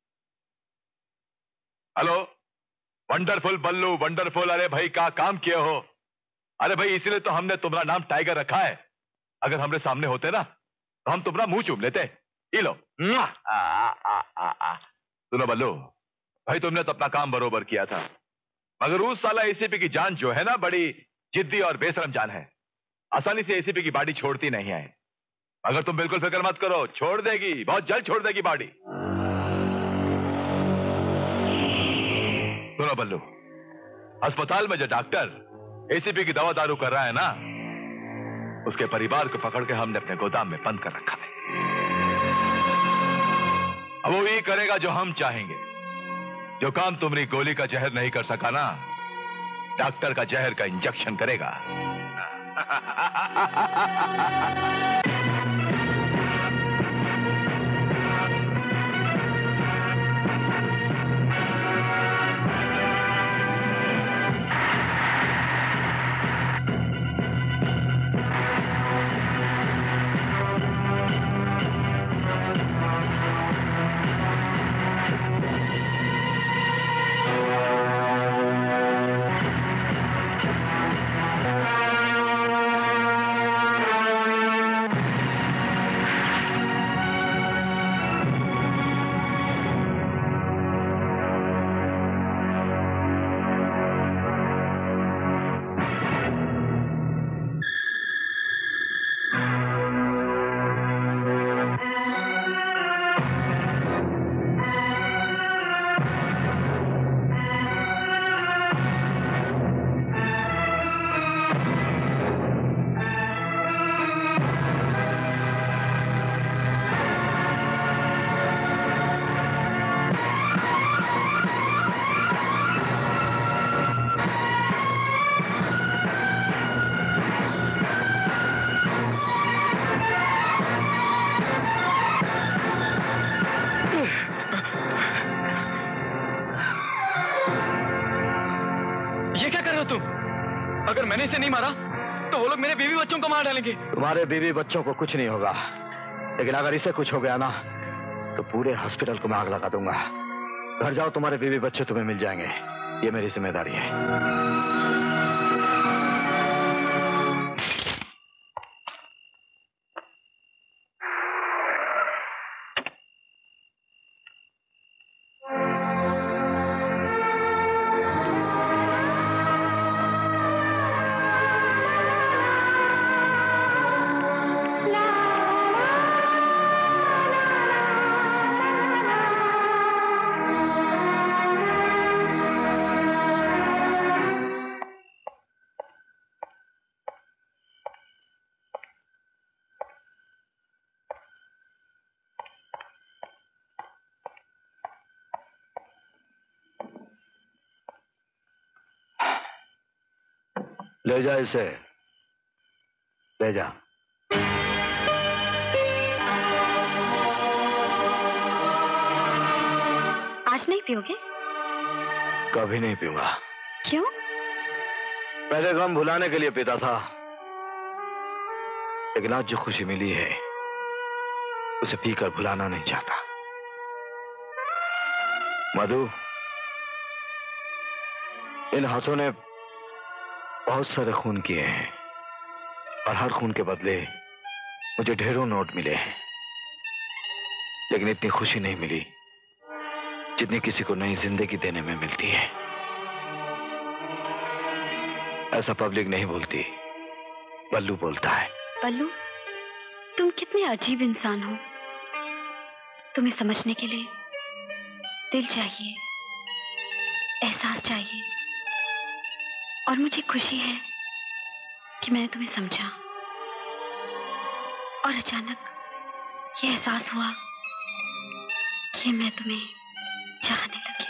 S15: Hello, wonderful Ballu, wonderful. अरे भाई, क्या काम किए हो? अरे भाई, इसीलिए तो हमने तुम्हारा नाम टाइगर रखा है। अगर हमरे सामने होते ना तो हम तुम्हारा मुंह चूम लेते। ये लो। आ, आ, आ, आ। सुनो बल्लू भाई, तुमने तो अपना काम बरोबर किया था, मगर उस साला एसीपी की जान जो है ना, बड़ी जिद्दी और बेशरम जान है। आसानी से एसीपी की बॉडी छोड़ती नहीं है। अगर तुम बिल्कुल फिक्र मत करो, छोड़ देगी, बहुत जल्द छोड़ देगी बॉडी। सुनो बल्लू, अस्पताल में जो डॉक्टर एसीपी की दवा दारू कर रहा है ना, उसके परिवार को पकड़ के हमने अपने गोदाम में बंद कर रखा है। अब वो ये करेगा जो हम चाहेंगे। जो काम तुम्हारी गोली का जहर नहीं कर सका ना, डॉक्टर का जहर का इंजेक्शन करेगा।
S2: अगर मैंने इसे नहीं मारा तो वो लोग मेरे बीवी बच्चों को मार डालेंगे।
S10: तुम्हारे बीवी बच्चों को कुछ नहीं होगा, लेकिन अगर इसे कुछ हो गया ना तो पूरे हॉस्पिटल को मैं आग लगा दूंगा। घर जाओ, तुम्हारे बीवी बच्चे तुम्हें मिल जाएंगे। ये मेरी जिम्मेदारी है। ले जा इसे, ले जा।
S3: आज नहीं पियोगे?
S10: कभी नहीं पीऊंगा।
S3: क्यों?
S10: पहले गम भुलाने के लिए पीता था, लेकिन आज जो खुशी मिली है उसे पीकर भुलाना नहीं चाहता। मधु, इन हाथों ने बहुत सारे खून किए हैं और हर खून के बदले मुझे ढेरों नोट मिले हैं, लेकिन इतनी खुशी नहीं मिली जितनी किसी को नई जिंदगी देने में मिलती है।
S18: ऐसा पब्लिक नहीं बोलती, बल्लू बोलता है।
S3: बल्लू, तुम कितने अजीब इंसान हो। तुम्हें समझने के लिए दिल चाहिए, एहसास चाहिए, और मुझे खुशी है कि मैंने तुम्हें समझा और अचानक ये एहसास हुआ कि मैं तुम्हें चाहने लगी।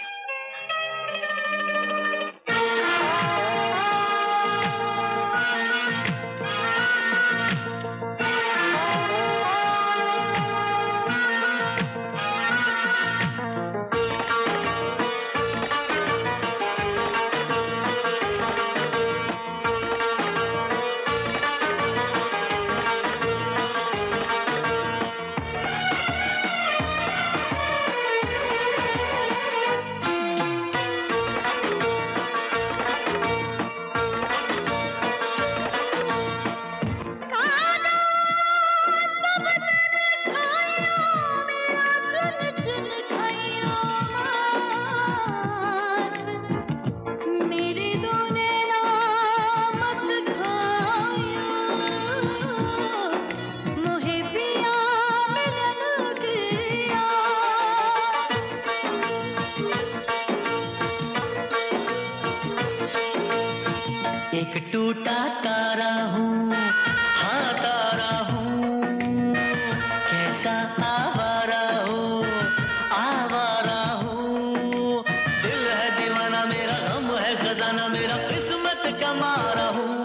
S12: एक टूटा तारा हूँ, हाँ तारा हूँ, कैसा आवारा हूँ, आवारा हूँ। दिल है दीवाना मेरा, गम है खजाना मेरा, किस्मत का मारा हूँ।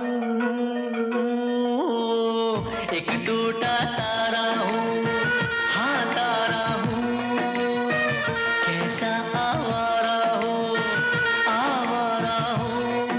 S12: एक टूटा तारा हूँ, हाँ तारा हूँ, कैसा आवारा हूँ, आवारा हूँ।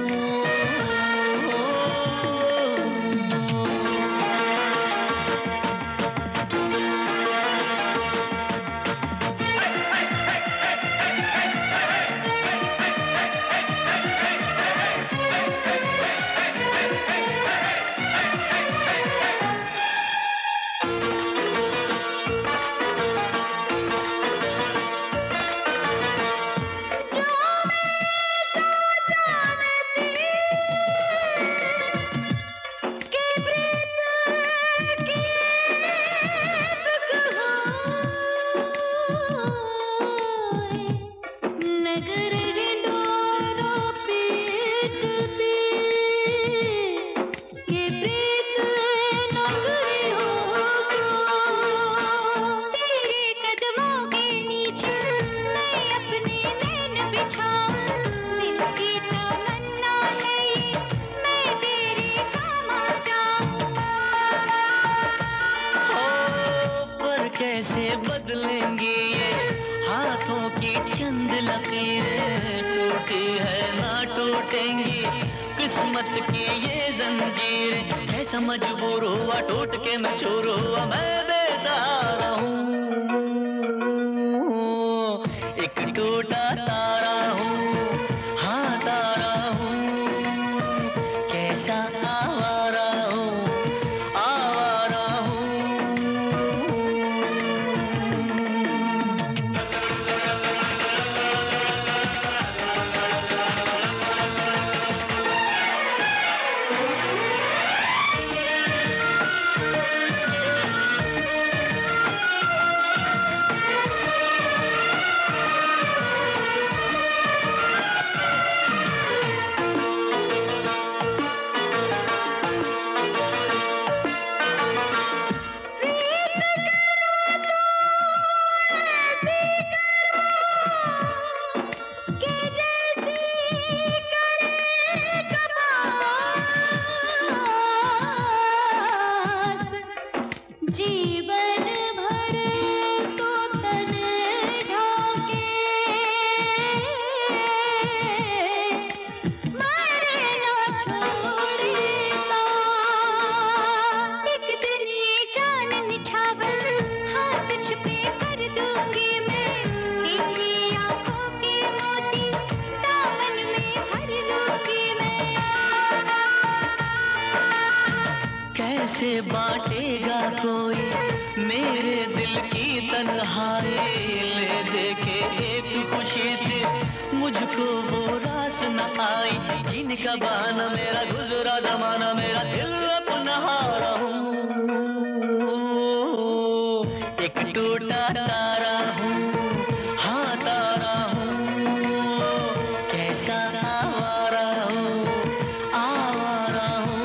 S12: कैसे बदलेंगी ये हाथों की चंद लकीरें, टूटी है ना टूटेंगी किस्मत की ये जंजीरें। कैसा मजबूर हुआ टूट के मैं चूर हुआ, मैं बेसहारा हूँ। एक टूटा तारा हूँ, हाँ तारा हूँ, कैसा आवारा हूँ, आवारा हूँ। जीवन भर तो तन ढाके मारे ना छोड़े साथ। एक दिन ये जान निछावर हाथ छुपे कर दूंगी मैं, तेरी आंखों के मोती दामन में भर लूंगी मैं। कैसे बांटेगा कोई मेरे दिल की तन्हाई, ले देखे एक खुशी थी मुझको वो रात
S19: प्यास न आई, जीने का बहाना मेरा गुजरा जमाना, मेरा दिल अपना हारा हूँ, एक टूटा तारा हूँ, हाँ तारा हूँ, कैसा आवारा हूँ, आवारा हूँ।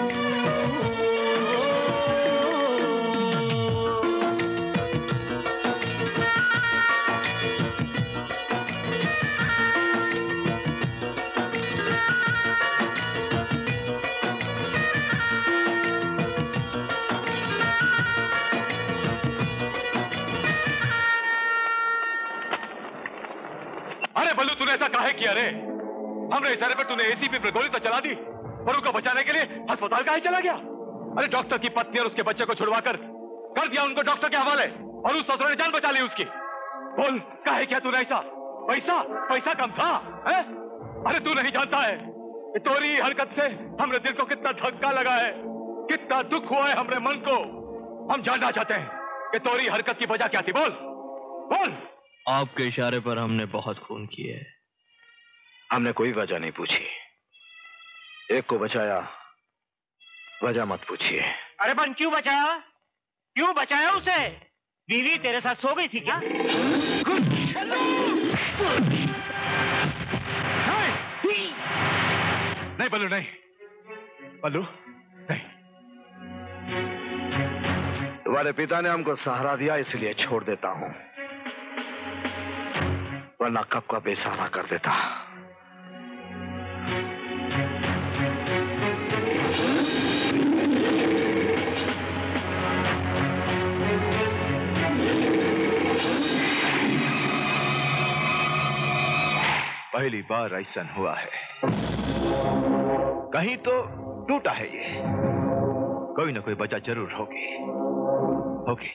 S15: बल्लू तूने ऐसा काहे किया रे? हमरे इशारे पर तूने एसीपी पर गोली तो चला दी, पर उनको बचाने के लिए अस्पताल काहे चला गया? अरे डॉक्टर की पत्नी और उसके बच्चे को छुड़वाकर कर दिया उनको डॉक्टर के हवाले, और उस ससुर ने जान बचा ली उसकी। बोल काहे किया तूने ऐसा? पैसा पैसा कम था है? अरे तू नहीं जानता है तोरी हरकत से हमरे दिल को कितना धक्का लगा है, कितना दुख हुआ है हमरे मन को। हम जानना चाहते हैं कि तोरी हरकत की वजह क्या थी। बोल बोल।
S11: आपके इशारे पर हमने बहुत खून किए।
S10: हमने कोई वजह नहीं पूछी, एक को बचाया, वजह मत पूछिए।
S7: अरे बन क्यों बचाया? क्यों बचाया उसे? बीवी तेरे साथ सो गई थी क्या?
S15: नहीं बल्लू नहीं, बल्लू नहीं।
S10: तुम्हारे पिता ने हमको सहारा दिया इसलिए छोड़ देता हूं, वरना कब का बेसहारा कर देता।
S1: पहली बार ऐसा हुआ है, कहीं तो टूटा है ये, कोई ना कोई वजह जरूर होगी होगी।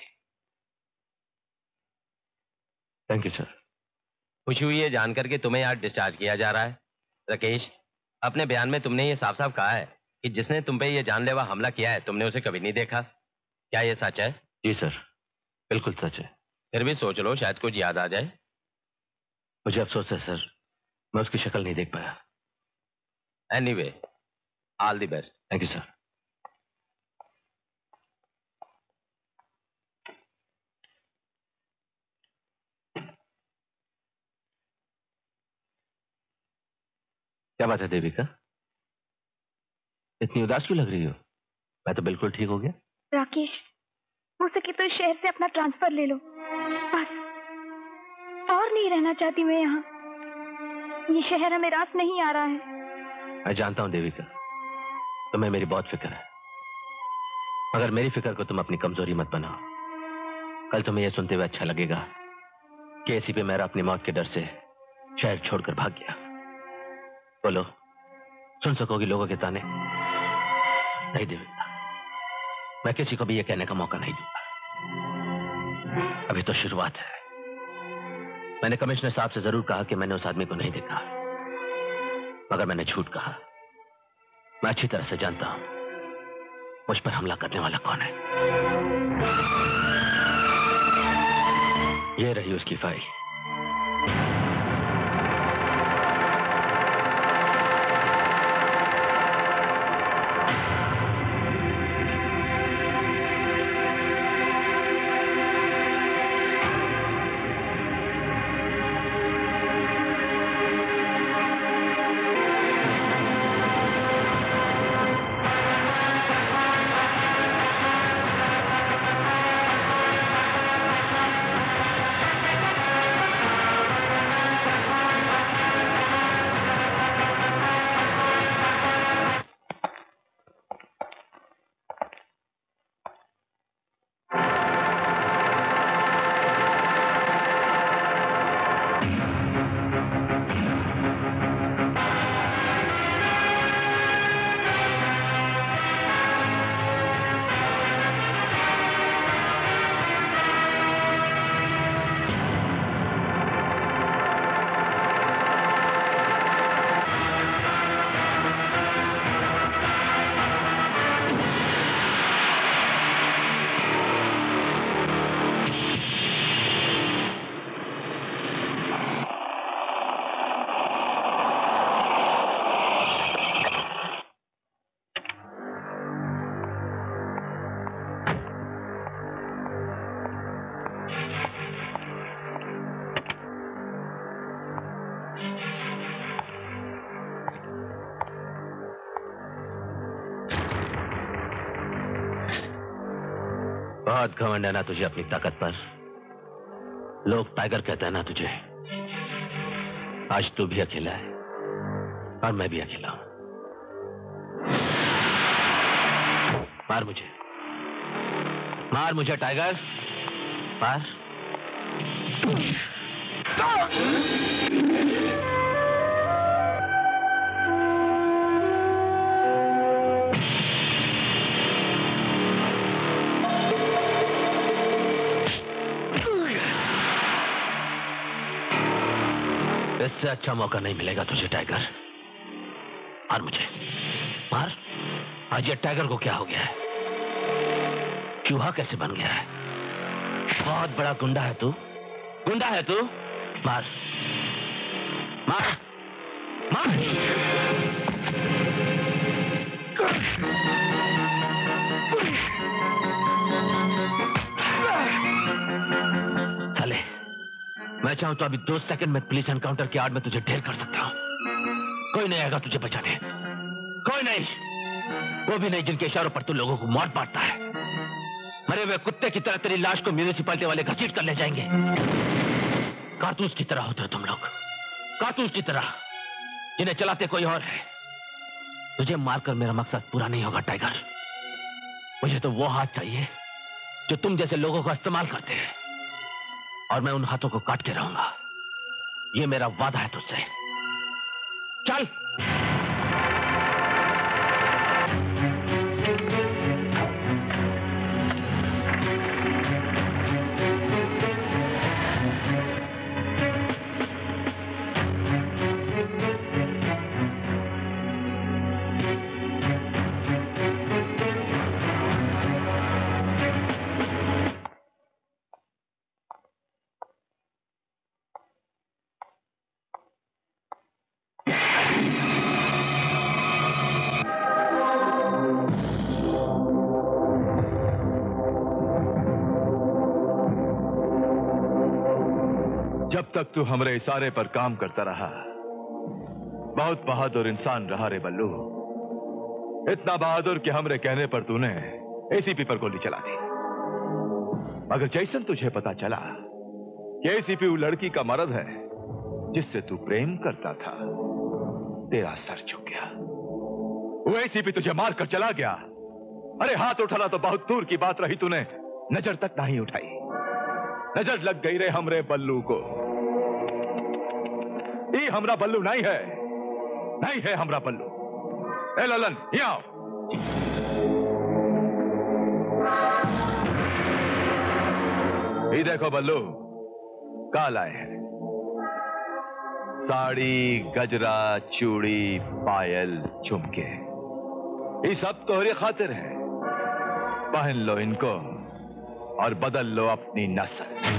S11: Thank you sir. खुशी हुई है जानकर के तुम्हें यहाँ डिस्चार्ज किया जा रहा है। राकेश, अपने बयान में तुमने ये साफ साफ कहा है कि जिसने तुम पे ये जानलेवा हमला किया है तुमने उसे कभी नहीं देखा। क्या ये सच है?
S1: जी सर, बिल्कुल सच है।
S11: फिर भी सोच लो, शायद कुछ याद आ जाए।
S1: मुझे अफसोस है सर, मैं उसकी शक्ल नहीं देख पाया।
S11: Anyway, all the best.
S1: Thank you sir. क्या बात है देविका, इतनी उदास क्यों लग रही हो? मैं तो बिल्कुल ठीक हो गया।
S3: राकेश, हो सके तो इस शहर से अपना ट्रांसफर ले लो, बस। और नहीं रहना चाहती मैं यहाँ, ये शहर हमें रास नहीं आ रहा है।
S1: मैं जानता हूँ देविका, तुम्हें मेरी बहुत फिक्र है, मगर मेरी फिक्र को तुम अपनी कमजोरी मत बनाओ। कल तुम्हें यह सुनते हुए अच्छा लगेगा कि एसीपी मेरा अपनी मौत के डर से शहर छोड़कर भाग गया। बोलो, सुन सकोगी लोगों के ताने? नहीं देविका, मैं किसी को भी यह कहने का मौका नहीं दूंगा। अभी तो शुरुआत है। मैंने कमिश्नर साहब से जरूर कहा कि मैंने उस आदमी को नहीं देखा, मगर मैंने झूठ कहा। मैं अच्छी तरह से जानता हूं मुझ पर हमला करने वाला कौन है। यह रही उसकी फाइल। बहुत घमंड है ना तुझे अपनी ताकत पर। लोग टाइगर कहते हैं ना तुझे। आज तू भी अकेला है और मैं भी अकेला हूं। मार मुझे, मार मुझे टाइगर, मार। इससे अच्छा मौका नहीं मिलेगा तुझे टाइगर। मार मुझे, मार। आज ये टाइगर को क्या हो गया है? चूहा कैसे बन गया है? बहुत बड़ा गुंडा है तू, गुंडा है तू। मार, मार, मार। चले, मैं चाहूं तो अभी दो सेकंड में पुलिस एनकाउंटर की आड़ में तुझे ढेर कर सकता हूं। कोई नहीं आएगा तुझे बचाने, कोई नहीं, वो भी नहीं जिनके इशारों पर तू लोगों को मार मारता है। मरे हुए कुत्ते की तरह तेरी लाश को म्यूनिसिपैलिटी वाले घसीट कर ले जाएंगे। कारतूस की तरह होते हो तुम लोग, कारतूस की तरह, जिन्हें चलाते कोई और है। तुझे मारकर मेरा मकसद पूरा नहीं होगा टाइगर। मुझे तो वो हाथ चाहिए जो तुम जैसे लोगों का इस्तेमाल करते हैं, और मैं उन हाथों को काट के रहूंगा। ये मेरा वादा है तुझसे। चल।
S15: जब तक तू हमारे इशारे पर काम करता रहा, बहुत बहादुर इंसान रहा रे बल्लू। इतना बहादुर कि हमरे कहने पर तूने एसीपी पर गोली चला दी। मगर जैसन तुझे पता चला कि एसीपी वो लड़की का मर्द है जिससे तू प्रेम करता था, तेरा सर झुक गया। वो एसीपी तुझे मारकर चला गया। अरे हाथ उठाना तो बहुत दूर की बात रही, तूने नजर तक नहीं उठाई। नजर लग गई रे हमरे बल्लू को। ये हमरा बल्लू नहीं है, नहीं है हमरा बल्लू। ए ललन, यहाँ आओ। ये देखो बल्लू, काल आए हैं। साड़ी, गजरा, चूड़ी, पायल, झुमके, ये सब तोहरी खातिर है। पहन लो इनको और बदल लो अपनी नस्ल।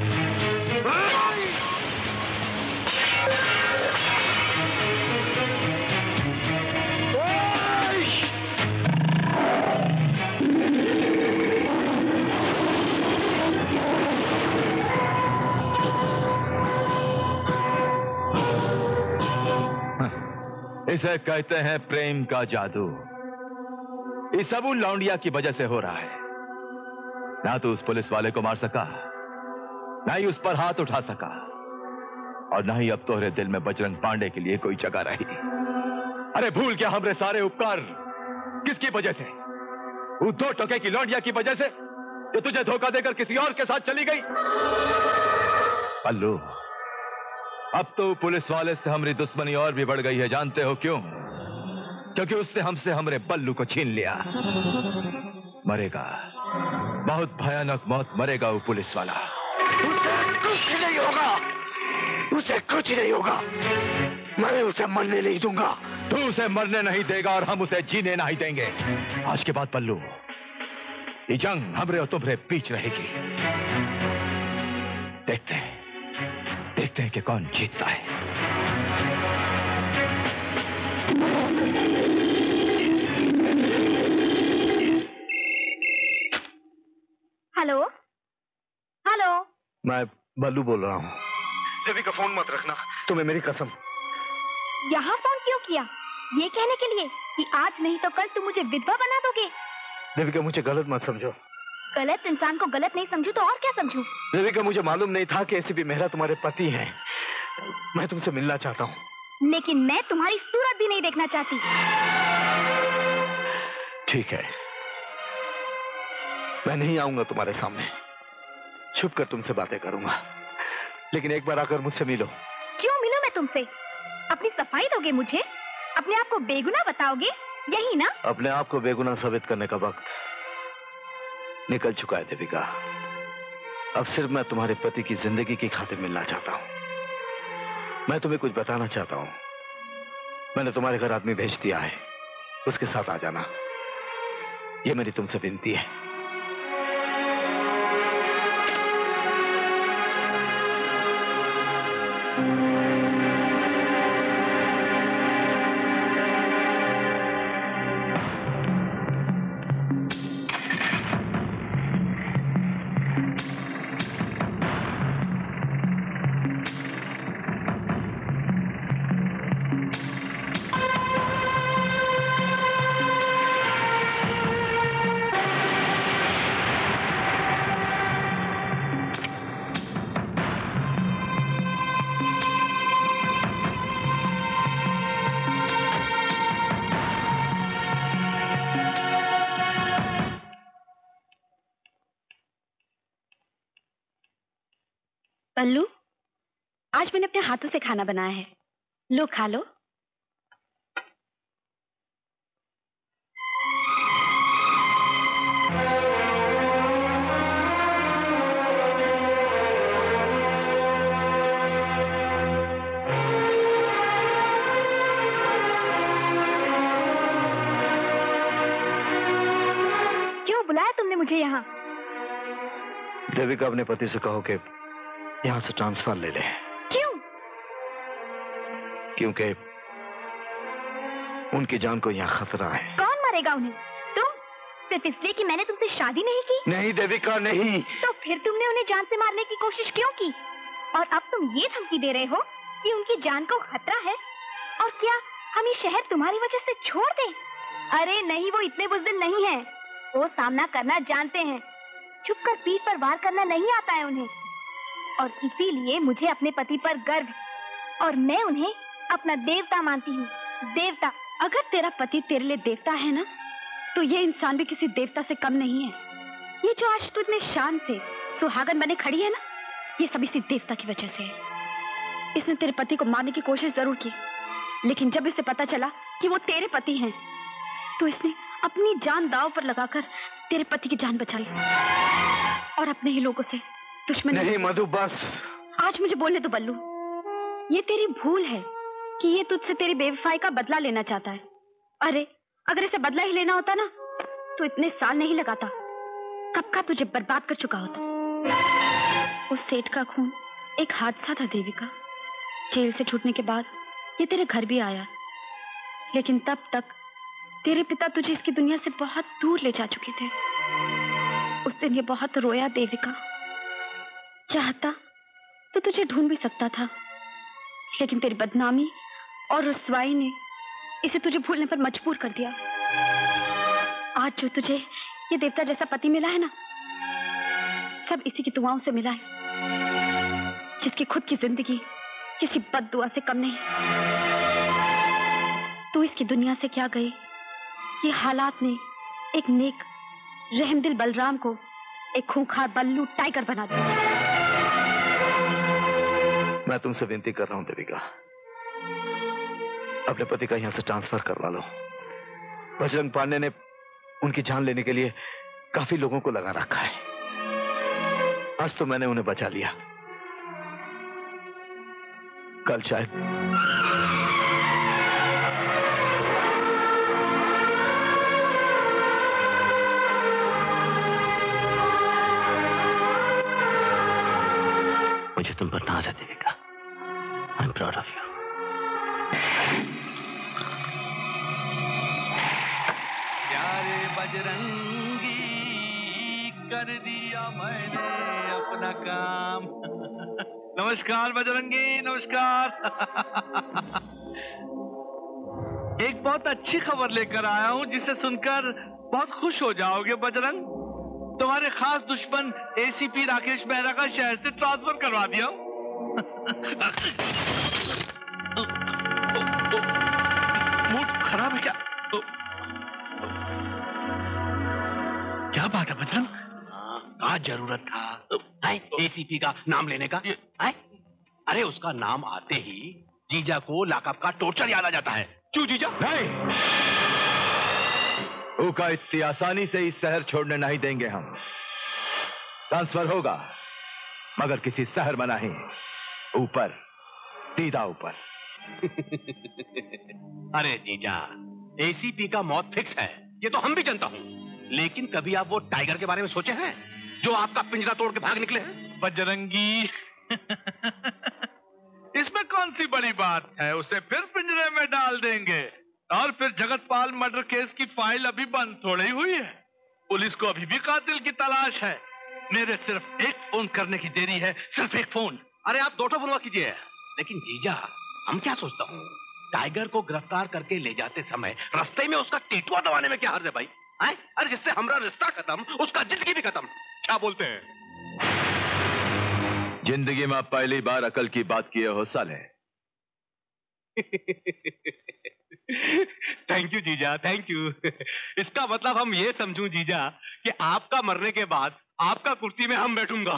S15: इसे कहते हैं प्रेम का जादू। इस सब लौंडिया की वजह से हो रहा है। ना तो उस पुलिस वाले को मार सका, ना ही उस पर हाथ उठा सका, और ना ही अब तोहरे दिल में बजरंग पांडे के लिए कोई जगह रही। अरे भूल क्या हमरे सारे उपकार किसकी वजह से? वो दो टोके की लौंडिया की वजह से जो तुझे धोखा देकर किसी और के साथ चली गई। पल्लू, अब तो पुलिस वाले से हमारी दुश्मनी और भी बढ़ गई है। जानते हो क्यों? क्योंकि उसने हमसे हमरे बल्लू को छीन लिया। मरेगा, बहुत भयानक मौत मरेगा वो पुलिस वाला।
S18: उसे कुछ नहीं होगा, उसे कुछ नहीं होगा। मैं उसे मरने नहीं दूंगा।
S15: तू उसे मरने नहीं देगा और हम उसे जीने नहीं देंगे। आज के बाद पल्लू, ये जंग हमरे और तुम्हारे बीच रहेगी। देखते हैं, देखते हैं कि कौन जीतता है।
S3: Hello, hello.
S18: मैं बल्लू बोल रहा हूँ। देवी का फोन मत रखना, तुम्हें मेरी कसम।
S3: यहाँ फोन क्यों किया? ये कहने के लिए कि आज नहीं तो कल तुम मुझे विधवा बना दोगे।
S18: देविका, मुझे गलत मत समझो।
S3: गलत इंसान को गलत नहीं समझू तो और क्या समझू?
S18: देविका, मुझे मालूम नहीं था कि एसीपी मेहरा तुम्हारे पति हैं। मैं तुमसे मिलना चाहता हूँ।
S3: लेकिन मैं तुम्हारी सूरत भी नहीं देखना चाहती।
S18: ठीक है, मैं नहीं आऊंगा तुम्हारे सामने, छुप कर तुमसे बातें करूंगा, लेकिन एक बार आकर मुझसे मिलो।
S3: क्यों मिलूं मैं तुमसे? अपनी सफाई दोगे मुझे? अपने आप को बेगुनाह बताओगे, यही ना?
S18: अपने आप को बेगुनाह साबित करने का वक्त निकल चुका है देविका। अब सिर्फ मैं तुम्हारे पति की जिंदगी की खातिर मिलना चाहता हूं। मैं तुम्हें कुछ बताना चाहता हूं। मैंने तुम्हारे घर आदमी भेज दिया है, उसके साथ आ जाना, यह मेरी तुमसे विनती है।
S3: पल्लू, आज मैंने अपने हाथों से खाना बनाया है, लो खा लो। क्यों बुलाया तुमने मुझे यहाँ?
S18: देविका, अपने पति से कहो कि यहां से ट्रांसफर ले ले।
S3: क्यों?
S18: क्योंकि उनकी जान को यहाँ खतरा है।
S3: कौन मारेगा उन्हें? तुम? सिर्फ इसलिए कि मैंने तुमसे शादी नहीं की?
S18: नहीं देविका, नहीं।
S3: तो फिर तुमने उन्हें जान से मारने की कोशिश क्यों की? और अब तुम ये धमकी दे रहे हो कि उनकी जान को खतरा है? और क्या हम ये शहर तुम्हारी वजह से छोड़ दें? अरे नहीं, वो इतने बुज़दिल नहीं है। वो सामना करना जानते हैं, छुपकर पीठ पर वार करना नहीं आता है उन्हें। और इसीलिए मुझे अपने पति पर गर्व है और मैं उन्हें अपना देवता मानती हूँ। देवता। अगर तेरा पति तेरे लिए देवता है ना, तो ये इंसान भी किसी देवता से कम नहीं है। ये जो आज तू इतने शान से सुहागन बने खड़ी है ना, ये सब इसी देवता की वजह से है। इसने तेरे पति को मारने की कोशिश जरूर की, लेकिन जब इसे पता चला कि वो तेरे पति हैं, तो इसने अपनी जान दांव पर लगाकर तेरे पति की जान बचा ली और अपने ही लोगों से दुश्मनी।
S18: नहीं मधु, बस।
S3: आज मुझे बोलने दो बल्लू, ये तेरी भूल है कि ये तुझसे तेरी बेवफाई का बदला लेना चाहता है। अरे अगर इसे बदला ही लेना होता ना, तो इतने साल नहीं लगाता, कब का तुझे बर्बाद कर चुका होता। उस सेठ का खून एक हादसा था देविका। जेल से छूटने के बाद ये तेरे घर भी आया, लेकिन तब तक तेरे पिता तुझे इसकी दुनिया से बहुत दूर ले जा चुके थे। उस दिन ये बहुत रोया देविका। चाहता तो तुझे ढूंढ भी सकता था, लेकिन तेरी बदनामी और रुसवाई ने इसे तुझे भूलने पर मजबूर कर दिया। आज जो तुझे ये देवता जैसा पति मिला है ना, सब इसी की दुआओं से मिला है, जिसकी खुद की जिंदगी किसी बद्दुआ से कम नहीं। तू इसकी दुनिया से क्या गई, ये हालात ने एक नेक रहमदिल बलराम को एक खूंखार बल्लू टाइगर बना दिया।
S18: मैं तुमसे विनती कर रहा हूं देविका, अपने पति का यहां से ट्रांसफर करवा लो। बजरंग पांडे ने उनकी जान लेने के लिए काफी लोगों को लगा रखा है। आज तो मैंने उन्हें बचा लिया, कल शायद
S1: मुझे तुम पर नाज है Devika. I am proud of you.
S13: प्यारे बजरंगी, कर दिया मैंने अपना काम। नमस्कार बजरंगी, नमस्कार। एक बहुत अच्छी खबर लेकर आया हूं, जिसे सुनकर बहुत खुश हो जाओगे बजरंग। तुम्हारे खास दुश्मन एसीपी राकेश मेहरा का शहर से ट्रांसफर करवा दिया। मूड खराब है क्या? क्या बात है बजरंग? क्या जरूरत था एसीपी का नाम लेने का? है? अरे उसका नाम आते ही जीजा को लाकअप का टॉर्चर याद आ जाता है। क्यों जीजा?
S15: नहीं, उका इतनी आसानी से इस शहर छोड़ने नहीं देंगे हम। ट्रांसफर होगा मगर किसी शहर में नहीं, ऊपर, सीधा ऊपर।
S1: अरे जीजा, एसीपी का मौत फिक्स है, ये तो हम भी जानता हूं। लेकिन कभी आप वो टाइगर के बारे में सोचे हैं जो आपका पिंजरा तोड़ के भाग निकले हैं?
S13: बजरंगी, इसमें कौन सी बड़ी बात है? उसे फिर पिंजरे में डाल देंगे। और फिर जगतपाल मर्डर केस की फाइल अभी बंद थोड़ी हुई है। पुलिस को अभी भी कातिल की तलाश है। मेरे सिर्फ एक फोन करने की देरी है, सिर्फ एक फोन।
S1: अरे आप दो ठो बुलवा कीजिए। लेकिन जीजा, हम क्या सोचता हूँ, टाइगर को गिरफ्तार करके ले जाते समय रास्ते में उसका टेटुआ दबाने में क्या हर्ज है भाई? आए? अरे जिससे हमारा रिश्ता खत्म, उसका जिंदगी भी खत्म। क्या बोलते हैं?
S15: जिंदगी में पहली बार अकल की बात किए हो साले।
S1: थैंक यू जीजा, थैंक यू। इसका मतलब हम ये समझूं जीजा कि आपका मरने के बाद आपका कुर्सी में हम बैठूंगा।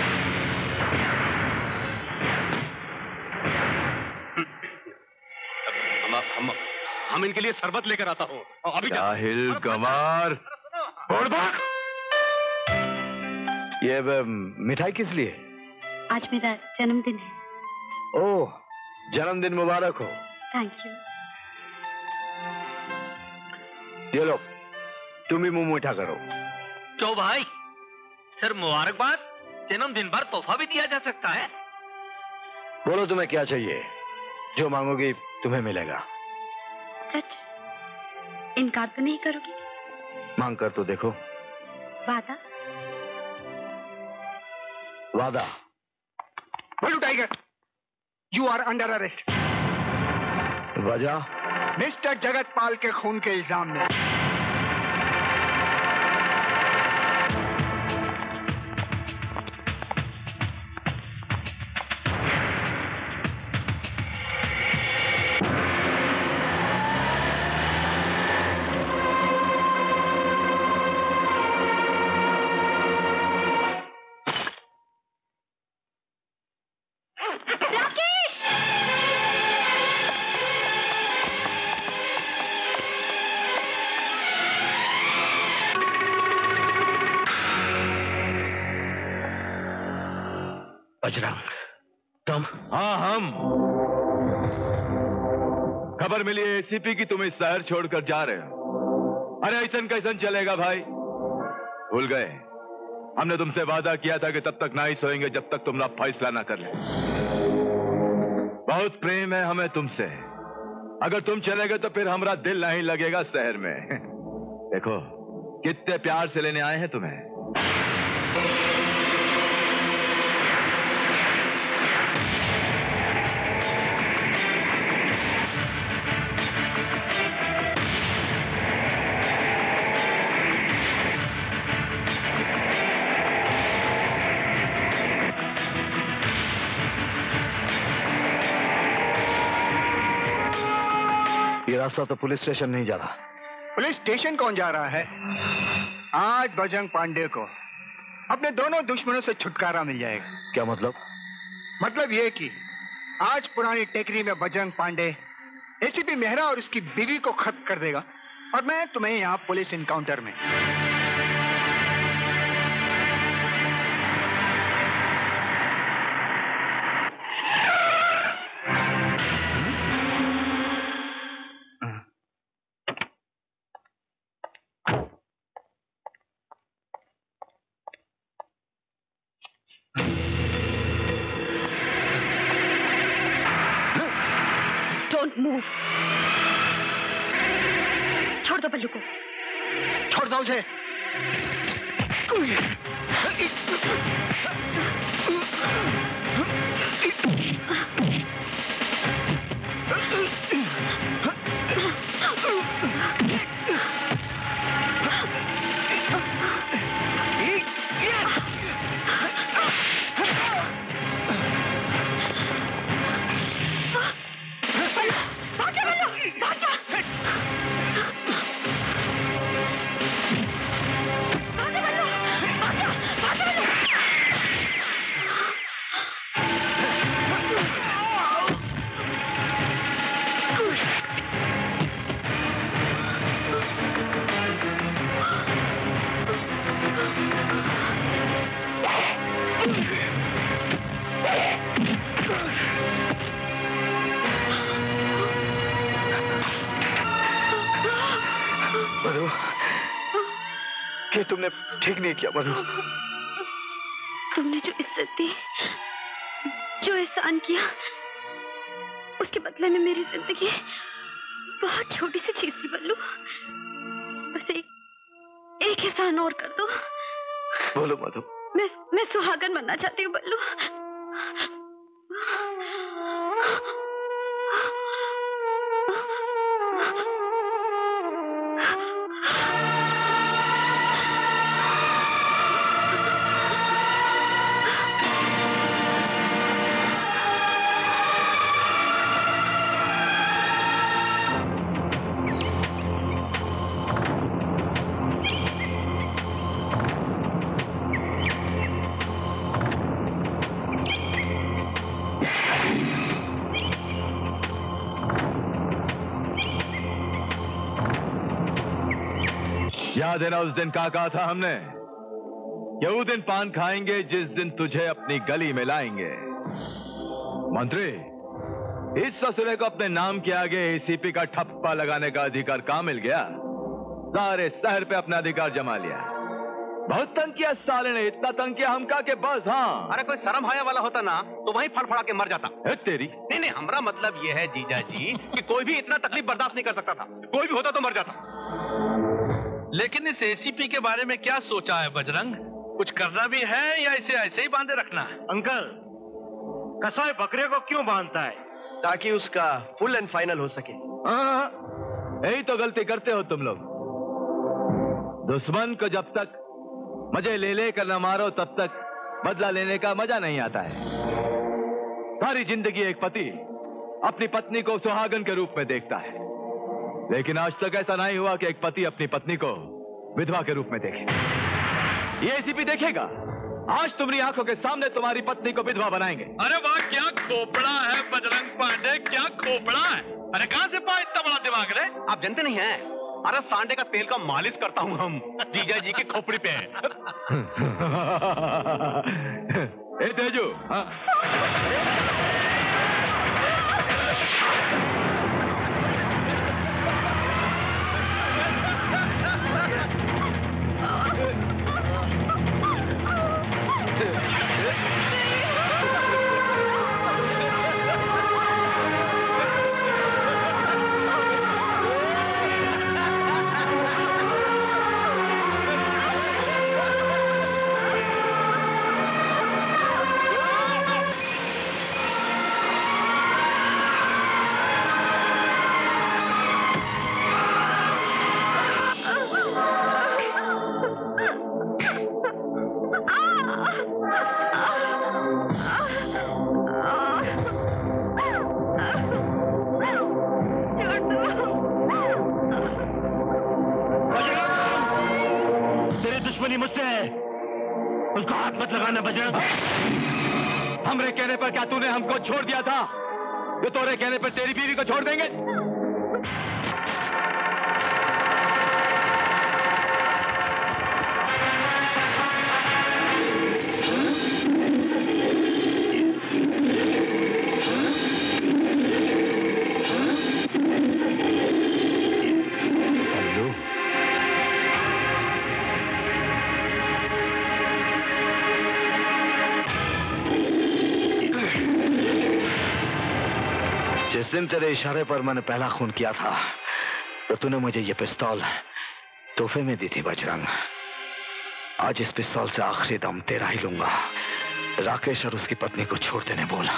S1: हम, हम, हम इनके लिए शरबत लेकर आता हूं। अभी
S15: जाहिल गंवार, ये मिठाई किस लिए?
S3: आज मेरा जन्मदिन है।
S10: ओह, जन्मदिन मुबारक हो।
S3: Thank you.
S10: ये लो, तुम भी मुंह मीठा करो।
S4: क्यों भाई, सिर्फ मुबारकबाद? जन्मदिन भर तोहफा भी दिया जा सकता है।
S10: बोलो तुम्हें क्या चाहिए, जो मांगोगी तुम्हें मिलेगा।
S3: सच? इनकार तो नहीं करोगी?
S10: मांग कर तो देखो।
S3: वादा?
S10: वादा।
S8: बोलो tiger, you are under arrest.
S10: वजह?
S8: मिस्टर जगतपाल के खून के इल्जाम में।
S1: बजरंग, तुम?
S15: हाँ, हम। खबर मिली है एसीपी की तुम इस शहर छोड़कर जा रहे हो। अरे ऐसन कैसन चलेगा भाई? भूल गए हमने तुमसे वादा किया था कि तब तक ना ही सोएंगे जब तक तुम ना फैसला ना कर ले। बहुत प्रेम है हमें तुमसे। अगर तुम चले गए तो फिर हमारा दिल नहीं लगेगा शहर में। देखो कितने प्यार से लेने आए हैं तुम्हें।
S10: ये रास्ता तो पुलिस स्टेशन नहीं जा रहा।
S8: पुलिस स्टेशन कौन जा रहा है? आज बजरंग पांडे को अपने दोनों दुश्मनों से छुटकारा मिल जाएगा।
S10: क्या मतलब?
S8: मतलब ये कि आज पुरानी टेकरी में बजरंग पांडे एसीपी मेहरा और उसकी बीवी को खत्म कर देगा और मैं तुम्हें यहाँ पुलिस इनकाउंटर में।
S3: मूव। छोड़ दो बल्लू को।
S8: छोड़ दो उसे।
S18: मधु, ये तुमने ठीक नहीं किया मधु।
S3: तुमने जो इज्जत दी, जो एहसान किया, उसके बदले में मेरी जिंदगी बहुत छोटी सी चीज थी बल्लू। बस एक, एक एहसान और कर दो।
S18: बोलो मधु।
S3: मैं मैं सुहागन बनना चाहती हूँ बल्लू।
S15: याद है ना उस दिन क्या कहा था हमने कि उस दिन पान खाएंगे जिस दिन तुझे अपनी गली में लाएंगे। मंत्री, इस ससुरे को अपने नाम के आगे एसीपी का ठप्पा लगाने का अधिकार कहां मिल गया? सारे शहर पे अपना अधिकार जमा लिया। बहुत तंग किया साले ने, इतना तंग किया हम का के बस। हाँ,
S9: अरे कोई शर्म हाया वाला होता ना तो वहीं फड़फड़ा के मर जाता।
S15: है तेरी।
S9: नहीं नहीं, हमारा मतलब यह है जीजा जी कि कोई भी इतना तकलीफ बर्दाश्त नहीं कर सकता था। कोई भी होता तो मर जाता।
S13: लेकिन इस एसीपी के बारे में क्या सोचा है बजरंग? कुछ करना भी है या इसे ऐसे ही बांधे रखना है?
S7: अंकल, कसाई बकरे को क्यों बांधता है?
S6: ताकि उसका फुल एंड फाइनल हो सके।
S15: हाँ, यही तो गलती करते हो तुम लोग। दुश्मन को जब तक मजे ले ले कर न मारो तब तक बदला लेने का मजा नहीं आता है। सारी जिंदगी एक पति अपनी पत्नी को सुहागन के रूप में देखता है, लेकिन आज तक ऐसा नहीं हुआ कि एक पति अपनी पत्नी को विधवा के रूप में देखे। ये एसीपी देखेगा। आज तुम्हारी आंखों के सामने तुम्हारी पत्नी को विधवा बनाएंगे।
S13: अरे वाह, क्या खोपड़ा है बजरंग पांडे, क्या खोपड़ा है। अरे कहां से पाया इतना बड़ा दिमाग रे?
S9: आप जानते नहीं हैं, अरे सांडे का तेल का मालिश करता हूं हम जीजा जी की खोपड़ी पे।
S15: ए तेजू, हाँ?
S13: मुझसे उसको हाथ मत लगाना बजरंग।
S15: हमरे कहने पर क्या तूने हमको छोड़ दिया था? जो तोरे कहने पर तेरी बीवी को छोड़ देंगे?
S10: जिस दिन तेरे इशारे पर मैंने पहला खून किया था तो तूने मुझे ये पिस्तौल तोहफे में दी थी बजरंग। आज इस पिस्तौल से आखिरी दम तेरा ही लूंगा। राकेश और उसकी पत्नी को छोड़ देने बोला।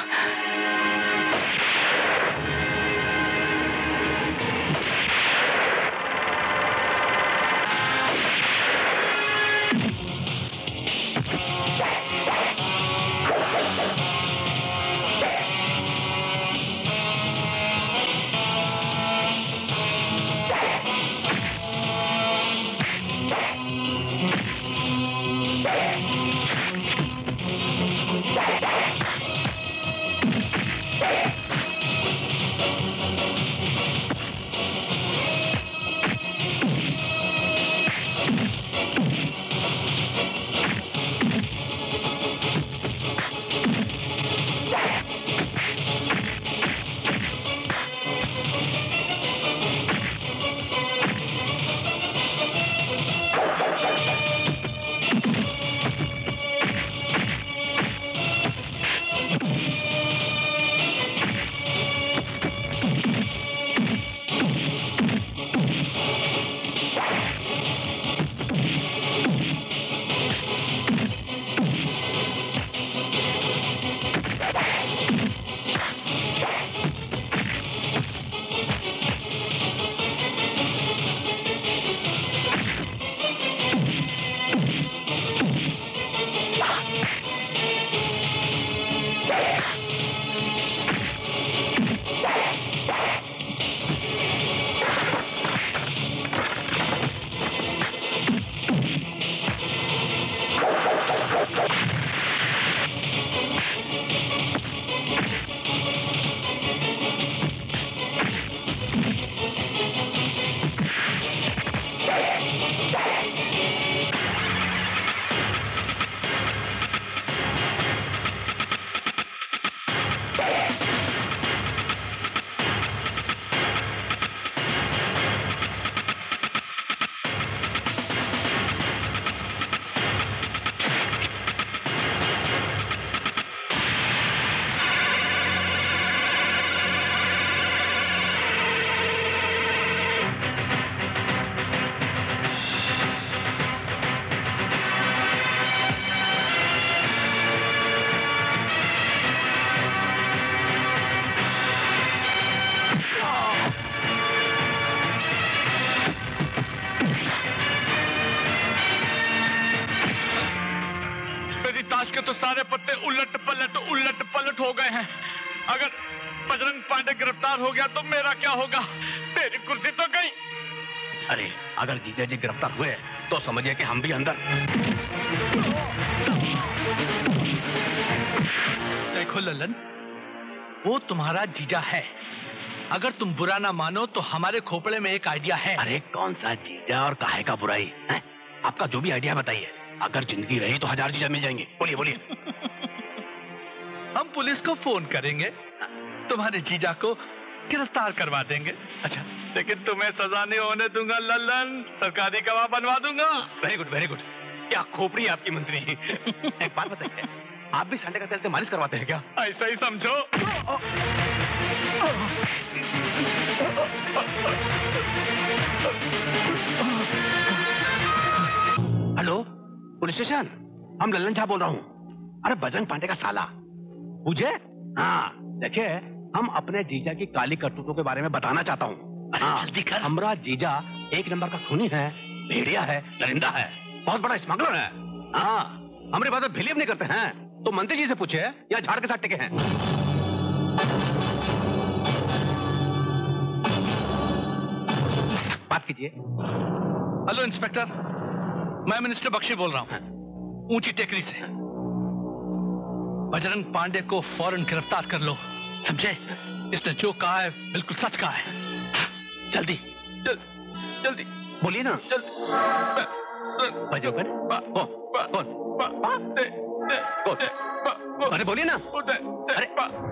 S13: मेरी ताश के तो सारे पत्ते उलट पलट उलट पलट हो गए हैं। अगर बजरंग पांडे गिरफ्तार हो गया तो मेरा क्या होगा? मेरी कुर्सी तो गई।
S9: अरे अगर जीजा जी गिरफ्तार हुए तो समझिए कि हम भी अंदर।
S13: देखो ललन, वो तुम्हारा जीजा है। अगर तुम बुरा ना मानो तो हमारे खोपड़े में एक आइडिया है।
S9: अरे कौन सा जीजा और काहे का बुराई है? आपका जो भी आइडिया बताइए। अगर जिंदगी रही तो हजार जीजा मिल जाएंगे। बोलिए बोलिए।
S13: हम पुलिस को फोन करेंगे, तुम्हारे जीजा को गिरफ्तार करवा देंगे। अच्छा, लेकिन तुम्हें सजा नहीं होने दूंगा ललन, सरकारी गवाह बनवा दूंगा।
S9: Very good very good. क्या खोपड़ी है आपकी मंत्री जी। एक बात बताइए, आप भी संडे का तेल से मालिश करवाते हैं क्या?
S13: ऐसा ही समझो।
S9: हेलो पुलिस स्टेशन, हम लल्लन झा बोल रहा हूँ। अरे बजरंग पांडे का साला मुझे, हाँ देखिए, हम अपने जीजा की काली करतूतों के बारे में बताना चाहता हूँ। हाँ, जल्दी कर। हमारा जीजा एक नंबर का खूनी है, भेड़िया है, दरिंदा है, बहुत बड़ा स्मगलर है। हाँ, हमारी बात बिलीव नहीं करते हैं तो मंत्री जी से पूछे या झाड़ के साथ टिके हैं। बात कीजिए।
S13: हेलो इंस्पेक्टर, मैं मिनिस्टर बख्शी बोल रहा हूँ, ऊंची टेकरी से। बजरंग पांडे को फौरन गिरफ्तार कर लो, समझे? इसने जो कहा है बिल्कुल सच कहा है। जल्दी जल, जल्दी
S9: बोलिए ना। बजरंग अरे बोलिए ना।
S13: अरे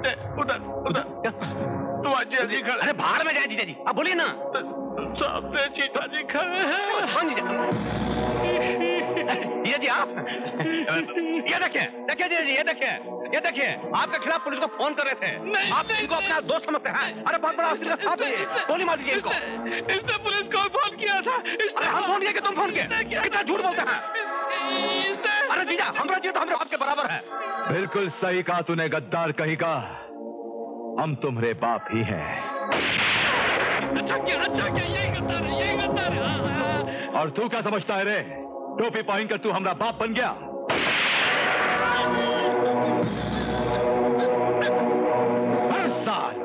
S13: तुम्हारे जी खड़े।
S9: अरे बाहर में जाए जीजा जी, अब बोलिए ना।
S13: सामने जीजा जी खड़े हैं।
S9: कौन जीजा? जीजा जी आप? ये देखिए देखिए जीजा जी, ये देखिए ये देखिए, आपके खिलाफ पुलिस को फोन कर रहे थे। नहीं, आप नहीं, इनको अपना दोस्त समझते हैं। अरे बहुत बड़ा ऑफिसर का साथ है, गोली मार दीजिए इनको।
S13: इसने पुलिस को फोन किया था।
S9: अरे हम फोन किया कि तुम फोन किया? कितना झूठ बोलते हैं। अरे जीजा, हमरा जी तो हमारे बाप के बराबर है।
S15: बिल्कुल सही कहा तूने गद्दार कहीं का, हम तुम्हारे बाप ही हैं।
S13: अच्छा क्या, अच्छा क्या, यही गद्दार है, यही गद्दार है।
S15: और तू क्या समझता है रे? टोपी पहन कर तू हमारा बाप बन गया? हर साल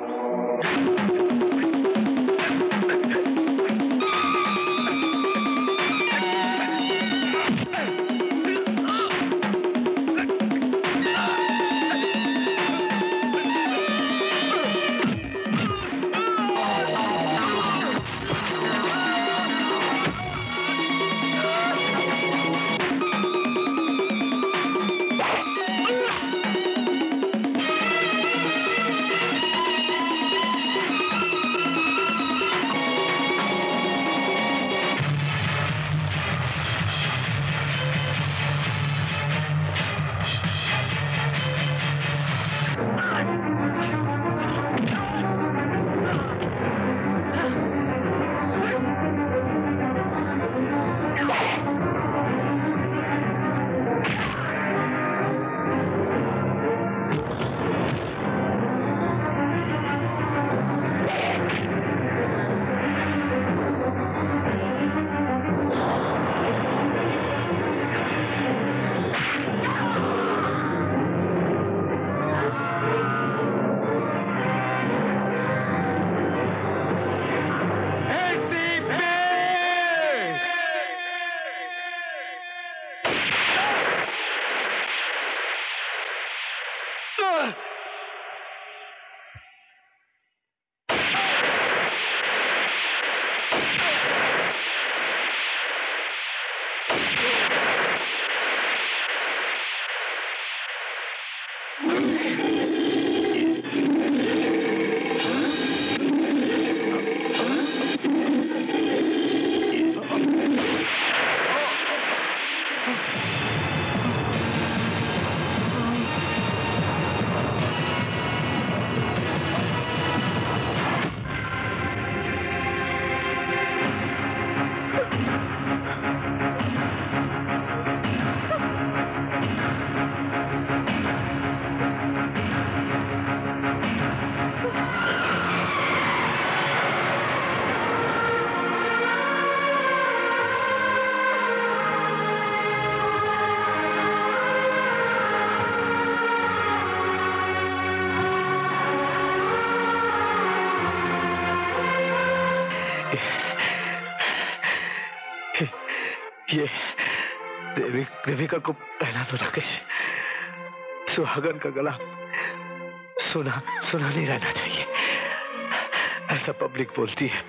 S18: ये देवी देविका को पहना दो राकेश। सुहागन का गला सुना सुना नहीं रहना चाहिए, ऐसा पब्लिक बोलती है।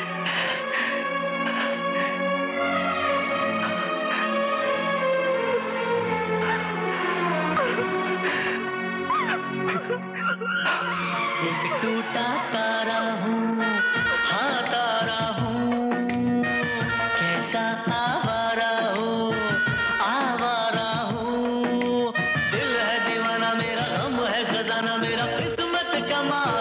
S19: एक टूटा तारा हूँ, हाँ तारा हूँ, कैसा आवारा हूँ, आवारा हूँ। दिल है दीवाना मेरा, गम है खजाना मेरा, किस्मत का मार